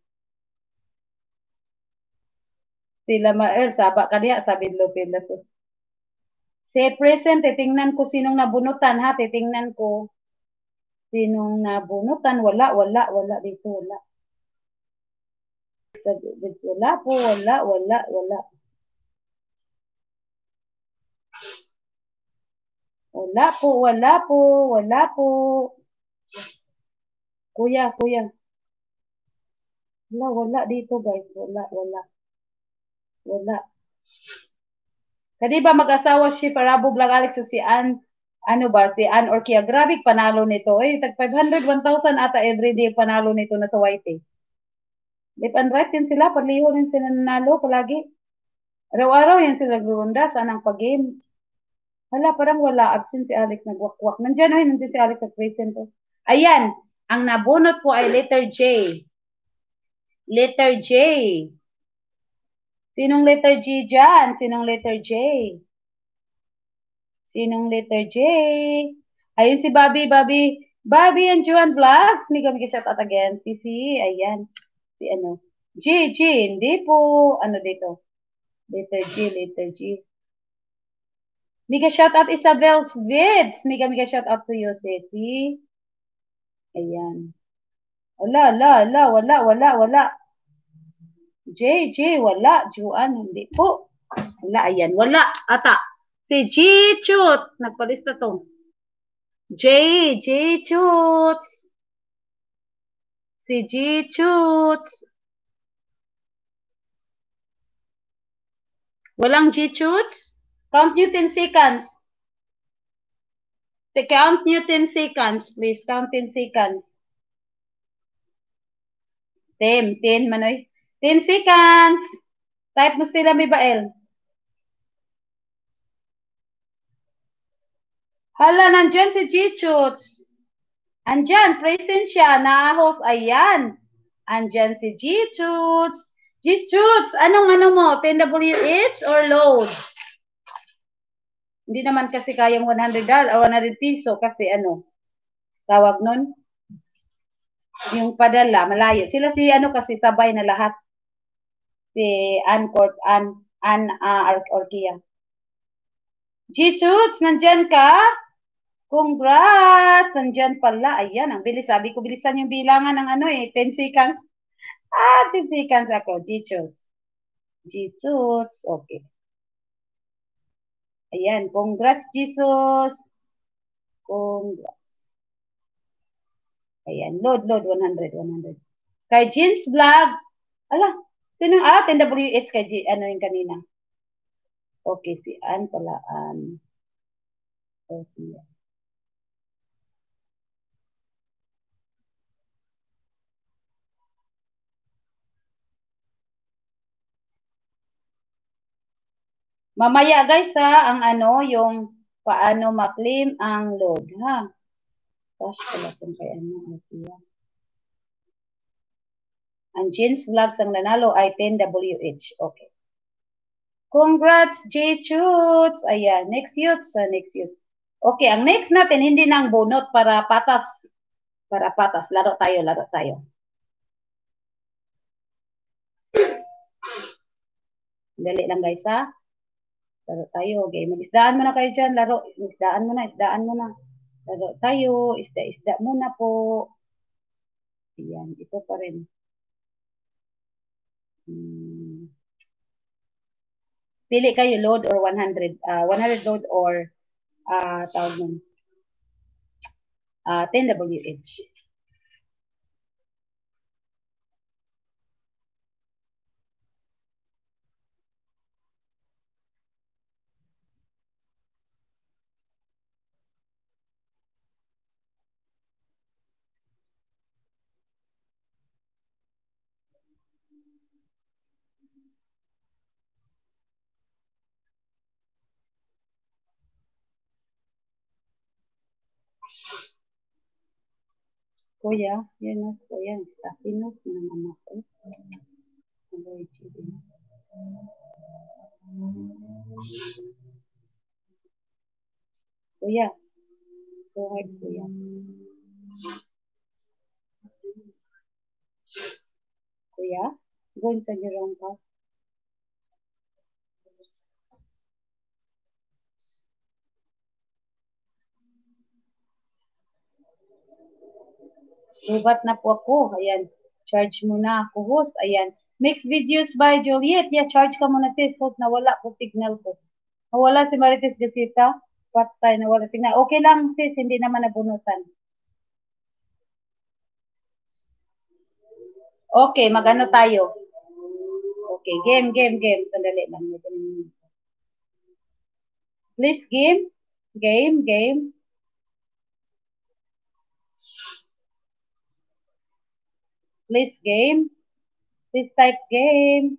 Sila Mael, saba ka diya, sabi Lopin Lasos. Say present, titingnan ko sinong nabunutan ha, titingnan ko. Sinong nabunutan, wala, wala, wala dito, wala. Wala po, wala, wala, wala. Wala po, wala po, wala po. Kuya, kuya. Wala, wala dito guys, wala, wala. Wala. Kadi ba mag-asawa si Parabog lang Alex so si Ann, ano ba, si Ann Orkia. Grabe panalo nito. Eh, tag five hundred, one thousand ata everyday panalo nito na sa White. Eh. Lip and right yan sila, paliho rin sila nanalo palagi. Araw-araw yan sila nagrunda, saan ang pag-games. Hala, parang wala, absent si Alex nagwakwak. Nandiyan ay, nandiyan si Alex nag-present. Ayan, ang nabunot po ay letter J. Letter J. Sinong letter G dyan? Sinong letter J? Sinong letter J? Ayun si Bobby, Bobby. Bobby and Juan Vlogs. May kami shout out again. Si, si, ayan. Si ano. G, G. Hindi po. Ano dito? Letter G, letter G. Mega shout out Isabel's Vids. Mega mega shout out to you, Ceci. Ayan. Wala, wala, wala, wala, wala, wala. J, J, wala. Juan, hindi po. Wala, ayan. Wala. Ata. Si G, Chut. Nagpalista to. J, J, Chut. Si G, Chut. Walang G, Chut. Count nyo ten seconds. Count nyo ten seconds, please. Count ten seconds. ten, ten, Manoy. ten seconds. Type mo sila, Mibael. Hala, nandyan si G-Choots. Andyan, present siya, na-host, ayan. Andyan si G-Toots. G-Toots, anong ano mo, ten W H or load? Hindi naman kasi kayang one hundred dollars or one hundred piso kasi ano, tawag nun, yung padala, malayo. Sila si ano kasi sabay na lahat. Si Ann Court, Ann, Ann uh, Orkia. G-Toots, nandyan ka? Congrats! Nandyan pala. Ayan, ang bilis. Sabi ko, bilisan yung bilangan ng ano eh, ten seconds. Ah, ten seconds ako. G-Toots. G-Toots. Okay. Ayan, congrats, Jesus. Congrats. Ayan, load, load, one hundred, one hundred. Kay Jeans Vlog. Ala, sino? Ah, ten W H kay G, ano yung kanina. Okay, si Ann pala. Ann. Okay. Mamaya guys ha, ang ano, yung paano ma-claim ang load ha. Gosh, pala kung kay ano. Okay. Ang Jeans Vlogs ang nanalo ay ten W H. Okay. Congrats, J-Choots. Ayan, next youth. So, next youth. Okay, ang next natin, hindi nang bunot para patas. Para patas. Laro tayo, laro tayo. Dali lang guys ha. Laro tayo. Okay, mag-isdaan muna kayo dyan. Laro, isdaan muna, isdaan muna. Laro tayo. Isda-isda muna po. Ayan, ito pa rin. Hmm. Pili kayo load or one hundred. Uh, one hundred load or uh, tawag nun. Uh, ten W H. Kuya, yun na, kuya, stapinus ng anak ko. Kuya, storage kuya. Kuya, going sa jirong ka. Lubat na po ako. Ayan, charge muna ako, host. Ayan, mixed videos by Juliet. Yeah, charge ka muna sis, host. Nawala ko signal ko. Nawala si Marites Gasita. Patay, nawala signal. Okay lang sis, hindi naman nabunutan. Okay, magano tayo? Okay, game, game, game. Sandali lang. Please, game. Game, game. Please, game. Please type game.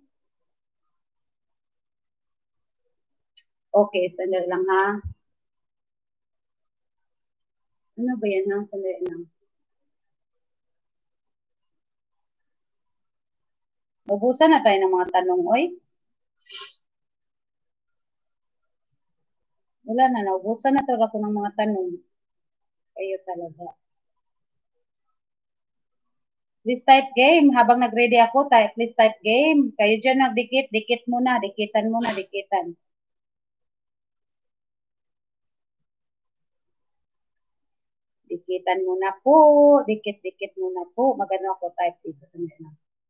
Okay, sandali lang ha. Ano ba yan ha? Sandali lang. Ubusan na tayo ng mga tanong, oy. Wala na, naubusan na talaga ako ng mga tanong. Kayo talaga. Please type game. Habang nag-ready ako, type, please type game. Kayo dyan nagdikit, dikit muna, dikitan muna, dikitan. Dikitan muna po, dikit-dikit muna po. Magano ako type dito sa mga.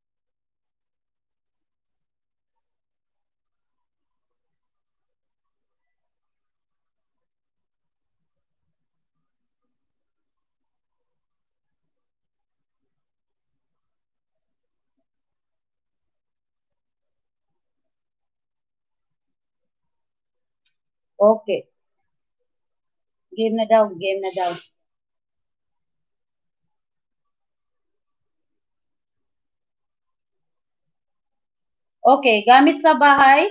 Okay. Game na daw, game na daw. Okay, gamit sa bahay.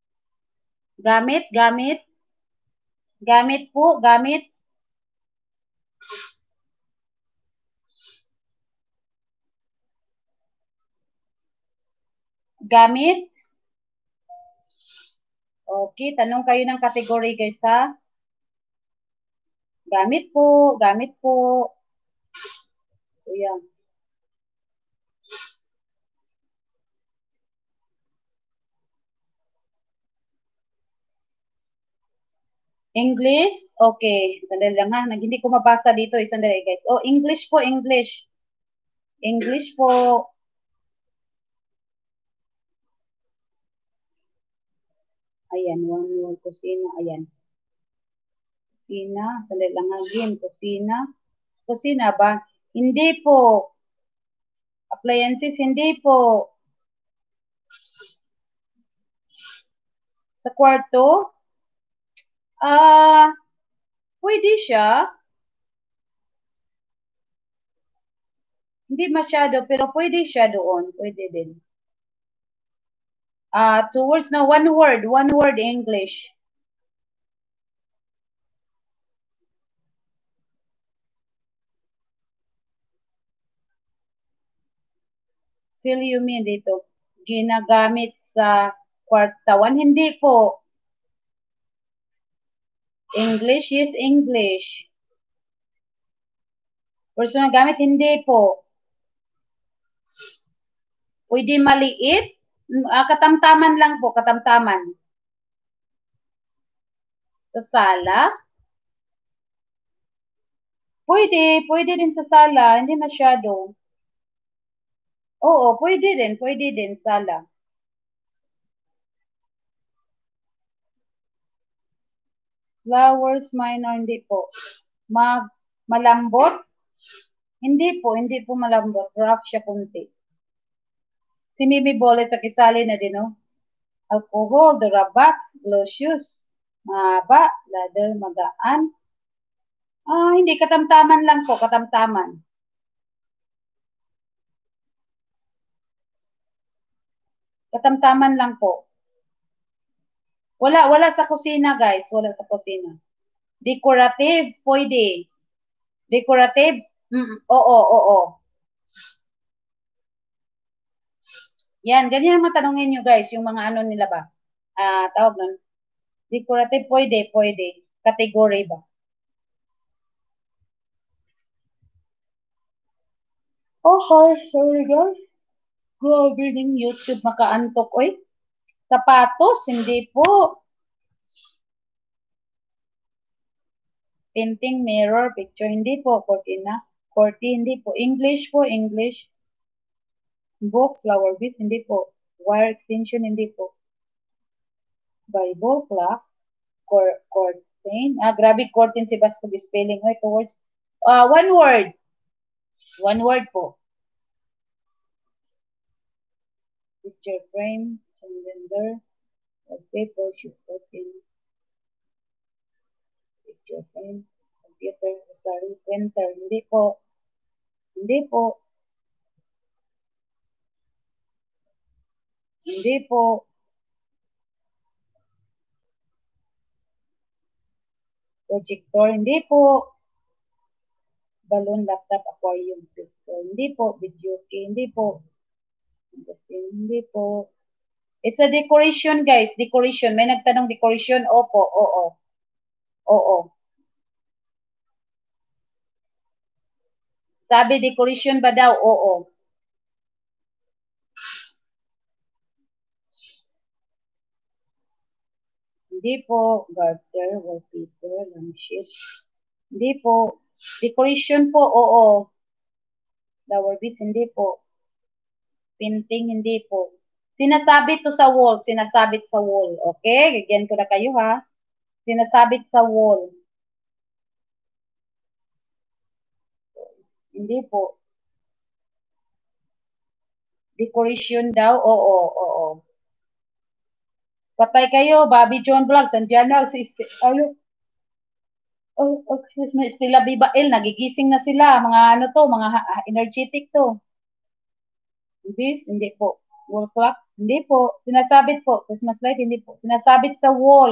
Gamit, gamit. Gamit po, gamit. Gamit? Okay, tanong kayo ng category guys ha. Gamit po, gamit po. Ayan. English? Okay. Sandali lang ha. Nag, hindi ko mabasa dito. Eh. Sandali guys. Oh, English po, English. English po. Ayan, one word. Kusina. Ayan. Kusina. Sandali lang again. Kusina. Kusina ba? Hindi po. Appliances, hindi po. Sa kwarto? Ah, pwede siya. Hindi masyado, pero pwede siya doon. Pwede din. Ah, two words na, one word. One word English. Still you mean dito? Ginagamit sa kwartawan? Hindi po. English is English. Personal gamit? Hindi po. Pwede maliit? Ah, katamtaman lang po, katamtaman. Sa sala? Pwede, pwede din sa sala. Hindi masyado. Oo, pwede din, pwede din sala. Flowers minor, hindi po. Mag, malambot? Hindi po, hindi po malambot. Rough siya kunti. Si Mimi Bolet sa kisali na din, no? Alcohol, Durabox, glow shoes, mahaba, ladder, magaan. Ah, hindi, katamtaman lang po, katamtaman. Katamtaman lang po. Wala, wala sa kusina, guys. Wala sa kusina. Decorative, pwede. Decorative, mm, oo, oo. Yan, ganyan ang matanongin nyo, guys. Yung mga ano nila ba? Ah, tawag nun. Decorative, pwede, pwede. Category ba? Oh, hi, sorry, guys. Grabe din YouTube, makaantok, oy. Sapatos, hindi po. Painting, mirror, picture, hindi po. Cortina, corti, hindi po. English po, English. Book, flower bees, hindi po. Wire extension, hindi po. Bible, clock, cor curtain. Ah, grabe, curtain si Basta spelling. Oy, two words. Ah, one word. One word po. Picture frame, calendar, paper, shoe curtain. Picture frame, computer, sorry, printer, hindi po. Hindi po. Hindi po. Projector, hindi po. Balloon, laptop, aquarium, crystal, hindi po. Video key, hindi po. Hindi po. It's a decoration, guys. Decoration. May nagtanong decoration. Opo, oo. Oo. Sabi decoration ba daw? Oo. Hindi po. Garter, wallpaper, lampshade. Hindi po. Decoration po, oo. Flower bees, hindi po. Painting, hindi po. Sinasabit to sa wall. Sinasabit sa wall. Okay? Gagyan ko na kayo ha. Sinasabit sa wall. Hindi po. Decoration daw? Oo, oo. Patay kayo, Bobby John Vlog, Sandiano, si Ayo. Oh, oh, excuse me, Stella Bibael, nagigising na sila. Mga ano to, mga energetic to. Hindi, hindi po. Wall clock? Hindi po. Sinasabit po. Christmas light? Hindi po. Sinasabit sa wall.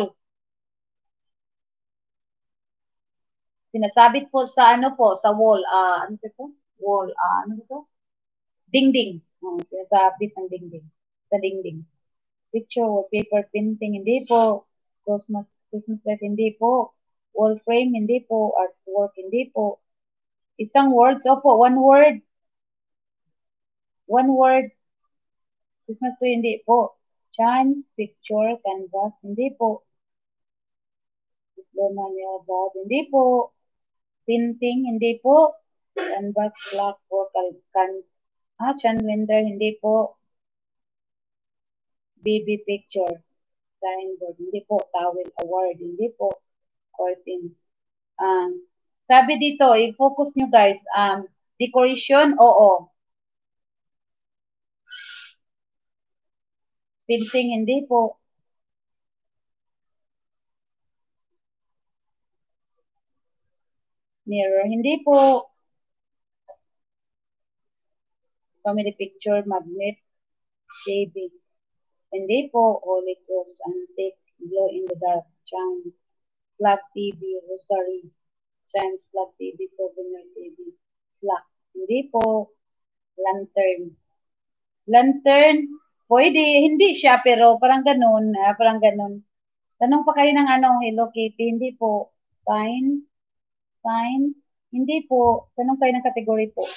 Sinasabit po sa ano po, sa wall. Ah, uh, ano ito? Wall. Ah, uh, ano ito? Dingding. Oh, sinasabit ng dingding. sa dingding. Picture, wallpaper, painting, hindi po. Christmas, Christmas light, hindi po. Wall frame, hindi po. Artwork, hindi po. Isang words, opo, one word. One word. Christmas tree, hindi po. Chimes, picture, canvas, hindi po. Diploma niya, bag, hindi po. Painting, hindi po. Canvas, blackboard, can, ah, calendar, hindi po. Baby picture, signboard, hindi po. Towel, award, hindi po. Curtain. Um, sabi dito, i-focus nyo guys, um, decoration, oo. Painting, hindi po. Mirror, hindi po. Family picture, magnet, T V. Hindi po. Holy Cross, antique, glow in the dark, chime, flat T V, rosary, chimes, flat T V, souvenir T V, clock. Hindi po. Lantern. Lantern, pwede, hindi siya, pero parang ganun, ah, parang ganun. Tanong pa kayo ng ano, Hello Kitty, hindi po. Sign, sign, hindi po. Tanong kayo ng category po.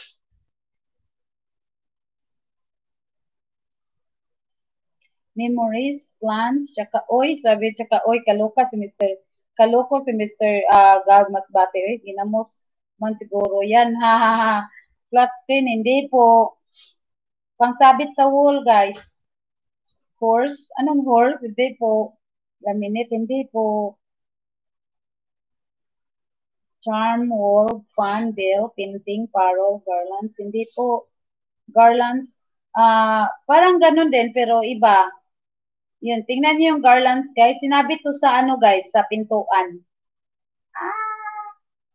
Memories, plans, tsaka oy, sabi, tsaka oy, kaloka si mister Kaloko si mister Uh, God Masbate, eh, ginamos man siguro yan, ha ha ha. Flat screen, hindi po. Pangsabit sa wall, guys. Horse, anong horse? Hindi po. Laminate, hindi po. Charm, wall, fan, bell, painting, parol, garlands, hindi po. Garlands, ah, uh, parang ganun din, pero iba. Yun, tingnan niyo yung garlands, guys. Sinabi to sa ano, guys, sa pintuan. Ah!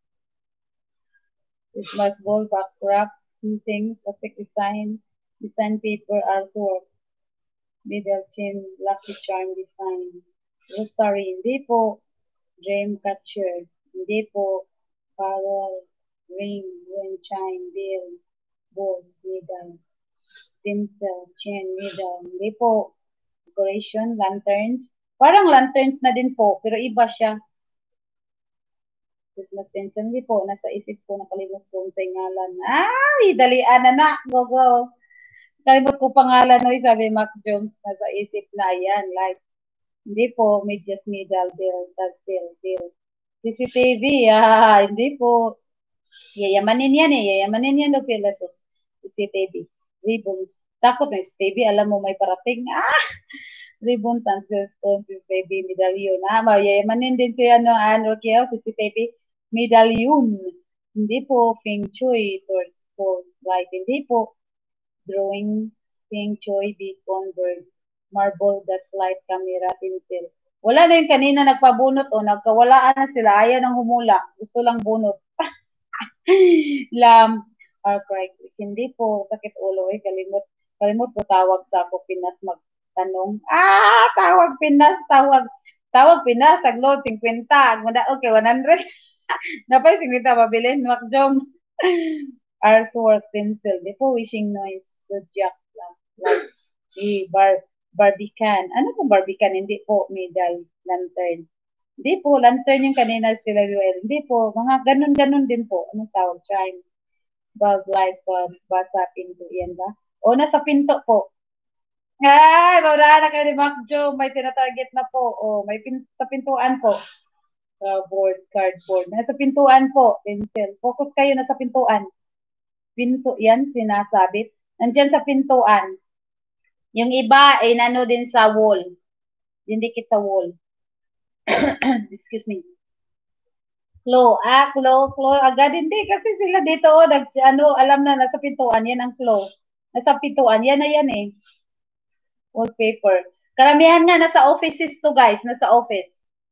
Christmas ball, backdrop, painting, perfect design, design paper, artwork, middle chin, lucky charm design, rosary, hindi po. Dream catcher, hindi po. Parol, ring, wind chime, bell, balls, needle, tinsel, chain, needle, hindi po. Decoration, lanterns. Parang lanterns na din po, pero iba siya. Christmas tinsel, hindi po. Nasa isip ko, nakalimot ko sa ngalan. Ay, dalian na na. Go, go. Kalimot ko pangalan, no, sabi Mac Jones, nasa isip na yan. Like, hindi po. Medyas, middle, bill, tagtil, bill. C C T V, ah, hindi po. Yayamanin yan eh. Yayamanin yan ng pesos. C C T V. Ribbons. Takot na C C T V. Alam mo may parating. Ah! Ribbon, tansel, stone, C C T V, medallion. Ah, mayayamanin din siya no, ano, kaya C C T V. Medallion. Hindi po. Feng Shui. Torch, Pulse, Light. Hindi po. Drawing. Feng Shui, Beacon, Bird. Marble, Gaslight, Camera, Tinsel. Wala na yung kanina nagpabunot o nagkawalaan na sila. Ayaw ng humula. Gusto lang bunot. Lam, archive. Hindi po, sakit ulo eh, kalimot. Kalimot po tawag sa ako Pinas magtanong. Ah, tawag Pinas, tawag. Tawag Pinas, aglod, fifty. Agmada, okay, one hundred. Napay, fifty, mabilin, makjong. Artwork, pencil. Di po, wishing noise, zodiac, like, eh, bar, barbican. Ano po barbican? Hindi po, medal, lantern. Hindi po, lantern yung kanina sila Joel. Hindi po, mga ganun-ganun din po. Anong tawag? Chime, bug light, uh, basa, pinto. Yan ba? O, nasa pinto po. Ay, mawala na kayo ni Mac Joe. May tinatarget na po. O, may pin sa pintuan po. Uh, board, cardboard. Nasa pintuan po. Pencil. Focus kayo, nasa pintuan. Pinto, yan, sinasabit. Nandyan sa pintuan. Yung iba, ay nano din sa wall. Dindikit sa wall. Excuse me. Claw. Ah, claw, claw. Agad hindi kasi sila dito, oh, nag, ano, alam na, nasa pintuan, yan ang claw. Nasa pintuan, yan na yan eh. Wallpaper. Karamihan nga, nasa offices to guys, nasa office.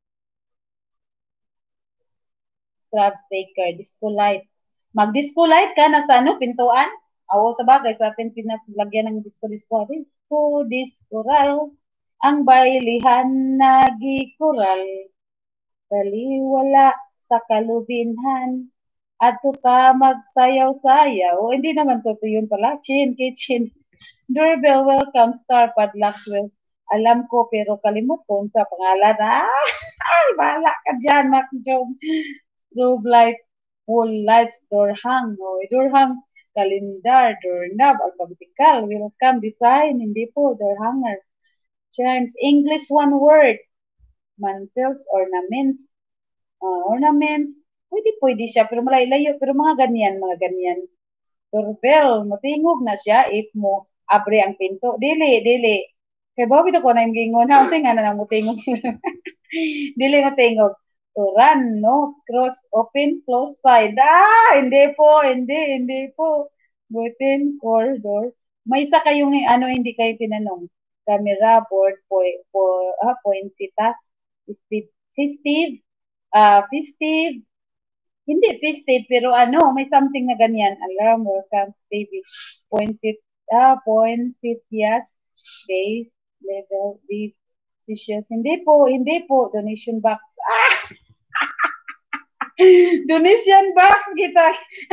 Scrub sticker, disco light. Mag-disco light ka, nasa ano, pintuan? Oo, sa bagay, sa atin pinaglagyan ng disco-disco. Disco, disco, ral. Ang bailihan nagikural. Taliwala sa kalubinhan. At ka magsayaw-sayaw. O, hindi naman totoo yun pala. Chin, kitchen. Doorbell, welcome, star, padlock, well, alam ko, pero kalimut ko sa pangalan. Ah, ay, bahala ka dyan, Mac John. Strobe light, wall lights, door hang, no, door hang, calendar, doorknob, alphabetical, welcome, design, hindi po, door hanger. Chimes, English one word, mantels, ornaments, uh, ornaments, pwede, pwede siya, pero malayo, pero mga ganyan, mga ganyan. Doorbell, matingog na siya if mo abre ang pinto. Dili, dili. Kaya ba, bito ko na yung gingon. Ha, unti nga na lang mo tingog. Dili mo tingog. To run, no? Cross, open, close, side. Ah, hindi po, hindi, hindi po. Button, corridor. May isa kayong, ano, hindi kayo tinanong. Camera, board, po, po, ah, poinsettias, festive, ah, festive, hindi festive, pero ano, may something na ganyan. Alarm, welcome, baby. Pointed, ah, poinsettias, base, level, deep, fishes. Hindi po, hindi po. Donation box. Ah! Donation box, kita.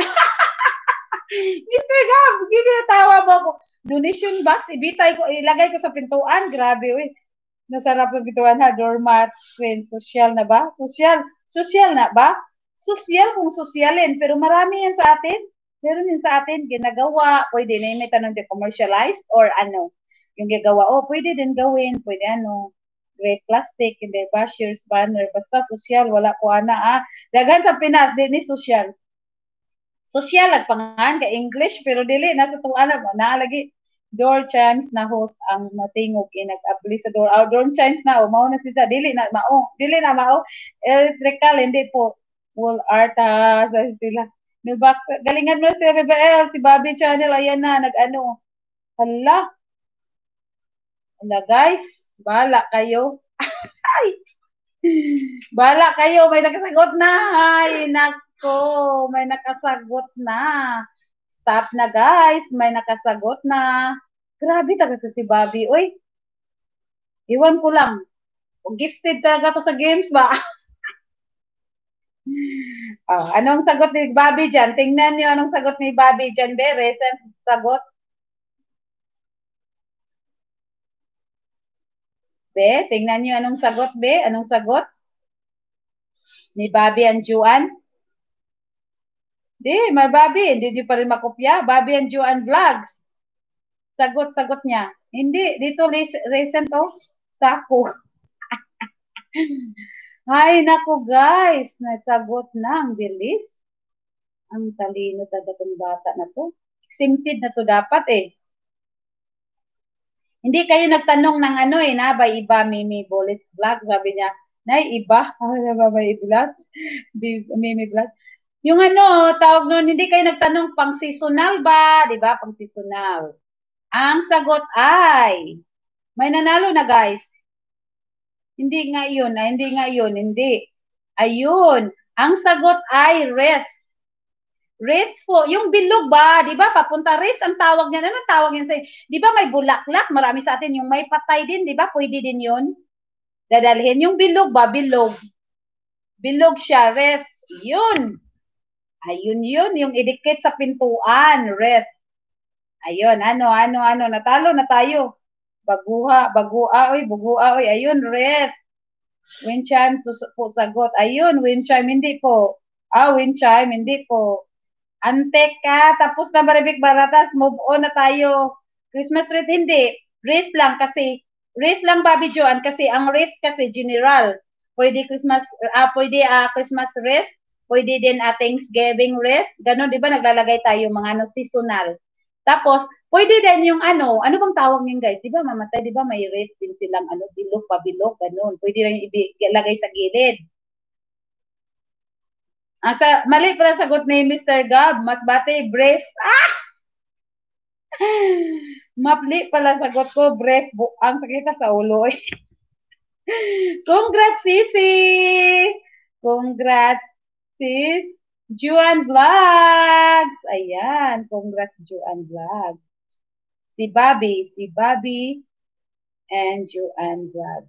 mister Gab, ginatawa mo ko. Donation box, ibitay ko, ilagay ko sa pintuan. Grabe, uy. Nasarap ng pintuan ha. Doormat, screen, social na ba? Social, social na ba? Social kung sosyalin, pero marami yan sa atin. Meron yan sa atin, ginagawa, pwede na yung may tanong de commercialized or ano, yung gagawa, oh, pwede din gawin, pwede ano, great plastic, hindi ba, shares banner, basta social, wala ko ana, ah, dagan sa Pinas, di ni social. Social, at pangan, ka English, pero dili, nasa itong alam, naalagi, door chimes na host ang matingog, inag-abli sa door, oh, door chimes na, oh, mao na sila, dili na, mao, dili na, mao, electrical, hindi po, wall art, ah, sila. Diba, galingan mo si Rebel, si Bobby Channel, ayan na, nag-ano. Hala. Hala, guys. Bahala kayo. Ay. Bahala kayo, may nakasagot na. Ay, nako, may nakasagot na. Stop na, guys. May nakasagot na. Grabe talaga si Bobby. Uy, iwan ko lang. Gifted talaga to sa games ba? Oh, anong sagot ni Bobby dyan? Tingnan niyo anong sagot ni Bobby dyan, be. Recent sagot. Be, tingnan niyo anong sagot, be. Anong sagot? Ni Bobby and Juan? Di, may Bobby. Hindi di pa rin makopya. Bobby and Juan Vlogs. Sagot, sagot niya. Hindi, dito recent oh. Sako. Ay, naku guys. Nasagot na. Ang bilis. Ang talino talaga itong bata na to. Exempted na to dapat eh. Hindi kayo nagtanong ng ano eh, na ba iba Mimi Bullets Vlog? Sabi niya, nay, iba? Ano ba ba i-vlog? Mimi Vlog. Yung ano, tawag nun, hindi kayo nagtanong pang seasonal ba? Di ba? Pang seasonal. Ang sagot ay, may nanalo na guys. Hindi nga yun, ay, hindi nga yun, hindi. Ayun, ang sagot ay ref. Ref po, yung bilog ba, di ba, papunta ref, ang tawag niya, ano tawag niya sa, di ba may bulaklak, marami sa atin, yung may patay din, di ba, pwede din yun. Dadalhin, yung bilog ba, bilog. Bilog siya, ref, yun. Ayun yun, yung idikit sa pintuan, ref. Ayun, ano, ano, ano, natalo na tayo. Baguha, bagua, oy, bugua, oy, ayun, ref. Wind chime to po sagot. Ayun, wind chime, hindi po. Ah, wind chime, hindi po. Antek ka, tapos na Maribik Baratas, move on na tayo. Christmas wreath, hindi. Wreath lang kasi, wreath lang Bobby Joan kasi ang wreath kasi general. Pwede Christmas, ah, pwede ah, Christmas wreath, pwede din ah, Thanksgiving wreath. Ganon, di ba naglalagay tayo mga ano, seasonal. Tapos, pwede din yung ano, ano bang tawag niyan guys? Di ba mamatay, di ba may wreath din silang ano, bilog, pabilog, ganon. Pwede rin ilagay sa gilid. Ang sa, mali pala sagot ni mister Gab, mas bate, brave. Ah! Mapli pala sagot ko, brave. Ang sakita sa ulo. Congrats, Sisi! Congrats, sis. Juan Vlogs. Ayan, congrats, Juan Vlogs. Si Bobby, si Bobby and Juan Vlogs.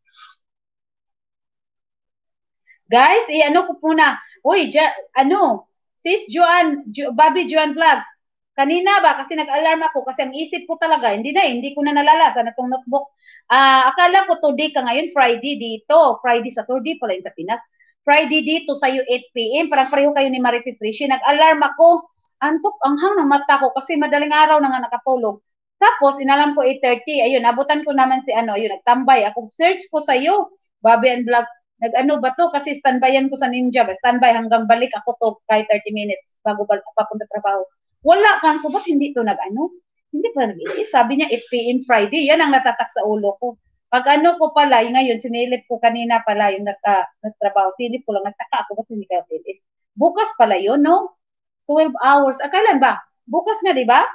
Guys, i-ano ko muna. Uy, ja, ano, sis Joan, jo, Bobby Joan Vlogs, Kanina ba, kasi nag-alarm ako, kasi ang isip ko talaga, hindi na, hindi ko na nalalasan na itong notebook. Uh, akala ko today ka ngayon, Friday dito. Friday, Saturday pala yun sa Pinas. Friday dito sa'yo, eight p m Parang pareho kayo ni Marites Rishi. Nag-alarm ako. Antok, anghang ng mata ko kasi madaling araw na nga nakatulog. Tapos, inalam ko eight thirty. Ayun, abutan ko naman si ano, ayun, nagtambay. Ako, search ko sa'yo, Bobby and Vlogs. Nag-ano ba to? Kasi standbyan ko sa Ninja. Standby hanggang balik ako to kahit thirty minutes bago papunta trabaho. Wala kan ko, ba't hindi to nag-ano? Hindi pa nag-iis. Sabi niya, eight p m Friday. Yan ang natatak sa ulo ko. Pag ano ko pala, yung ngayon, sinilip ko kanina pala yung naka, trabaho. Silip ko lang, nagtaka ako, ba't hindi ka tilis? Bukas pala yun, no? twelve hours. Ah, kailan ba? Bukas nga, di ba?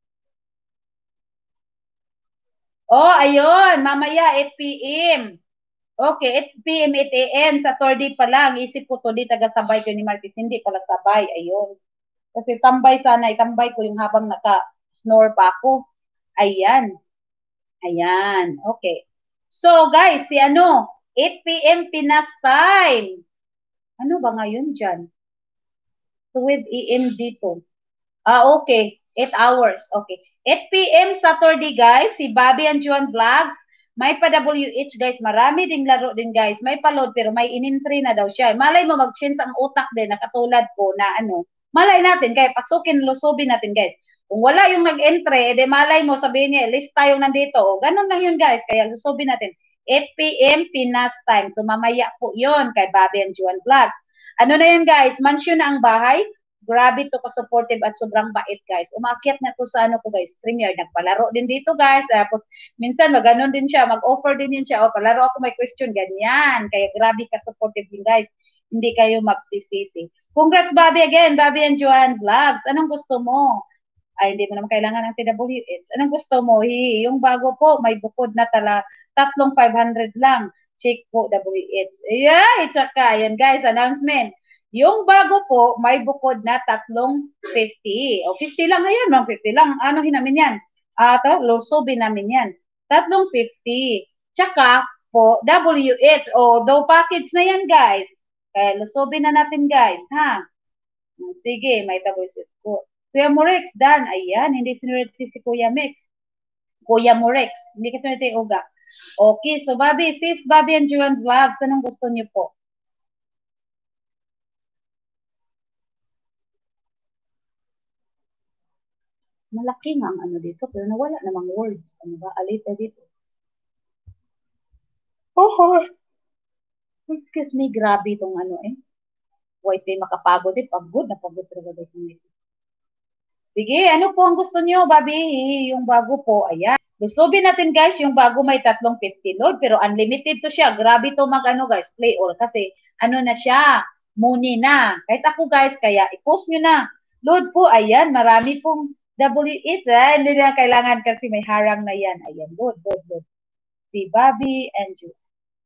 Oh, ayun. Mamaya, eight p m Okay, eight p m, eight a m Saturday pa lang. Isip ko to, di taga-sabay ko ni Marquez. Hindi pala sabay. Ayun. Kasi tambay sana, itambay ko yung habang naka-snore pa ako. Ayan. Ayan. Okay. So, guys, si ano, eight p m Pinas time. Ano ba ngayon dyan? twelve a m dito. Ah, okay. eight hours. Okay. eight p m Saturday, guys. Si Bobby and Juan Vlogs. May pa-W H, guys. Marami ding laro din, guys. May pa-load, pero may in-entry na daw siya. Malay mo, mag-change ang utak din na katulad ko na ano. Malay natin, kaya pasukin, lusubin natin, guys. Kung wala yung nag-entry, edi malay mo, sabihin niya, list tayong nandito. O, ganun lang yun, guys. Kaya lusubin natin. eight p m Pinas time. So, mamaya po yun kay Bobby and Juan Vlogs. Ano na yan, guys? Mansion na ang bahay. Grabe to ka-supportive at sobrang bait, guys. Umakyat na to sa ano ko, guys, Premier. Nagpalaro din dito, guys. Tapos, minsan, mag-ganon din siya. Mag-offer din din siya. O, palaro ako, may question. Ganyan. Kaya grabe ka-supportive din, guys. Hindi kayo magsisisi. Congrats, Bobby, again. Bobby and Joanne Vlogs. Anong gusto mo? Ay, hindi mo naman kailangan ng T W H. Anong gusto mo? Hi, yung bago po, may bukod na tala. Tatlong five hundred lang. Check po, W H. Yeah, tsaka. Yan, guys, announcement. Yung bago po, may bukod na tatlong fifty. O, fifty lang ngayon, no? fifty lang. Ano hinamin yan? Ah, uh, lusobin namin yan. Tatlong fifty. Tsaka po, W H. O, daw package na yan, guys. Kaya lusobin na natin, guys. Ha? Sige, may W H po. Kuya Morex, Dan. Ayan, hindi sinuriti si Kuya Mix. Kuya Morex. Hindi kasi sinuriti Uga. Okay, so Bobby, sis, Bobby and Juan Vlogs, anong gusto niyo po? Malaki nga ang ano dito, pero nawala namang words. Ano ba? Alita dito. Oh, excuse me, grabe itong ano eh. Wait, eh, makapagod eh. Pagod na pagod talaga guys. Sige, ano po ang gusto niyo, Bobby? Yung bago po, ayan. Lusubin natin guys, yung bago may tatlong fifty load, pero unlimited to siya. Grabe to mag ano guys, play all. Kasi ano na siya, money na. Kahit ako guys, kaya i-post nyo na. Load po, ayan, marami pong W H, eh. Hindi na kailangan kasi may harang na yan. Ayan, load, load, load. Si Bobby and Jude.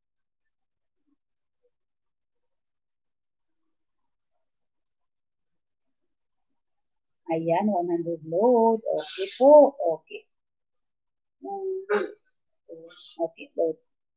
Ayan, one hundred load. Okay po, okay. Okay, load.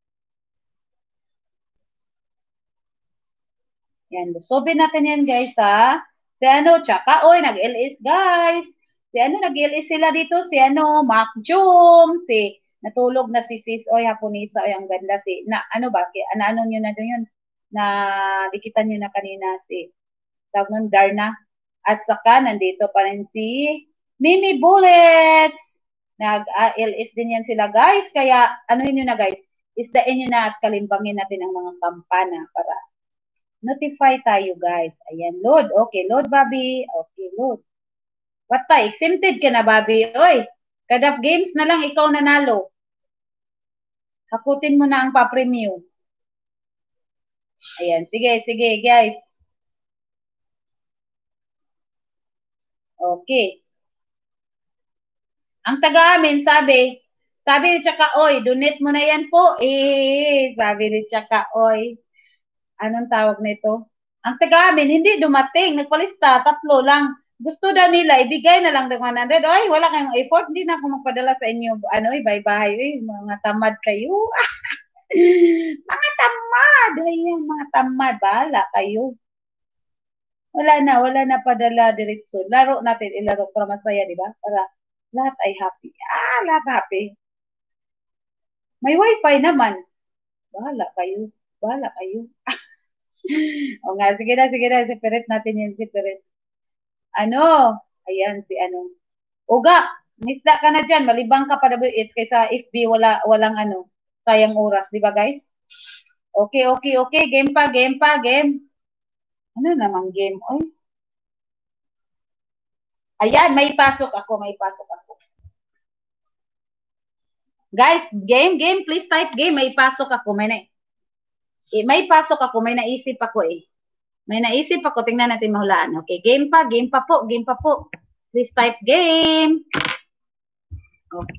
Yan, lusobin natin yan guys ha. Si ano, tsaka, oy, nag-L S guys. Si ano, nag-L S sila dito, si ano, Mac Joom, si, natulog na si Sis, oy, Hapunisa, oy, ang ganda si, na, ano ba, ki, ano, ano nyo na doon yun, na, dikitan nyo na kanina si, tawag nun, Darna. At saka, nandito pa rin si Mimi Bullets. Nag-L S din yan sila guys, kaya, ano nyo na guys, isdain nyo na at kalimbangin natin ang mga kampana para notify tayo, guys. Ayan, load. Okay, load, Bobby. Okay, load. What pa? Exempted ka na, Bobby. Oy, kadap games na lang ikaw nanalo. Hakutin mo na ang pa-premium. Ayan, sige, sige, guys. Okay. Ang taga-amin, sabi, sabi ni Tsaka, oy, donate mo na yan po. Eh, sabi ni Tsaka, oy. Anong tawag nito? Ang taga-amin, hindi dumating. Nagpalista, tatlo lang. Gusto daw nila, ibigay na lang ng one hundred. Ay, wala kayong effort. Hindi na ako magpadala sa inyo. Ano, bye-bye. Ay, mga tamad kayo. Mga tamad. Ayan, mga tamad. Bahala kayo. Wala na, wala na padala diretso. Laro natin, ilaro para masaya, di ba? Para lahat ay happy. Ah, lahat happy. May wifi naman. Bahala kayo. Bahala kayo. O nga, sige na, sige na. Separate natin yun, separate. Ano? Ayan, si ano. Uga, misda ka na dyan. Malibang ka pa W H kaysa F B, wala, walang ano, sayang oras. Di ba, guys? Okay, okay, okay. Game pa, game pa, game. Ano namang game? Oy. Ayan, may pasok ako, may pasok ako. Guys, game, game, please type game. May pasok ako. May, na, eh, may pasok ako. May naisip ako eh. May naisip ako. Tingnan natin mahulaan. Okay, game pa, game pa po, game pa po. Please type game. Okay.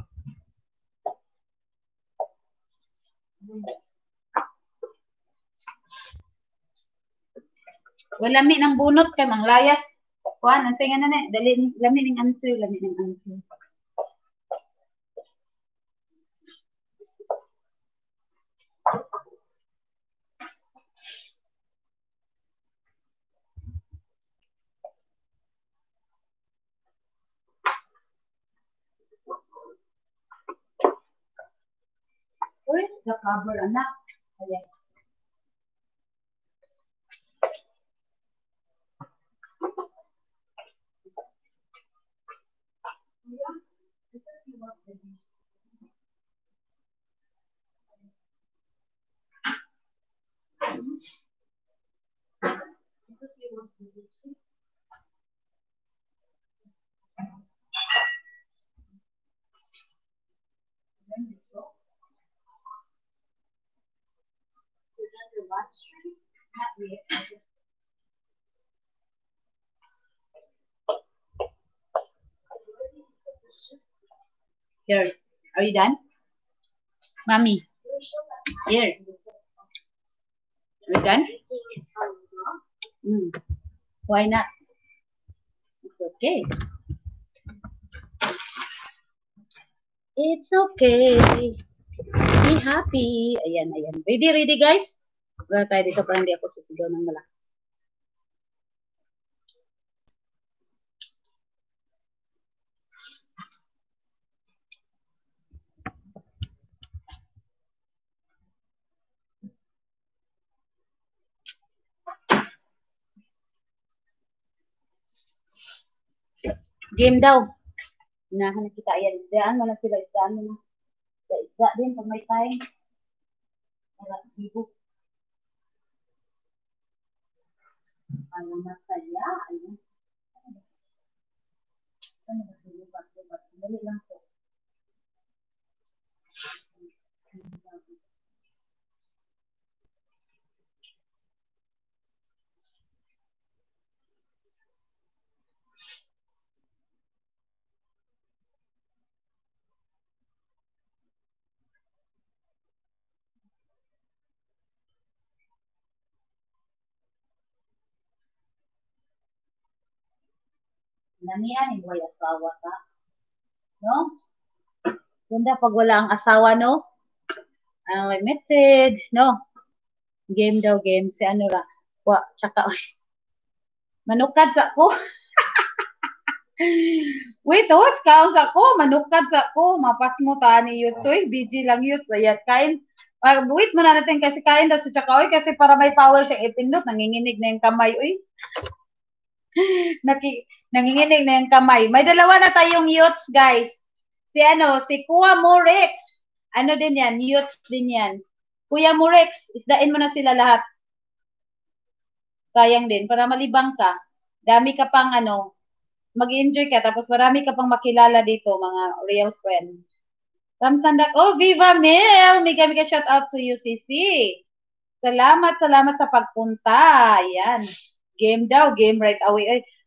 Wala mi ng bunot kay mang layas. Kuan, ang singa na na. Dali, lami ng answer, lami ng answer. Where's the cover, anak? Ayan. Here, are you done? Mommy, here. Are you done? Mm. Why not? It's okay. It's okay. Be happy. Ayan, ayan. Ready, ready guys? Wala tayo dito para hindi ako sisigaw ng malaki. Game daw. Hinahan kita. Ayan, isdaan mo na sila. Isdaan mo na. Isda din pag may time. Wala, bibo. Ayaw masaya. Ayaw. Saan na ba lubat, lubat? Sandali lang po. Namian, hindi may asawa ka. No? Ganda pag wala ang asawa, no? Unlimited, no? Game daw, game. Si ano ra. Wa, tsaka, oy. Manukad sa ko. Wait, host, kaon sa ko. Manukad sa ko. Mapas mo ta ni Yutsoy. B G lang yut. Sayat, kain. Uh, wait mo na natin kasi kain daw sa tsaka, oy. Kasi para may power siyang ipindot. Nanginginig na yung kamay, oy. Naki, nanginginig na yung kamay. May dalawa na tayong youths, guys. Si ano, si Kuya Morex. Ano din yan? Youths din yan. Kuya Morex, isdain mo na sila lahat. Sayang din, para malibang ka. Dami ka pang ano, mag-enjoy ka, tapos marami ka pang makilala dito, mga real friends. Samsandak, oh, Viva Mel! Mega mega shout out to you, C C. Salamat, salamat sa pagpunta. Ayan. Game daw, game right away. Ay,